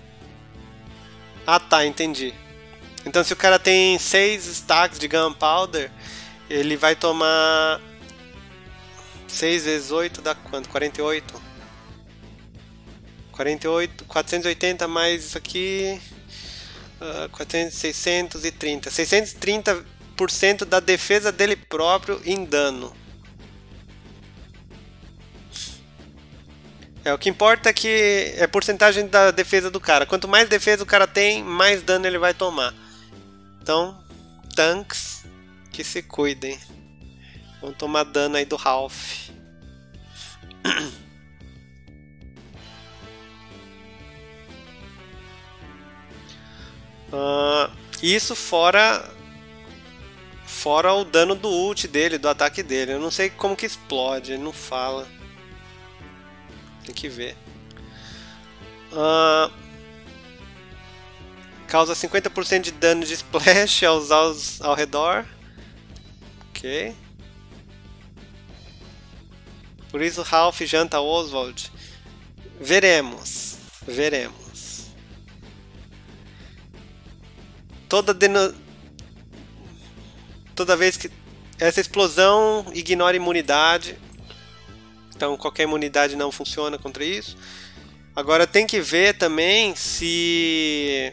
Ah tá, entendi. Então se o cara tem seis stacks de Gunpowder, ele vai tomar seis vezes oito dá quanto? quarenta e oito? quarenta e oito, quatrocentos e oitenta mais isso aqui, uh, quatrocentos, seiscentos e trinta. seiscentos e trinta por cento da defesa dele próprio em dano. É, o que importa é que é a porcentagem da defesa do cara. Quanto mais defesa o cara tem, mais dano ele vai tomar. Então, tanks que se cuidem. Vão tomar dano aí do Ralph. uh, isso fora fora o dano do ult dele, do ataque dele. Eu não sei como que explode, ele não fala. Tem que ver. Uh, causa cinquenta por cento de dano de splash aos, aos ao redor. Ok. Por isso Ralph janta Oswald. Veremos. Veremos. Toda deno... Toda vez que essa explosão ignora imunidade. Então qualquer imunidade não funciona contra isso. Agora tem que ver também se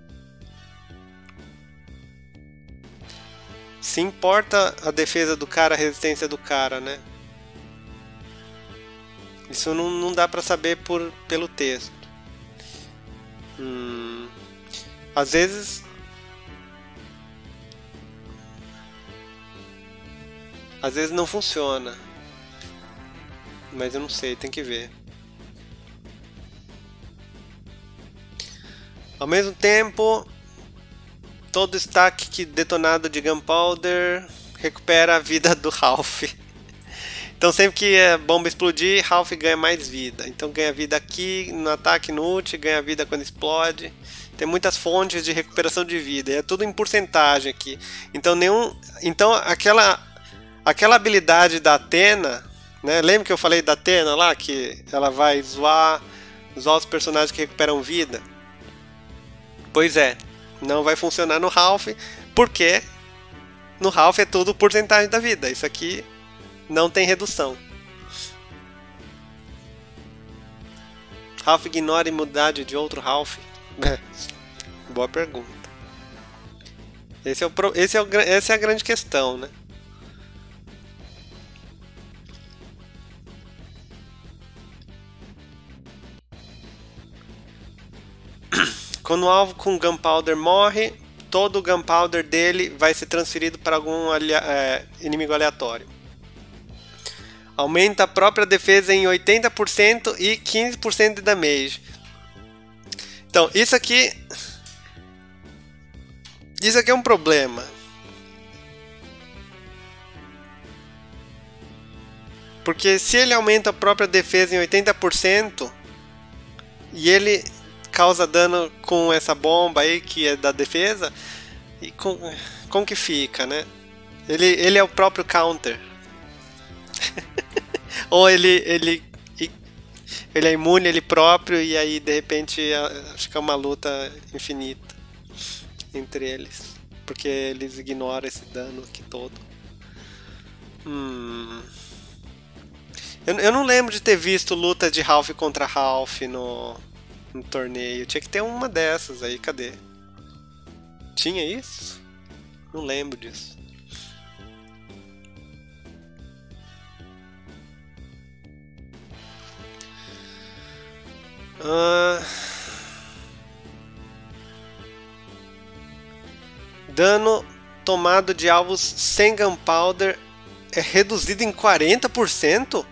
se importa a defesa do cara, a resistência do cara, né? Isso não, não dá pra saber por, pelo texto. Hum, às vezes às vezes não funciona. Mas eu não sei, tem que ver. Ao mesmo tempo, todo stack que detonado de Gunpowder recupera a vida do Ralph. Então sempre que a bomba explodir, Ralph ganha mais vida. Então ganha vida aqui, no ataque, no ult, ganha vida quando explode. Tem muitas fontes de recuperação de vida. E é tudo em porcentagem aqui. Então nenhum, então aquela aquela habilidade da Athena, né? Lembra que eu falei da Athena lá, que ela vai zoar, zoar os personagens que recuperam vida? Pois é, não vai funcionar no Ralph, porque no Ralph é tudo porcentagem da vida. Isso aqui não tem redução. Ralph ignora a imunidade de outro Ralph? Boa pergunta. Esse é o, esse é o, essa é a grande questão, né? Quando o alvo com Gunpowder morre, todo o Gunpowder dele vai ser transferido para algum alia é, inimigo aleatório. Aumenta a própria defesa em oitenta por cento e quinze por cento de damage. Então, isso aqui... Isso aqui é um problema. Porque se ele aumenta a própria defesa em oitenta por cento e ele causa dano com essa bomba aí que é da defesa, e com, como que fica, né? Ele, ele é o próprio counter. Ou ele, ele, ele é imune ele próprio e aí de repente fica uma luta infinita entre eles, porque eles ignoram esse dano aqui todo. Hum. Eu, eu não lembro de ter visto luta de Ralph contra Ralph no, no torneio. Tinha que ter uma dessas aí, cadê? Tinha isso? Não lembro disso. Uh... Dano tomado de alvos sem Gunpowder é reduzido em quarenta por cento?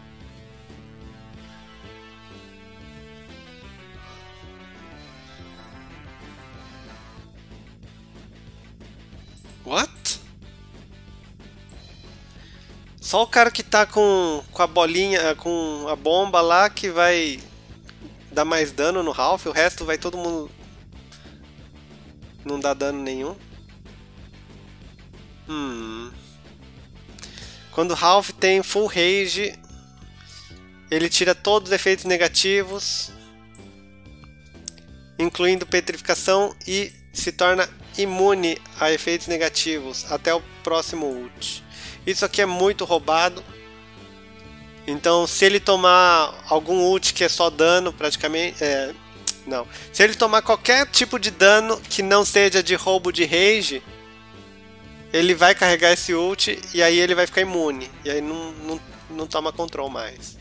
What? Só o cara que tá com, com a bolinha, com a bomba lá que vai dar mais dano no Ralph, o resto vai todo mundo não dá dano nenhum. Hum. Quando o Ralph tem full rage, ele tira todos os efeitos negativos, incluindo petrificação, e se torna imune a efeitos negativos até o próximo ult. Isso aqui é muito roubado. Então, se ele tomar algum ult que é só dano, praticamente, é, não. Se ele tomar qualquer tipo de dano que não seja de roubo de rage, ele vai carregar esse ult e aí ele vai ficar imune. E aí não, não, não toma control mais.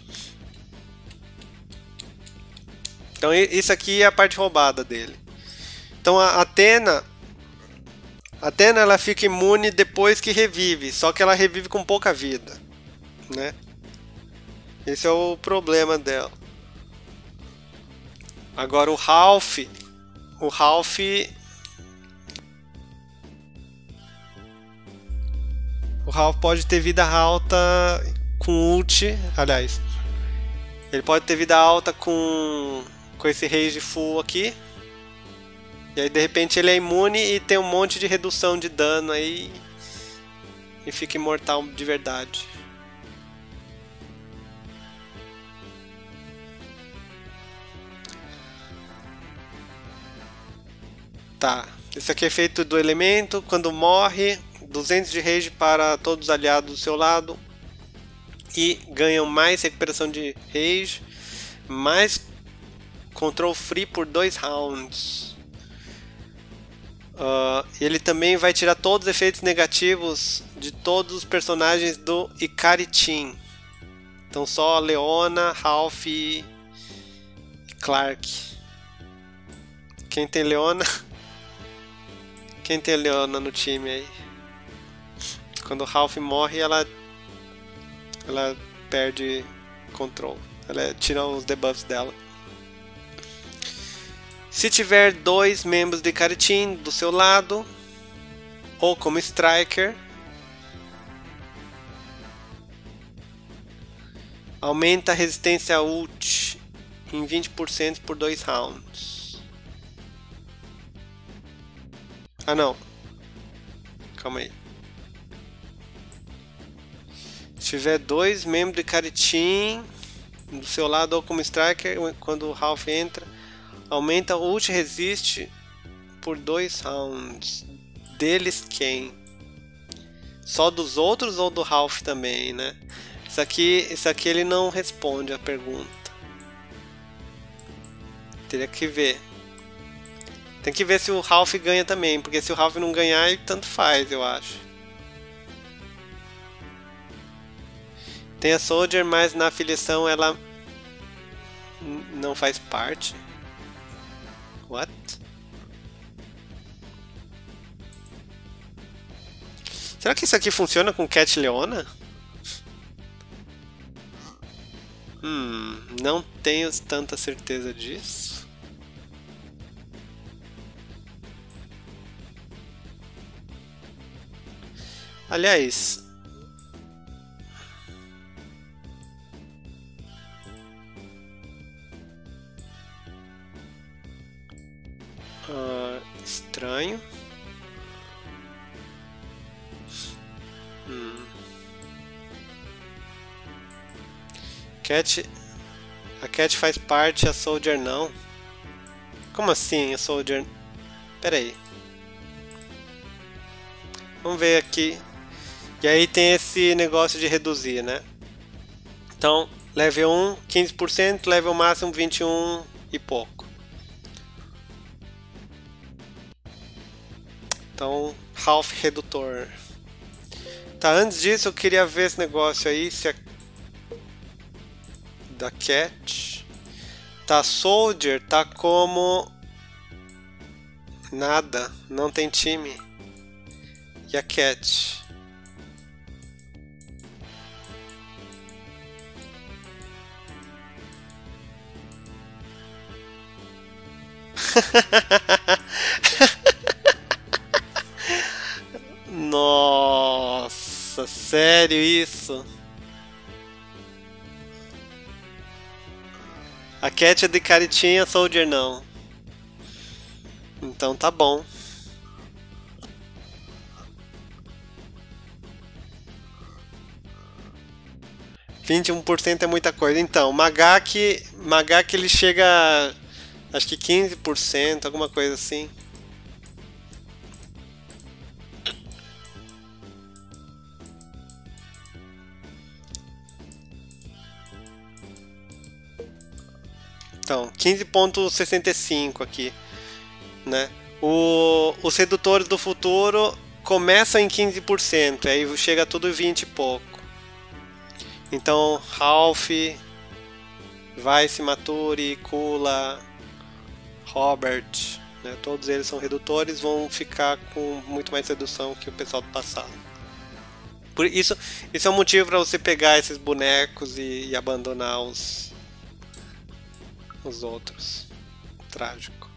Então isso aqui é a parte roubada dele. Então a Athena, a Athena ela fica imune depois que revive, só que ela revive com pouca vida, né? Esse é o problema dela. Agora o Ralph, o Ralph O Ralph pode ter vida alta com ult, aliás, ele pode ter vida alta com com esse rage full aqui. E aí de repente ele é imune e tem um monte de redução de dano aí e fica imortal de verdade. Tá, esse aqui é feito do elemento. Quando morre, duzentos de rage para todos os aliados do seu lado e ganham mais recuperação de rage, mais control free por dois rounds. Uh, ele também vai tirar todos os efeitos negativos de todos os personagens do Ikari Team. Então só Leona, Ralph e Clark. Quem tem Leona? Quem tem Leona no time aí? Quando o Ralph morre, ela ela perde control. Ela tira os debuffs dela. Se tiver dois membros de Ikari Team do seu lado, ou como Striker, aumenta a resistência ult em vinte por cento por dois rounds. Ah não, calma aí. Se tiver dois membros de Ikari Team do seu lado ou como Striker, quando o Ralph entra, aumenta o ult resist por dois rounds. Deles quem? Só dos outros ou do Ralph também, né? Isso aqui, isso aqui ele não responde a pergunta. Teria que ver. Tem que ver se o Ralph ganha também, porque se o Ralph não ganhar, tanto faz, eu acho. Tem a Soldier, mas na afiliação ela não faz parte. What? Será que isso aqui funciona com Cat Leona? Hum, não tenho tanta certeza disso. Aliás, uh, estranho. Hum. Cat, a Cat faz parte, a Soldier não. Como assim a Soldier? Pera aí. Vamos ver aqui. E aí tem esse negócio de reduzir, né? Então, level um, quinze por cento, level máximo vinte e um e pouco. Então, half redutor. Tá, antes disso eu queria ver esse negócio aí, se a... da Cat. Tá, Soldier tá como... nada, não tem time. E a Cat? Nossa, sério isso? A Cat é de caritinha, a Soldier não. Então tá bom. vinte e um por cento é muita coisa. Então, Magak, Magak ele chega, acho que quinze por cento, alguma coisa assim. Então, quinze vírgula sessenta e cinco aqui, né? O, os redutores do futuro começam em quinze por cento, aí chega tudo vinte e pouco. Então, Ralph, Vice Maturi, Kula, Robert, né? Todos eles são redutores, vão ficar com muito mais redução que o pessoal do passado. Por isso, isso é um motivo para você pegar esses bonecos e, e abandonar os, os outros. Trágico.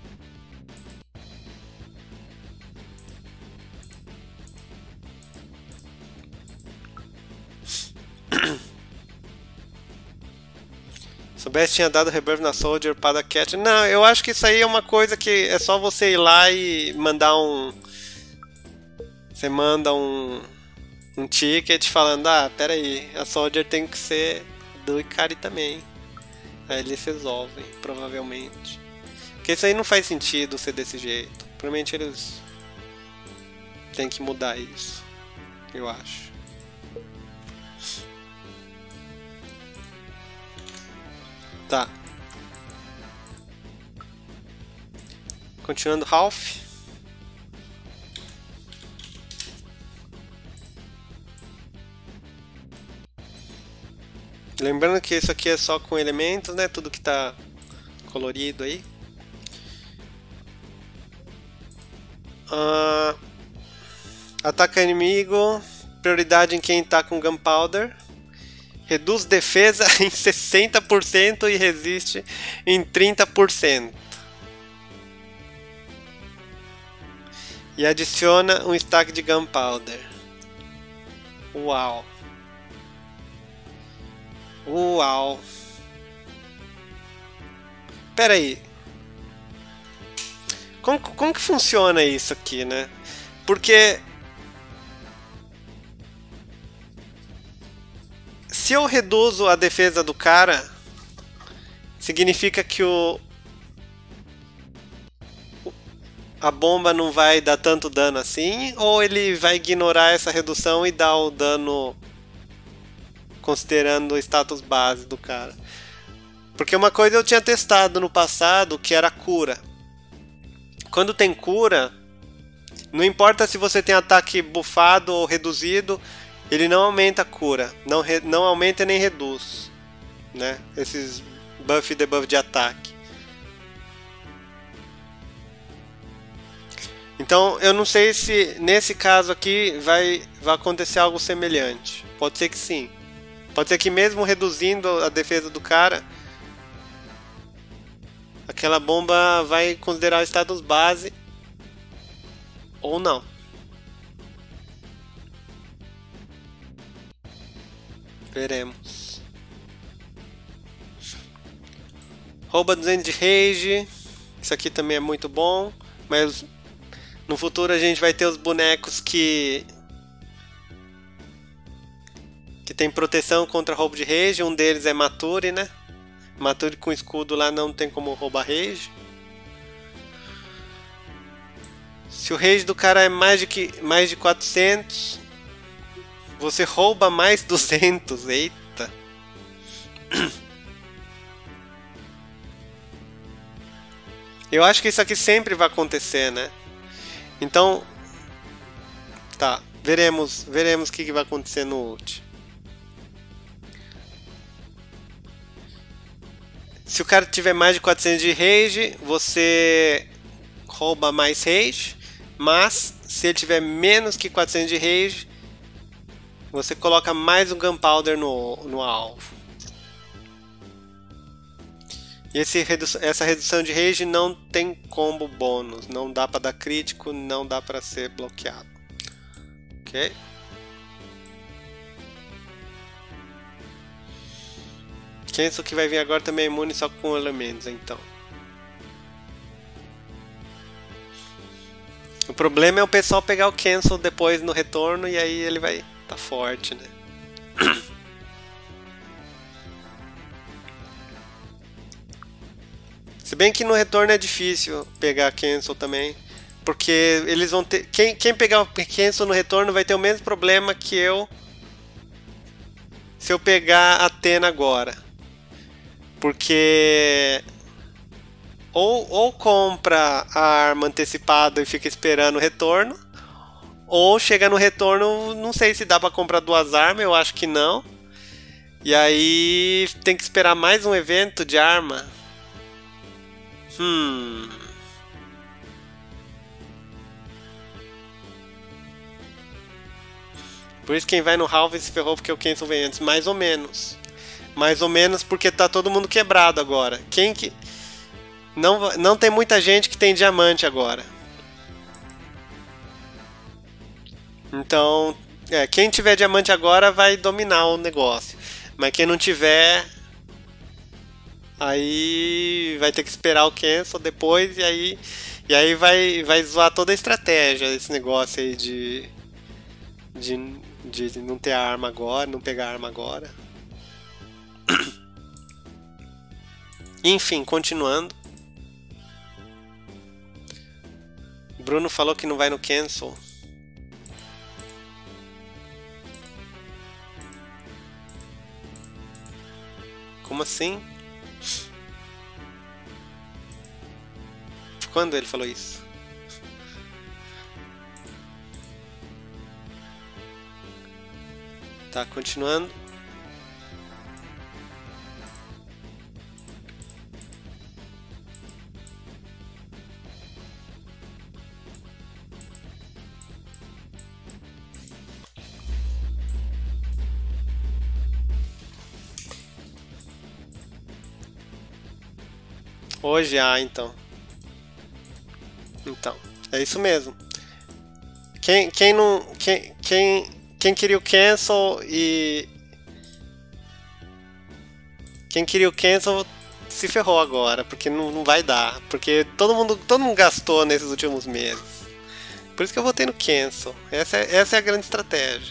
Soubesse tinha dado rebirth na Soldier para a Cat. Não, eu acho que isso aí é uma coisa que é só você ir lá e mandar um... Você manda um, um ticket falando, ah, pera aí, a Soldier tem que ser do Ikari também. Aí eles resolvem, provavelmente. Porque isso aí não faz sentido ser desse jeito. Provavelmente eles têm que mudar isso, eu acho. Tá. Continuando, Ralph. Lembrando que isso aqui é só com elementos, né? Tudo que tá colorido aí. Uh, ataca inimigo. Prioridade em quem tá com Gunpowder. Reduz defesa em sessenta por cento e resiste em trinta por cento. E adiciona um stack de Gunpowder. Uau! Uau! Pera aí. Como, como que funciona isso aqui, né? Porque... se eu reduzo a defesa do cara, significa que o, a bomba não vai dar tanto dano assim, ou ele vai ignorar essa redução e dar o dano considerando o status base do cara. Porque uma coisa eu tinha testado no passado, que era cura. Quando tem cura, não importa se você tem ataque buffado ou reduzido, ele não aumenta a cura, não, re, não aumenta nem reduz, né? Esses buff e debuff de ataque. Então eu não sei se nesse caso aqui vai, vai acontecer algo semelhante. Pode ser que sim. Pode ser que mesmo reduzindo a defesa do cara, aquela bomba vai considerar o status base ou não. Veremos. Rouba duzentos de rage. Isso aqui também é muito bom. Mas no futuro a gente vai ter os bonecos que que tem proteção contra roubo de rage. Um deles é Mature, né? Mature com escudo lá não tem como roubar rage. Se o rage do cara é mais de, que, mais de quatrocentos, você rouba mais duzentos. Eita. Eu acho que isso aqui sempre vai acontecer, né? Então, tá, veremos, veremos o que vai acontecer no ult. Se o cara tiver mais de quatrocentos de rage, você rouba mais rage, mas se ele tiver menos que quatrocentos de rage, você coloca mais um gunpowder no, no alvo. E esse redu essa redução de rage não tem combo bônus, não dá para dar crítico, não dá para ser bloqueado. Ok? Cancel que vai vir agora também é imune só com elementos, então. O problema é o pessoal pegar o cancel depois no retorno e aí ele vai tá forte, né? Se bem que no retorno é difícil pegar cancel também, porque eles vão ter quem, quem pegar o cancel no retorno vai ter o mesmo problema que eu se eu pegar a Athena agora. Porque ou, ou compra a arma antecipada e fica esperando o retorno, ou chega no retorno, não sei se dá pra comprar duas armas, eu acho que não. E aí tem que esperar mais um evento de arma. Hum. Por isso quem vai no half se ferrou porque o cancel vem antes, mais ou menos. Mais ou menos porque tá todo mundo quebrado agora. Quem que... Não, não tem muita gente que tem diamante agora. Então, é, quem tiver diamante agora vai dominar o negócio. Mas quem não tiver... Aí vai ter que esperar o cancel depois e aí, e aí vai, vai zoar toda a estratégia, esse negócio aí de, de, de não ter arma agora, não pegar arma agora. Enfim, continuando. Bruno falou que não vai no cancel. Como assim? Quando ele falou isso? Tá, continuando. Hoje, ah, então. Então, é isso mesmo. Quem, quem não... Quem, quem, quem queria o cancel e... Quem queria o cancel se ferrou agora, porque não, não vai dar. Porque todo mundo, todo mundo gastou nesses últimos meses. Por isso que eu votei no cancel. Essa é, essa é a grande estratégia.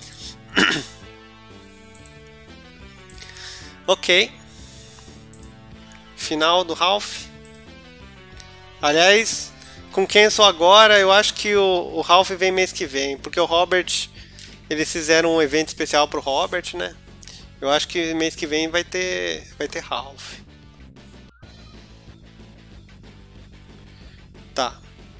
Ok. Final do Ralph. Aliás, com Cancel agora, eu acho que o, o Ralph vem mês que vem, porque o Robert, eles fizeram um evento especial pro Robert, né? Eu acho que mês que vem vai ter, vai ter Ralph. Tá.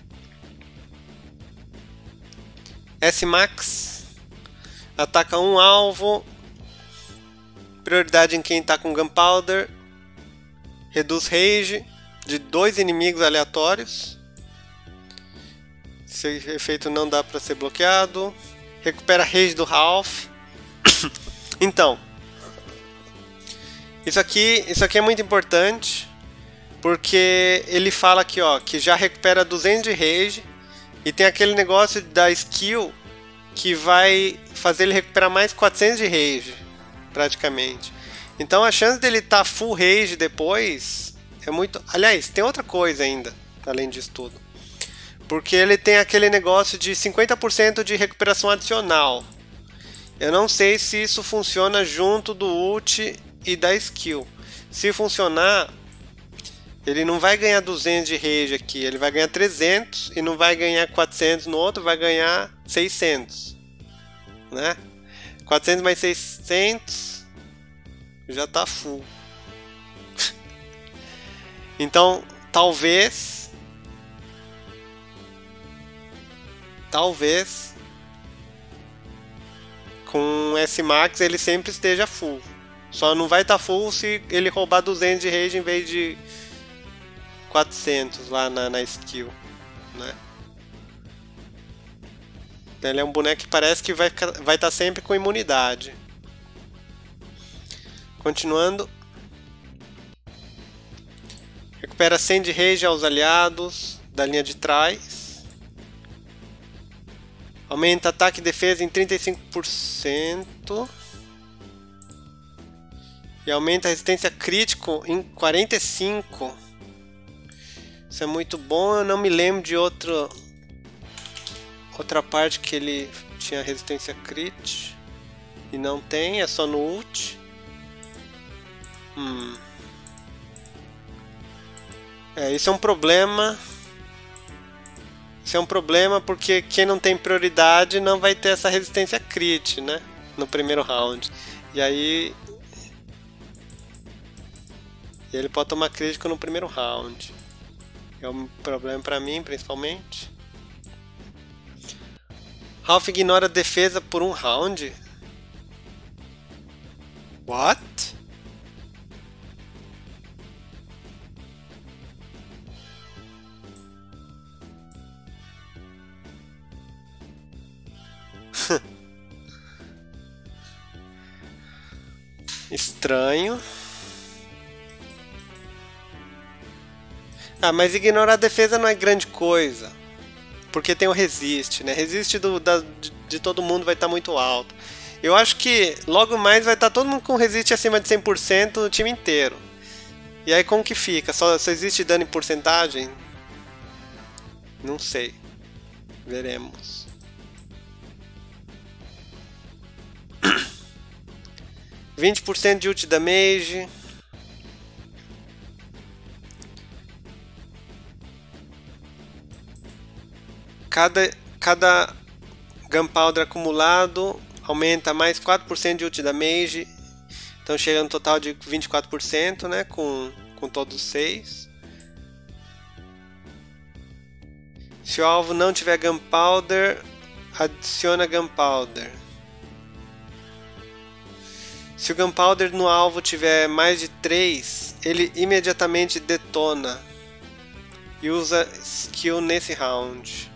S-Max ataca um alvo. Prioridade em quem está com Gunpowder. Reduz rage de dois inimigos aleatórios. Esse efeito não dá para ser bloqueado. Recupera rage do Ralph. Então, isso aqui, isso aqui é muito importante, porque ele fala aqui, ó, que já recupera duzentos de rage e tem aquele negócio da skill que vai fazer ele recuperar mais quatrocentos de rage, praticamente. Então a chance dele estar tá full rage depois é muito... Aliás, tem outra coisa ainda, além disso tudo. Porque ele tem aquele negócio de cinquenta por cento de recuperação adicional. Eu não sei se isso funciona junto do ult e da skill. Se funcionar, ele não vai ganhar duzentos de rage aqui, ele vai ganhar trezentos e não vai ganhar quatrocentos no outro, vai ganhar seiscentos, né? quatrocentos mais seiscentos já tá full. Então, talvez talvez com S-Max ele sempre esteja full. Só não vai estar tá full se ele roubar duzentos de rage em vez de quatrocentos lá na, na skill, né? Ele é um boneco que parece que vai estar vai tá sempre com imunidade. Continuando. Recupera cem de rage aos aliados da linha de trás. Aumenta ataque e defesa em trinta e cinco por cento. E aumenta a resistência crítico em quarenta e cinco por cento. Isso é muito bom, eu não me lembro de outro, outra parte que ele tinha resistência crit. E não tem, é só no ult. Hum. É, isso é um problema. Isso é um problema porque quem não tem prioridade não vai ter essa resistência crit, né? No primeiro round. E aí... E ele pode tomar crítico no primeiro round. É um problema pra mim, principalmente. Ralph ignora a defesa por um round? What? Estranho. Ah, mas ignorar a defesa não é grande coisa. Porque tem o resist, né? Resist do, da, de, de todo mundo vai estar tá muito alto. Eu acho que logo mais vai estar tá todo mundo com resist acima de cem por cento no time inteiro. E aí como que fica? Só, só existe dano em porcentagem? Não sei. Veremos. vinte por cento de ult damage. Cada, cada Gunpowder acumulado aumenta mais quatro por cento de ult damage. Então chega no total de vinte e quatro por cento, né? Com, com todos os seis. Se o alvo não tiver Gunpowder, adiciona Gunpowder. Se o Gunpowder no alvo tiver mais de três, ele imediatamente detona. E usa skill nesse round.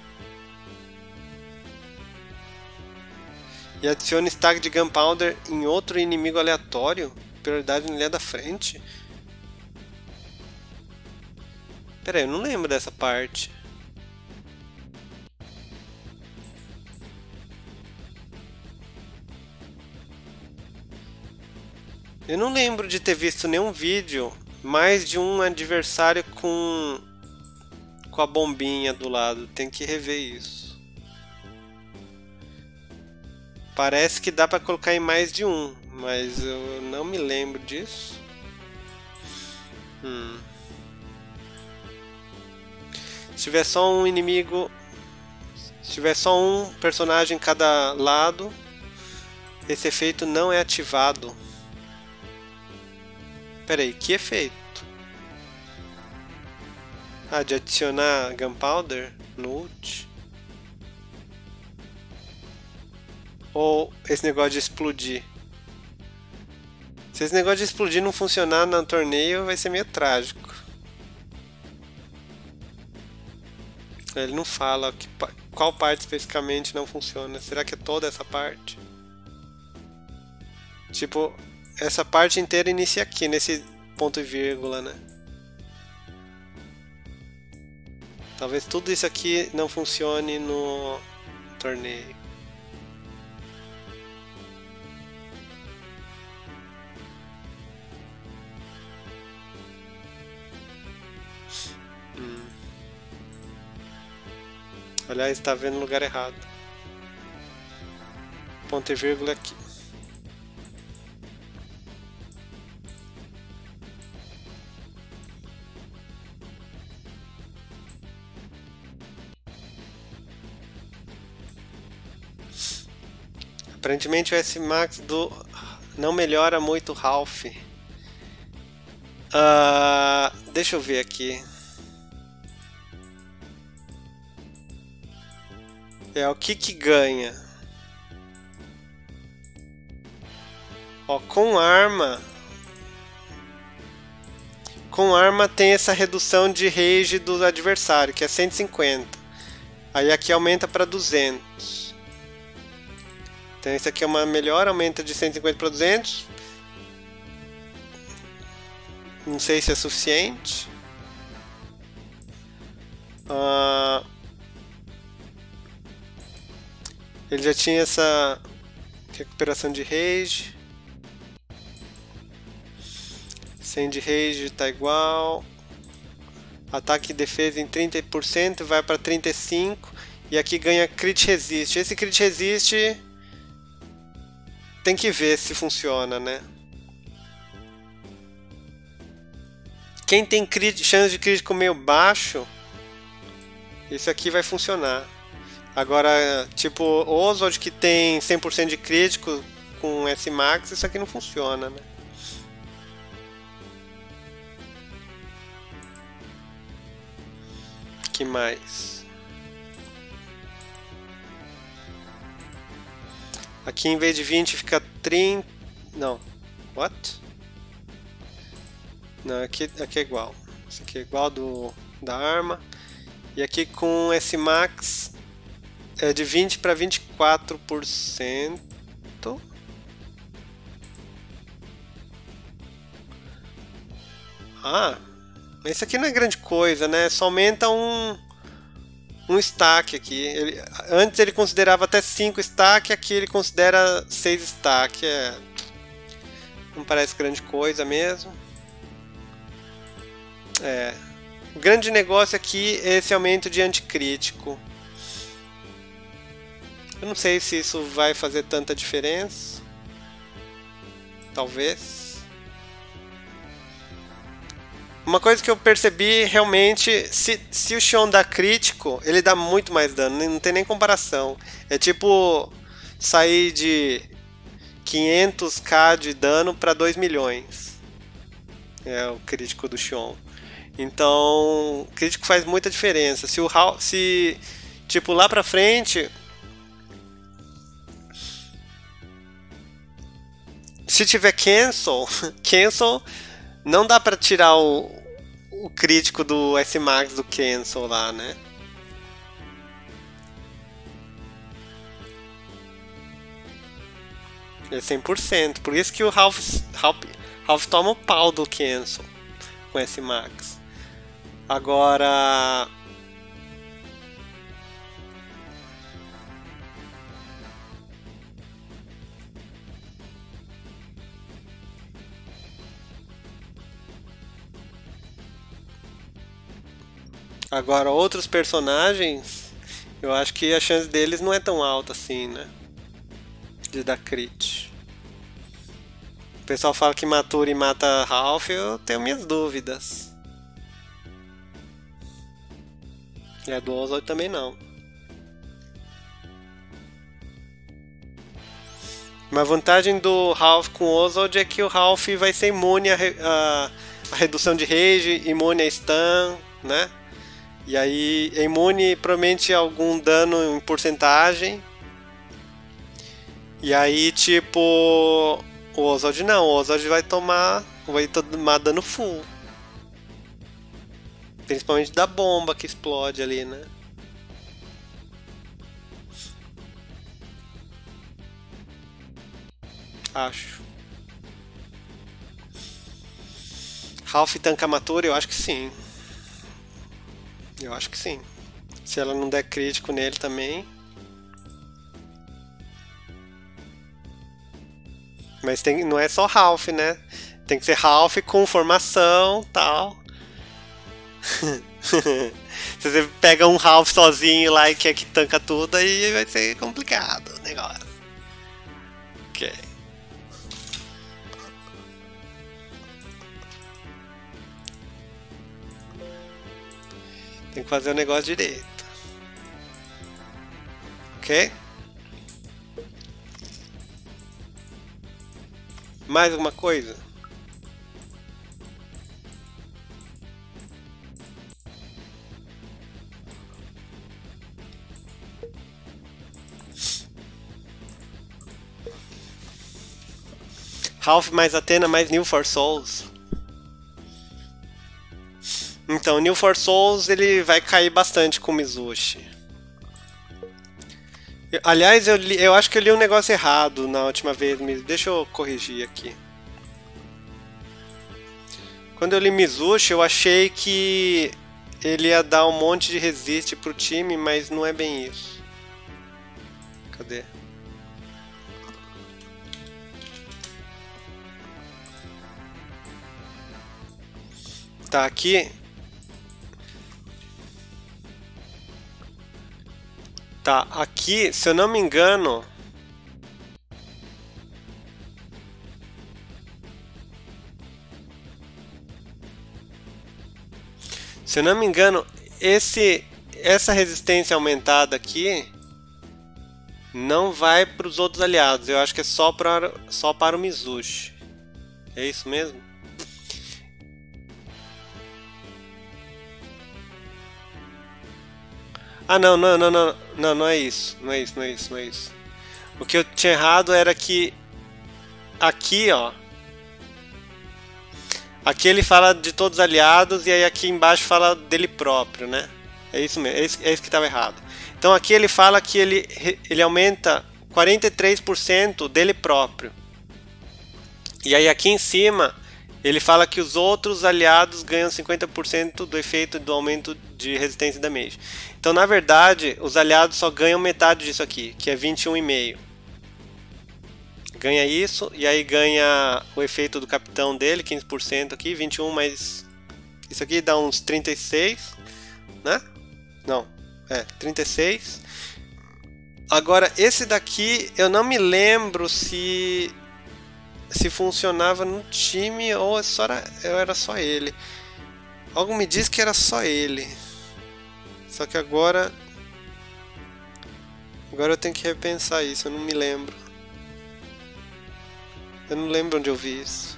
E adiciona stack de Gunpowder em outro inimigo aleatório. Prioridade na linha da frente. Pera aí, eu não lembro dessa parte. Eu não lembro de ter visto nenhum vídeo mais de um adversário com, com a bombinha do lado. Tem que rever isso. Parece que dá pra colocar em mais de um, mas eu não me lembro disso. Hum. tiver só um inimigo, se tiver só um personagem em cada lado, esse efeito não é ativado. Pera aí, que efeito? Ah, de adicionar Gunpowder no ult? Ou esse negócio de explodir? Se esse negócio de explodir não funcionar no torneio, vai ser meio trágico. Ele não fala que, qual parte especificamente não funciona. Será que é toda essa parte? Tipo, essa parte inteira inicia aqui, nesse ponto e vírgula, né? Talvez tudo isso aqui não funcione no torneio. Hum. Aliás, está vendo no lugar errado. Ponto e vírgula aqui. Aparentemente o S-Max do não melhora muito o Ralph. Uh, deixa eu ver aqui. É o que que ganha. Ó, com arma. Com arma tem essa redução de rage do adversário, que é cento e cinquenta. Aí aqui aumenta para duzentos. Então esse aqui é uma melhora, aumenta de cento e cinquenta para duzentos. Não sei se é suficiente. Uh, ele já tinha essa recuperação de rage. cem de rage está igual. Ataque e defesa em trinta por cento vai para trinta e cinco por cento. E aqui ganha crit resist. Esse crit resist tem que ver se funciona, né? Quem tem crit, chance de crítico meio baixo, isso aqui vai funcionar. Agora, tipo, Oswald que tem cem por cento de crítico com S-Max, isso aqui não funciona, né? Que mais? Aqui em vez de vinte fica trinta... Não. What? Não, aqui, aqui é igual. Esse aqui é igual do, da arma. E aqui com S-Max é de vinte para vinte e quatro por cento. Ah, esse aqui não é grande coisa, né? Só aumenta um... um stack aqui. Ele, antes ele considerava até cinco stack, aqui ele considera seis stack. É, não parece grande coisa mesmo. É, o grande negócio aqui é esse aumento de anticrítico. Eu não sei se isso vai fazer tanta diferença. Talvez. Uma coisa que eu percebi realmente, se, se o Xion dá crítico, ele dá muito mais dano, não tem nem comparação. É tipo sair de quinhentos k de dano para dois milhões. É o crítico do Xion. Então, o crítico faz muita diferença. Se o se tipo lá pra frente, se tiver cancel, cancel não dá pra tirar o, o crítico do S-Max do cancel lá, né? É cem por cento. Por isso que o Ralph, Ralph, Ralph toma o pau do cancel com S-Max. Agora... Agora, outros personagens, eu acho que a chance deles não é tão alta assim, né? De dar crit. O pessoal fala que Maturi mata Ralph, eu tenho minhas dúvidas. É, do Ozod também não. Uma vantagem do Ralph com o Ozod é que o Ralph vai ser imune a, re a, a redução de rage, imune a stun, né? E aí é imune provavelmente a algum dano em porcentagem. E aí tipo o Ozod não, o Ozod vai tomar, vai tomar dano full. Principalmente da bomba que explode ali, né? Acho. Ralph tanca Matura? Eu acho que sim. Eu acho que sim. Se ela não der crítico nele também. Mas tem, não é só Ralph, né? Tem que ser Ralph com formação e tal. Se você pega um Ralph sozinho lá e quer que tanca tudo, aí vai ser complicado o negócio. Ok. Tem que fazer o negócio direito. Ok? Mais alguma coisa? Ralph mais Athena mais New for Souls. Então, New for Souls ele vai cair bastante com o Mizushi. Eu, aliás, eu, li, eu acho que eu li um negócio errado na última vez. Deixa eu corrigir aqui. Quando eu li Mizushi, eu achei que ele ia dar um monte de resist pro time, mas não é bem isso. Cadê? Tá aqui. Tá, aqui, se eu não me engano, se eu não me engano, esse, essa resistência aumentada aqui não vai para os outros aliados. Eu acho que é só para só para o Mizushi. É isso mesmo? Ah, não, não, não, não, não, não é isso, não é isso, não é isso, não é isso. O que eu tinha errado era que aqui, ó, aqui ele fala de todos os aliados e aí aqui embaixo fala dele próprio, né? É isso mesmo, é isso, é isso que estava errado. Então aqui ele fala que ele, ele aumenta quarenta e três por cento dele próprio. E aí aqui em cima ele fala que os outros aliados ganham cinquenta por cento do efeito do aumento de resistência e damage. Então, na verdade, os aliados só ganham metade disso aqui, que é vinte e um vírgula cinco. Ganha isso, e aí ganha o efeito do capitão dele, quinze por cento aqui, vinte e um mais... Isso aqui dá uns trinta e seis, né? Não, é, trinta e seis. Agora, esse daqui, eu não me lembro se... se funcionava no time ou só era, era só ele. Algo me diz que era só ele. Só que agora... Agora eu tenho que repensar isso, eu não me lembro. Eu não lembro onde eu vi isso.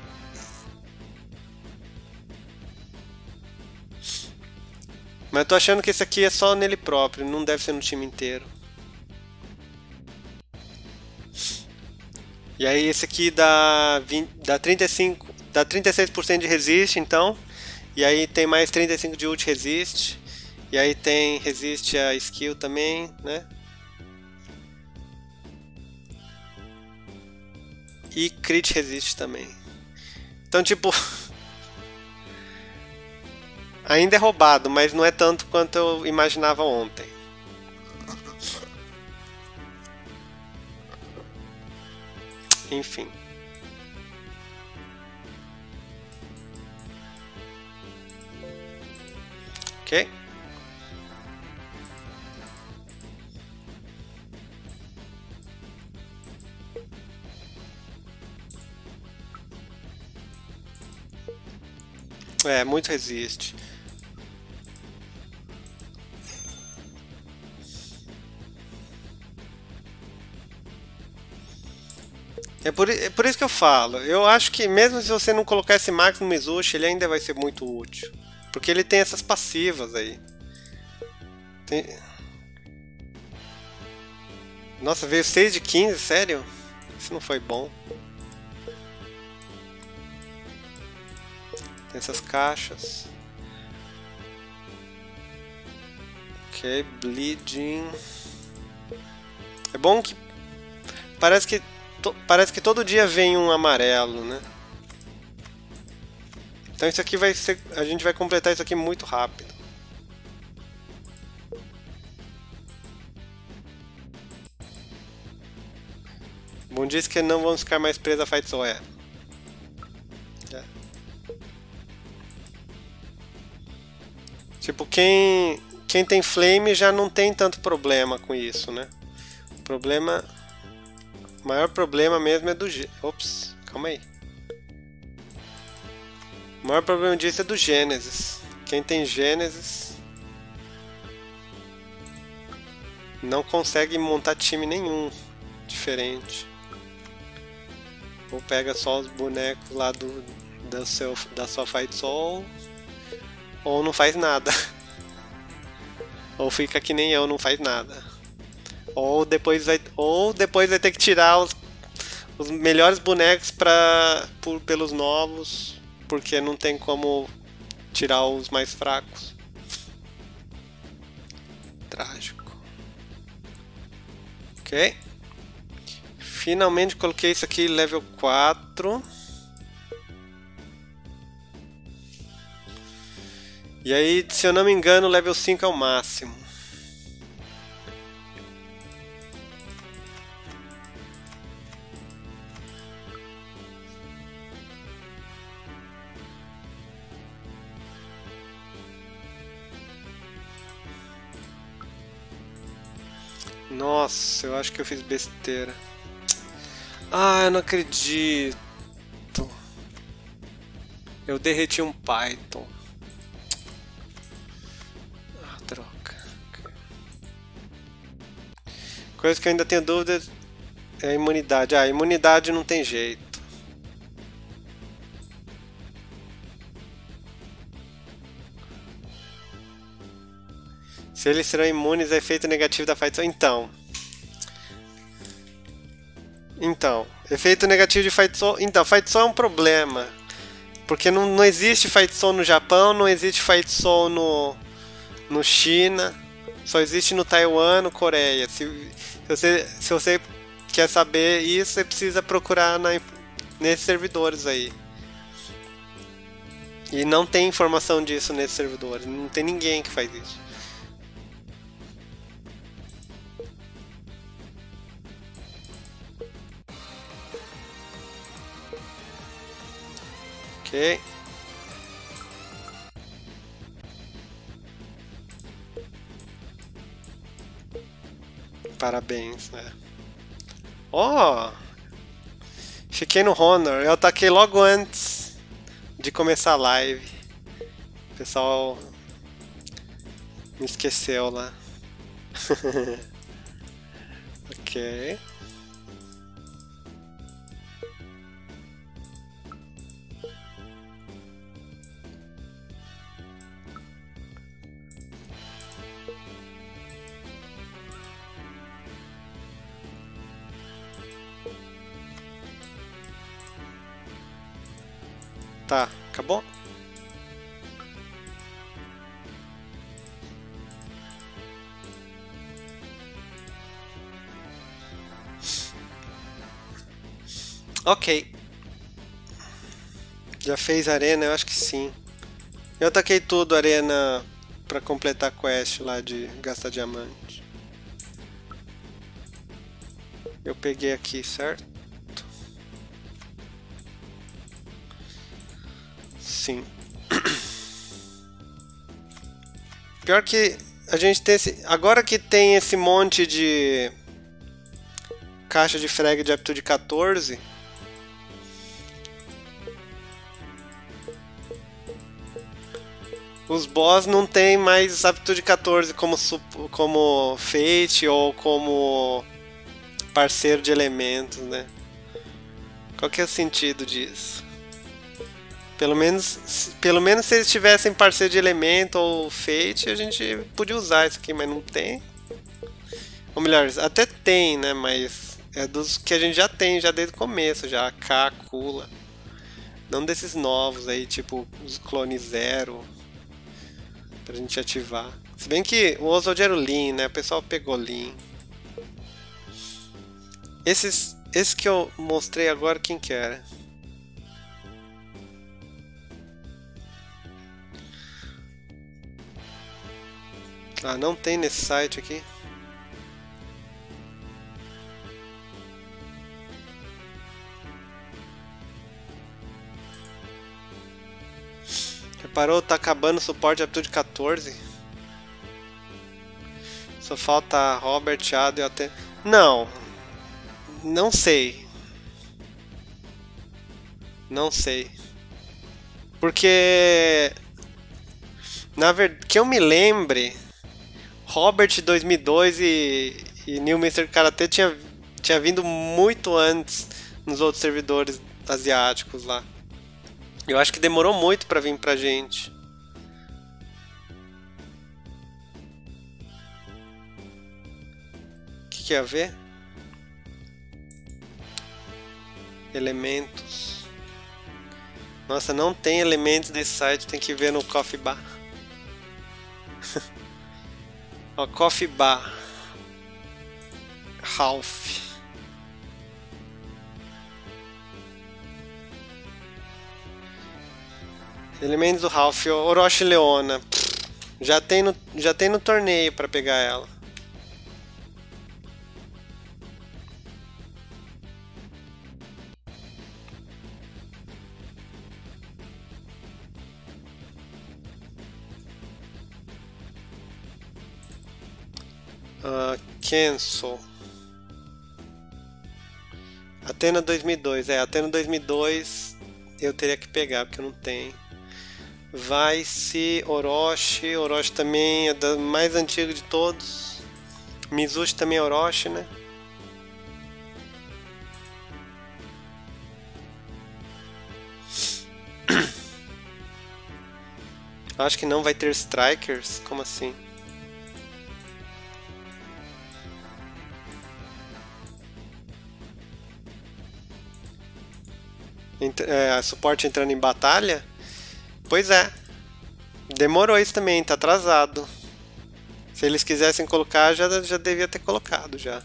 Mas eu tô achando que esse aqui é só nele próprio, não deve ser no time inteiro. E aí esse aqui dá, vinte, dá, trinta e cinco, dá trinta e seis por cento de resist, então. E aí tem mais trinta e cinco de ult resist. E aí tem resist a skill também, né? E crit resist também. Então tipo... ainda é roubado, mas não é tanto quanto eu imaginava ontem. Enfim. Ok? É, muito resiste. É por, é por isso que eu falo. Eu acho que mesmo se você não colocar esse Max no Mizushi, ele ainda vai ser muito útil. Porque ele tem essas passivas aí. Tem... Nossa, veio seis de quinze, sério? Isso não foi bom. Tem essas caixas. Ok, bleeding. É bom que... Parece que... Parece que todo dia vem um amarelo, né? Então isso aqui vai ser... A gente vai completar isso aqui muito rápido. Bom, diz que não vamos ficar mais presos a Fight Soul, é. é. Tipo, quem... Quem tem Flame já não tem tanto problema com isso, né? O problema... O maior problema mesmo é do... Ops, calma aí. O maior problema disso é do Gênesis. Quem tem Gênesis não consegue montar time nenhum diferente. Ou pega só os bonecos lá do, da, seu, da sua Fight Soul, ou não faz nada. Ou fica que nem eu, não faz nada. Ou depois vai, ou depois vai ter que tirar os, os melhores bonecos pra, por, pelos novos, porque não tem como tirar os mais fracos. Trágico. Ok. Finalmente coloquei isso aqui level quatro. E aí, se eu não me engano, level cinco é o máximo. Nossa, eu acho que eu fiz besteira. Ah, eu não acredito. Eu derreti um Python. Ah, droga. Coisa que eu ainda tenho dúvidas é a imunidade. Ah, a imunidade não tem jeito. Se eles serão imunes a efeito negativo da Fight Soul. Então. Então. Efeito negativo de Fight Soul. Então, Fight Soul é um problema. Porque não, não existe Fight Soul no Japão, não existe Fight Soul no, no China. Só existe no Taiwan, no Coreia. Se, se, você, se você quer saber isso, você precisa procurar na, nesses servidores aí. E não tem informação disso nesses servidores. Não tem ninguém que faz isso. Ok. Parabéns, né? Oh! Fiquei no Honor. Eu ataquei logo antes de começar a live. O pessoal me esqueceu lá. Ok. Tá, acabou? Ok. Já fez arena? Eu acho que sim. Eu ataquei tudo arena pra completar a quest lá de gastar diamante. Eu peguei aqui, certo? Sim. Pior que a gente tem esse... Agora que tem esse monte de caixa de frag de aptitude quatorze, os boss não tem mais aptitude quatorze como, como Fate ou como parceiro de elementos, né? Qual que é o sentido disso? Pelo menos, pelo menos se eles tivessem parceiro de elemento ou fate, a gente podia usar isso aqui, mas não tem. Ou melhor, até tem, né? Mas é dos que a gente já tem, já desde o começo, já. A K, Kula. Não desses novos aí, tipo os clones Zero. Pra gente ativar. Se bem que o Oswald era o Lean, né? O pessoal pegou Lean. Esses, esse que eu mostrei agora, quem que era? Ah, não tem nesse site aqui. Reparou? Tá acabando o suporte Aptitude quatorze. Só falta Robert, Ado e até... Não. Não sei. Não sei. Porque... Na verdade, que eu me lembre... Robert dois mil e dois e, e New mister Karate tinha, tinha vindo muito antes nos outros servidores asiáticos lá. Eu acho que demorou muito pra vir pra gente. O que, que ia ver? Elementos. Nossa, não tem elementos desse site, tem que ver no Coffee Bar. Ó, Coffee Bar. Ralph. Elementos do Ralph. Orochi Leona. Pff, já tem no, já tem no torneio pra pegar ela. Uh, cancel. Atena dois mil e dois. É, Atena dois mil e dois eu teria que pegar, porque eu não tenho. Vice, Orochi. Orochi também é da mais antiga de todos. Mizushi também é Orochi, né? Acho que não vai ter Strikers. Como assim? É, suporte entrando em batalha? Pois é. Demorou isso também, tá atrasado. Se eles quisessem colocar, já, já devia ter colocado já.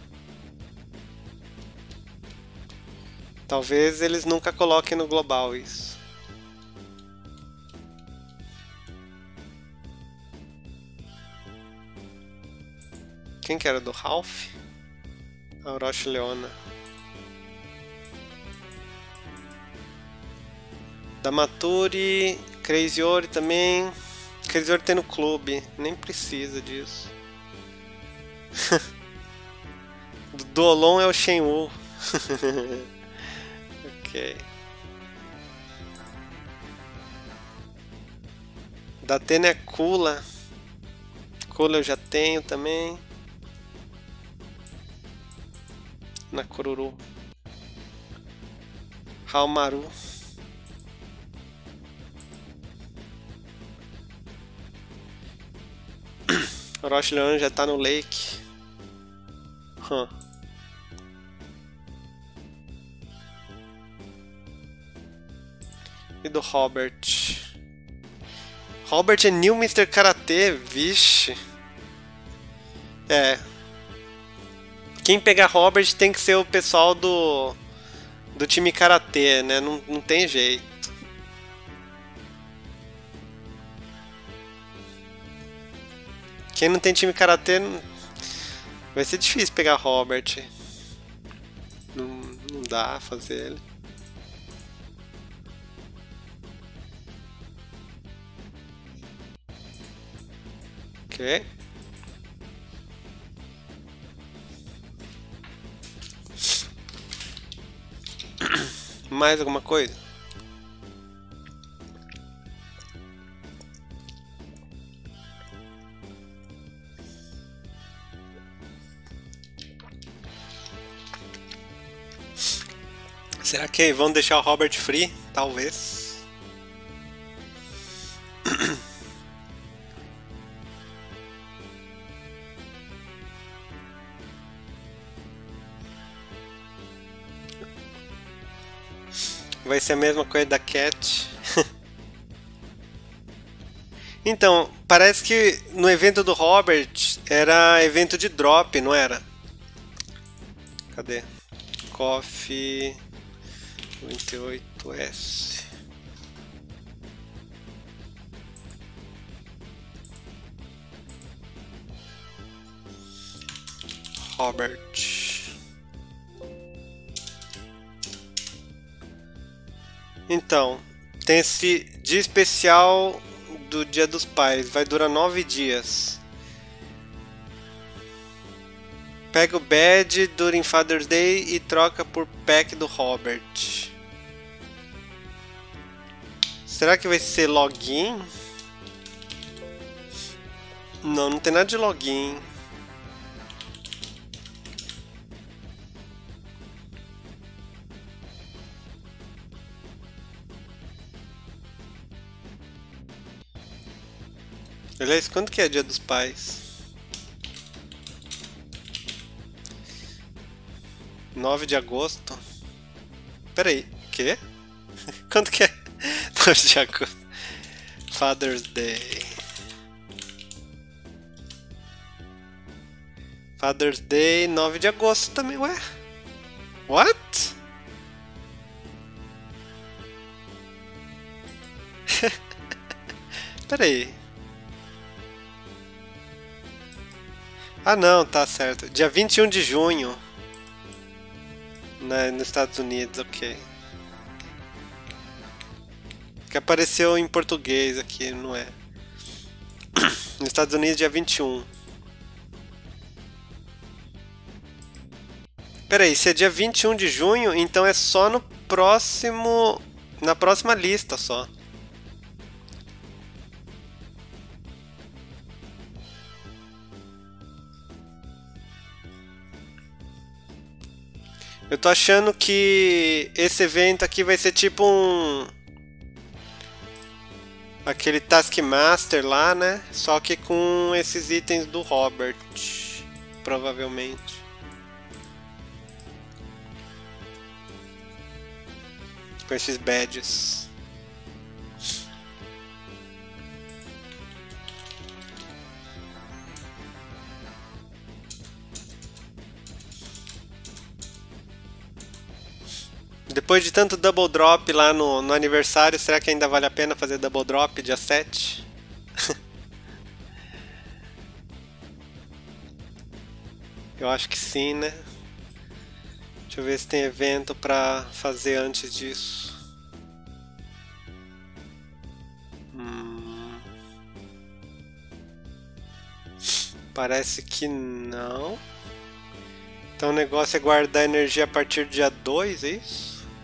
Talvez eles nunca coloquem no global isso. Quem que era do Ralph? A Orochi Leona. Da Maturi, Crazy Ori também. Crazy Ori tem no clube, nem precisa disso. Do Dolon é o Shenwu. Ok. Da Atena é Kula. Kula eu já tenho também. Na Kururu. Haomaru. Orochi Leona já tá no Lake. Huh. E do Robert? Robert é New mister Karate, vixe. É. Quem pegar Robert tem que ser o pessoal do do time Karate, né? Não, não tem jeito. Quem não tem time Karatê, vai ser difícil pegar Robert. Não, não dá fazer ele. Ok. Mais alguma coisa? Será que vão deixar o Robert free? Talvez. Vai ser a mesma coisa da Cat. Então, parece que no evento do Robert era evento de drop, não era? Cadê? Coffee noventa e oito S. Robert. Então, tem esse dia especial do Dia dos Pais, vai durar nove dias. Pega o badge during Father's Day e troca por pack do Robert. Será que vai ser login? Não, não tem nada de login. Aliás, quando que é Dia dos Pais? nove de agosto? Pera aí, o quê? Quando que é? nove de agosto. Father's Day. Father's Day, nove de agosto também, ué? What? Pera aí. Ah não, tá certo. Dia vinte e um de junho. Na, nos Estados Unidos, ok. Que apareceu em português aqui, não é? Nos Estados Unidos, dia vinte e um. Pera aí, se é dia vinte e um de junho, então é só no próximo... Na próxima lista só. Eu tô achando que esse evento aqui vai ser tipo um... Aquele Taskmaster lá, né? Só que com esses itens do Robert. Provavelmente. Com esses badges. Depois de tanto double drop lá no, no aniversário, será que ainda vale a pena fazer double drop dia sete? Eu acho que sim, né? Deixa eu ver se tem evento pra fazer antes disso. Hum... Parece que não. Então o negócio é guardar energia a partir do dia dois, é isso?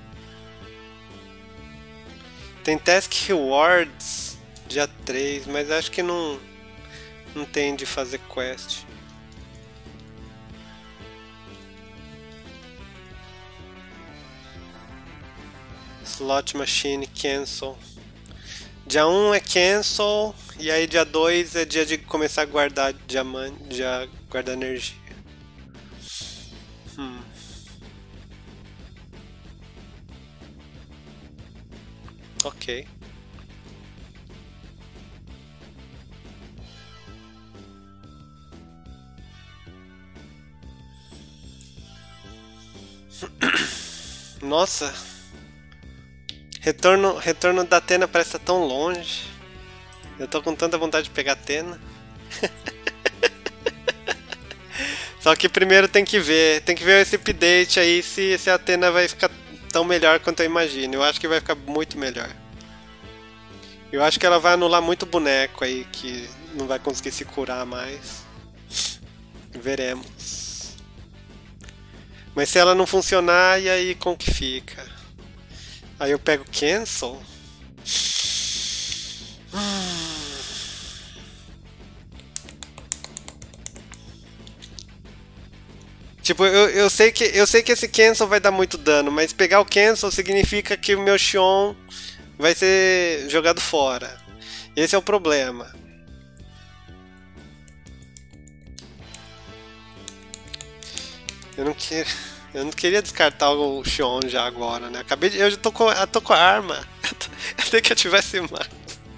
Tem Task Rewards dia três, mas acho que não, não tem de fazer quest. Slot Machine Cancel. Dia um é Cancel, e aí dia dois é dia de começar a guardar diamante, já guardar energia. Hum. Ok. Nossa. Retorno, retorno da Athena parece estar tão longe. Eu tô com tanta vontade de pegar a Athena. Só que primeiro tem que ver, tem que ver esse update aí, se, se a Athena vai ficar tão melhor quanto eu imagino. Eu acho que vai ficar muito melhor. Eu acho que ela vai anular muito boneco aí, que não vai conseguir se curar mais. Veremos. Mas se ela não funcionar, e aí como que fica? Aí eu pego Cancel. Tipo, eu, eu, sei que, eu sei que esse cancel vai dar muito dano, mas pegar o cancel significa que o meu Xion vai ser jogado fora. Esse é o problema. Eu não queria, eu não queria descartar o Xion já agora, né? Acabei de, eu já tô com, eu tô com a arma. Eu tenho que ativar esse mapa.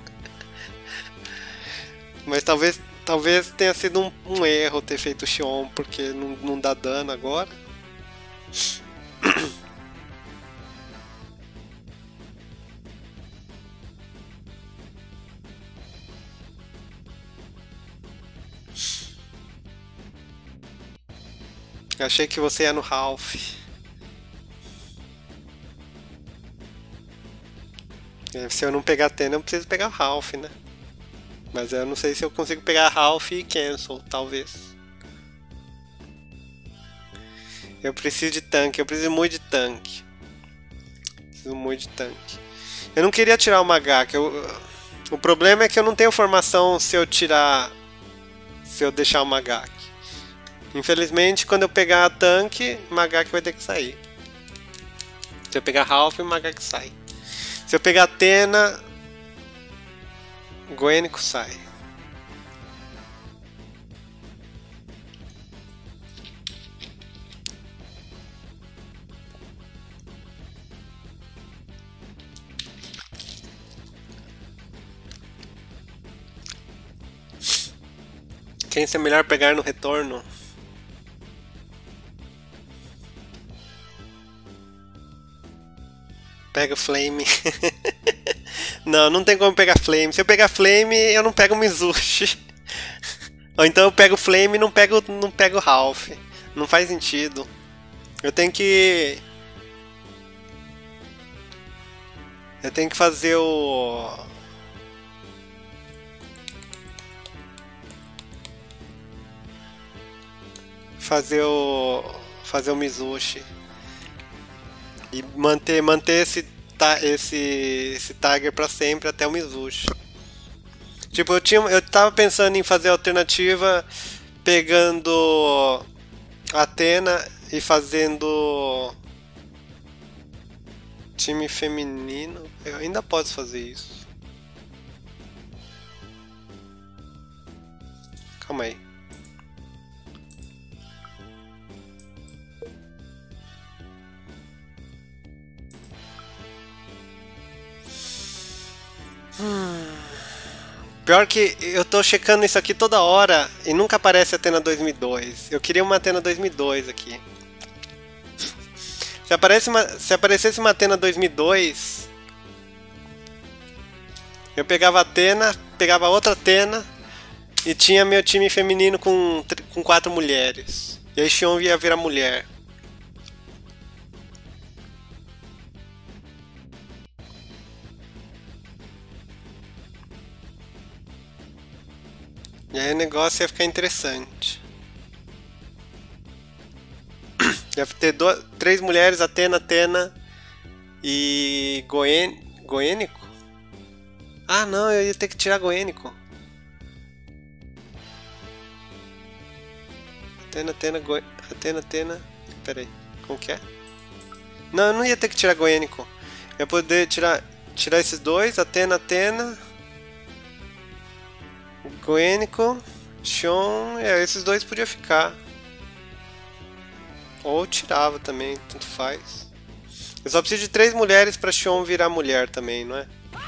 Mas talvez, talvez tenha sido um, um erro ter feito o Xion, porque não, não dá dano agora. Eu achei que você ia no Ralph. Se eu não pegar a Tena, eu preciso pegar o Ralph, né? Mas eu não sei se eu consigo pegar Ralph e Cancel, talvez. Eu preciso de tanque, eu preciso muito de tanque. Preciso muito de tanque. Eu não queria tirar o Magak. Eu, o problema é que eu não tenho formação se eu tirar... Se eu deixar o Magak. Infelizmente, quando eu pegar tanque, Magak vai ter que sair. Se eu pegar Ralph, Magak sai. Se eu pegar Athena, Goênico sai. Quem é melhor pegar no retorno? Pega o Flame. Não, não tem como pegar Flame. Se eu pegar Flame, eu não pego o Mizushi. Ou então eu pego Flame e não pego, não pego Ralph. Não faz sentido. Eu tenho que... Eu tenho que fazer o... Fazer o... Fazer o Mizushi. E manter, manter esse, esse, esse Tiger pra sempre até o Mizushi. Tipo, eu, tinha, eu tava pensando em fazer a alternativa pegando Athena e fazendo time feminino. Eu ainda posso fazer isso. Calma aí. Hum. Pior que eu tô checando isso aqui toda hora e nunca aparece Athena dois mil e dois. Eu queria uma Athena dois mil e dois aqui. Se, aparece uma, se aparecesse uma Athena dois mil e dois, eu pegava a Athena, pegava outra Athena e tinha meu time feminino com, com quatro mulheres. E aí Xion ia virar mulher. E aí o negócio ia ficar interessante. Ia ter duas, três mulheres, Athena, Athena e Goen, Goênico? Ah não, eu ia ter que tirar Goênico. Athena, Athena, Go... Athena, Athena... Pera aí, como que é? Não, eu não ia ter que tirar Goênico. Eu ia poder tirar, tirar esses dois, Athena, Athena... Goênico, Xion, é, esses dois podiam ficar. Ou tirava também, tanto faz. Eu só preciso de três mulheres pra Xion virar mulher também, não é?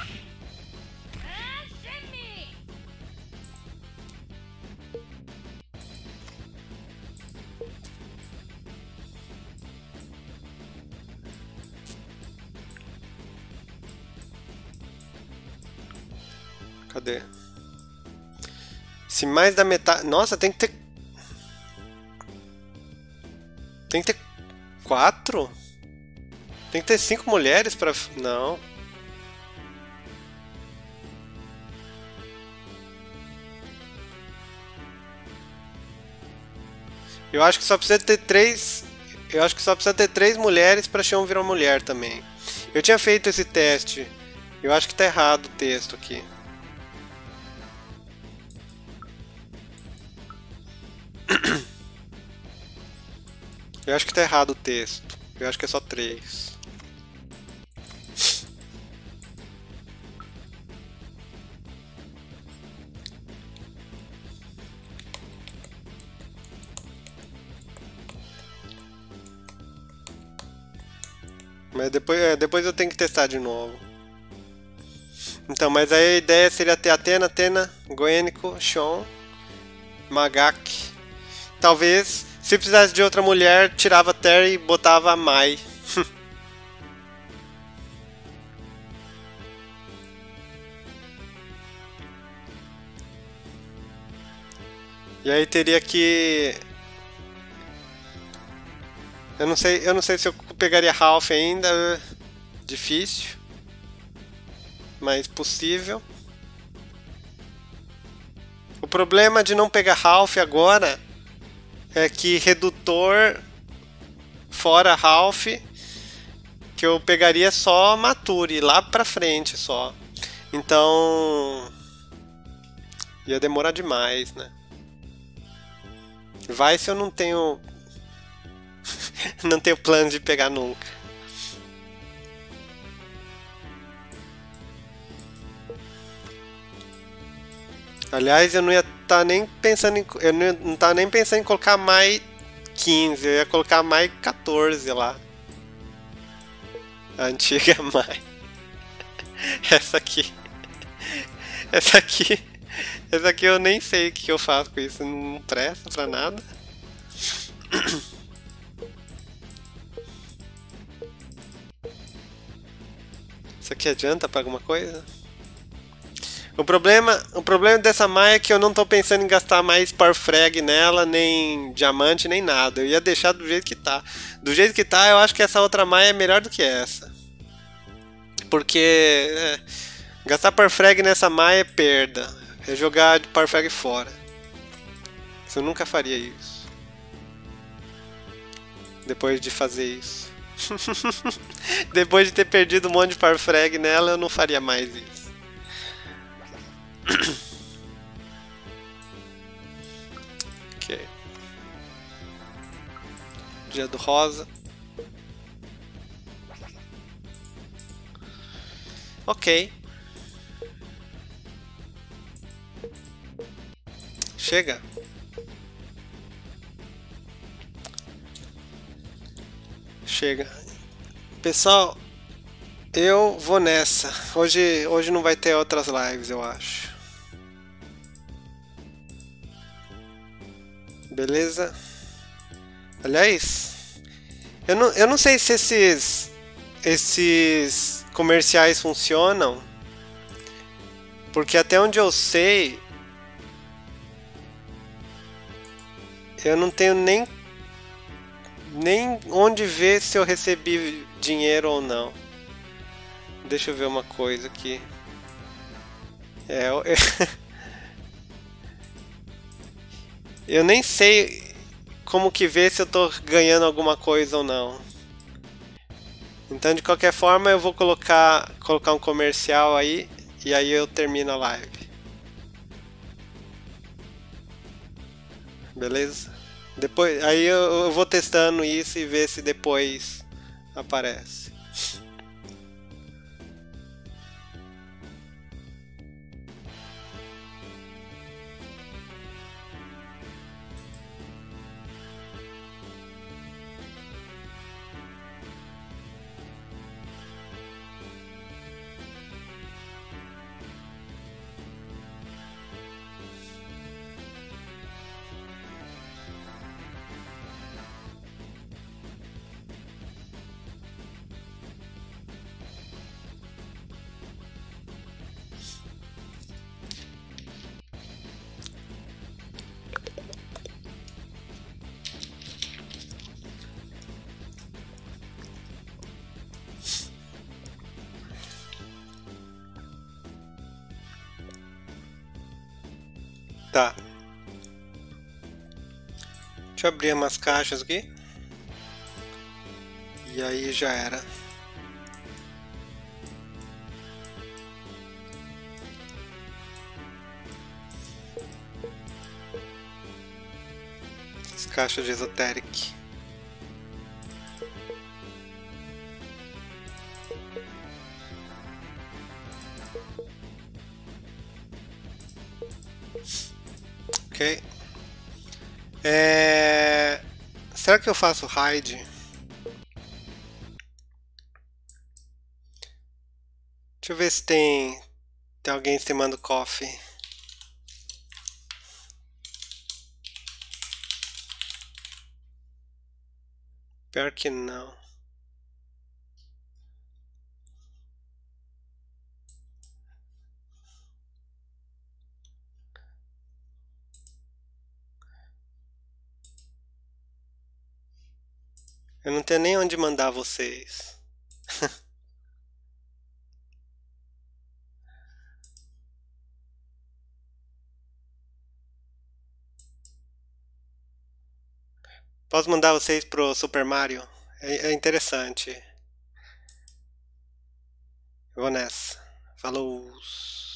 Cadê? Se mais da metade... Nossa, tem que ter... Tem que ter quatro? Tem que ter cinco mulheres pra... Não. Eu acho que só precisa ter três... Eu acho que só precisa ter três mulheres pra Xion virar mulher também. Eu tinha feito esse teste. Eu acho que tá errado o texto aqui. Eu acho que tá errado o texto. Eu acho que é só três. Mas depois, é, depois eu tenho que testar de novo. Então, mas aí a ideia seria ter Athena, Athena, Goênico, Xion, Magak. Talvez, se precisasse de outra mulher, tirava a Terry e botava a Mai. E aí teria que... Eu não sei, eu não sei se eu pegaria Ralph ainda. Difícil. Mas possível. O problema de não pegar Ralph agora é que redutor fora Ralph, que eu pegaria só Mature, lá pra frente só. Então ia demorar demais, né? Vai se eu não tenho não tenho plano de pegar nunca. Aliás, eu não ia estar nem pensando em eu não, ia, não tava nem pensando em colocar mais quinze, eu ia colocar mais quatorze lá. A antiga Mai. Essa aqui. Essa aqui. Essa aqui eu nem sei o que eu faço com isso, não presta pra nada. Isso aqui adianta pra alguma coisa? O problema, o problema dessa Mai é que eu não tô pensando em gastar mais Power Frag nela, nem diamante, nem nada. Eu ia deixar do jeito que tá. Do jeito que tá, eu acho que essa outra Mai é melhor do que essa. Porque é, gastar Power Frag nessa Mai é perda. É jogar de Power Frag fora. Eu nunca faria isso. Depois de fazer isso. Depois de ter perdido um monte de Power Frag nela, eu não faria mais isso. Ok. Dia do rosa. Ok. Chega. Chega. Pessoal, eu vou nessa. Hoje, hoje não vai ter outras lives, eu acho. Beleza? Aliás, eu não, eu não sei se esses, esses comerciais funcionam, porque até onde eu sei, eu não tenho nem, nem onde ver se eu recebi dinheiro ou não. Deixa eu ver uma coisa aqui. É, eu... Eu nem sei como que ver se eu tô ganhando alguma coisa ou não. Então, de qualquer forma, eu vou colocar, colocar um comercial aí e aí eu termino a live. Beleza? Depois, aí eu, eu vou testando isso e ver se depois aparece. Tá. Deixa eu abrir umas caixas aqui. E aí já era. As caixas de Esoteric. Ok. É... Será que eu faço raid? Deixa eu ver se tem, tem alguém streamando coffee. Pior que não. Eu não tenho nem onde mandar vocês. Posso mandar vocês pro Super Mario? É, é interessante. Eu vou nessa. Falou!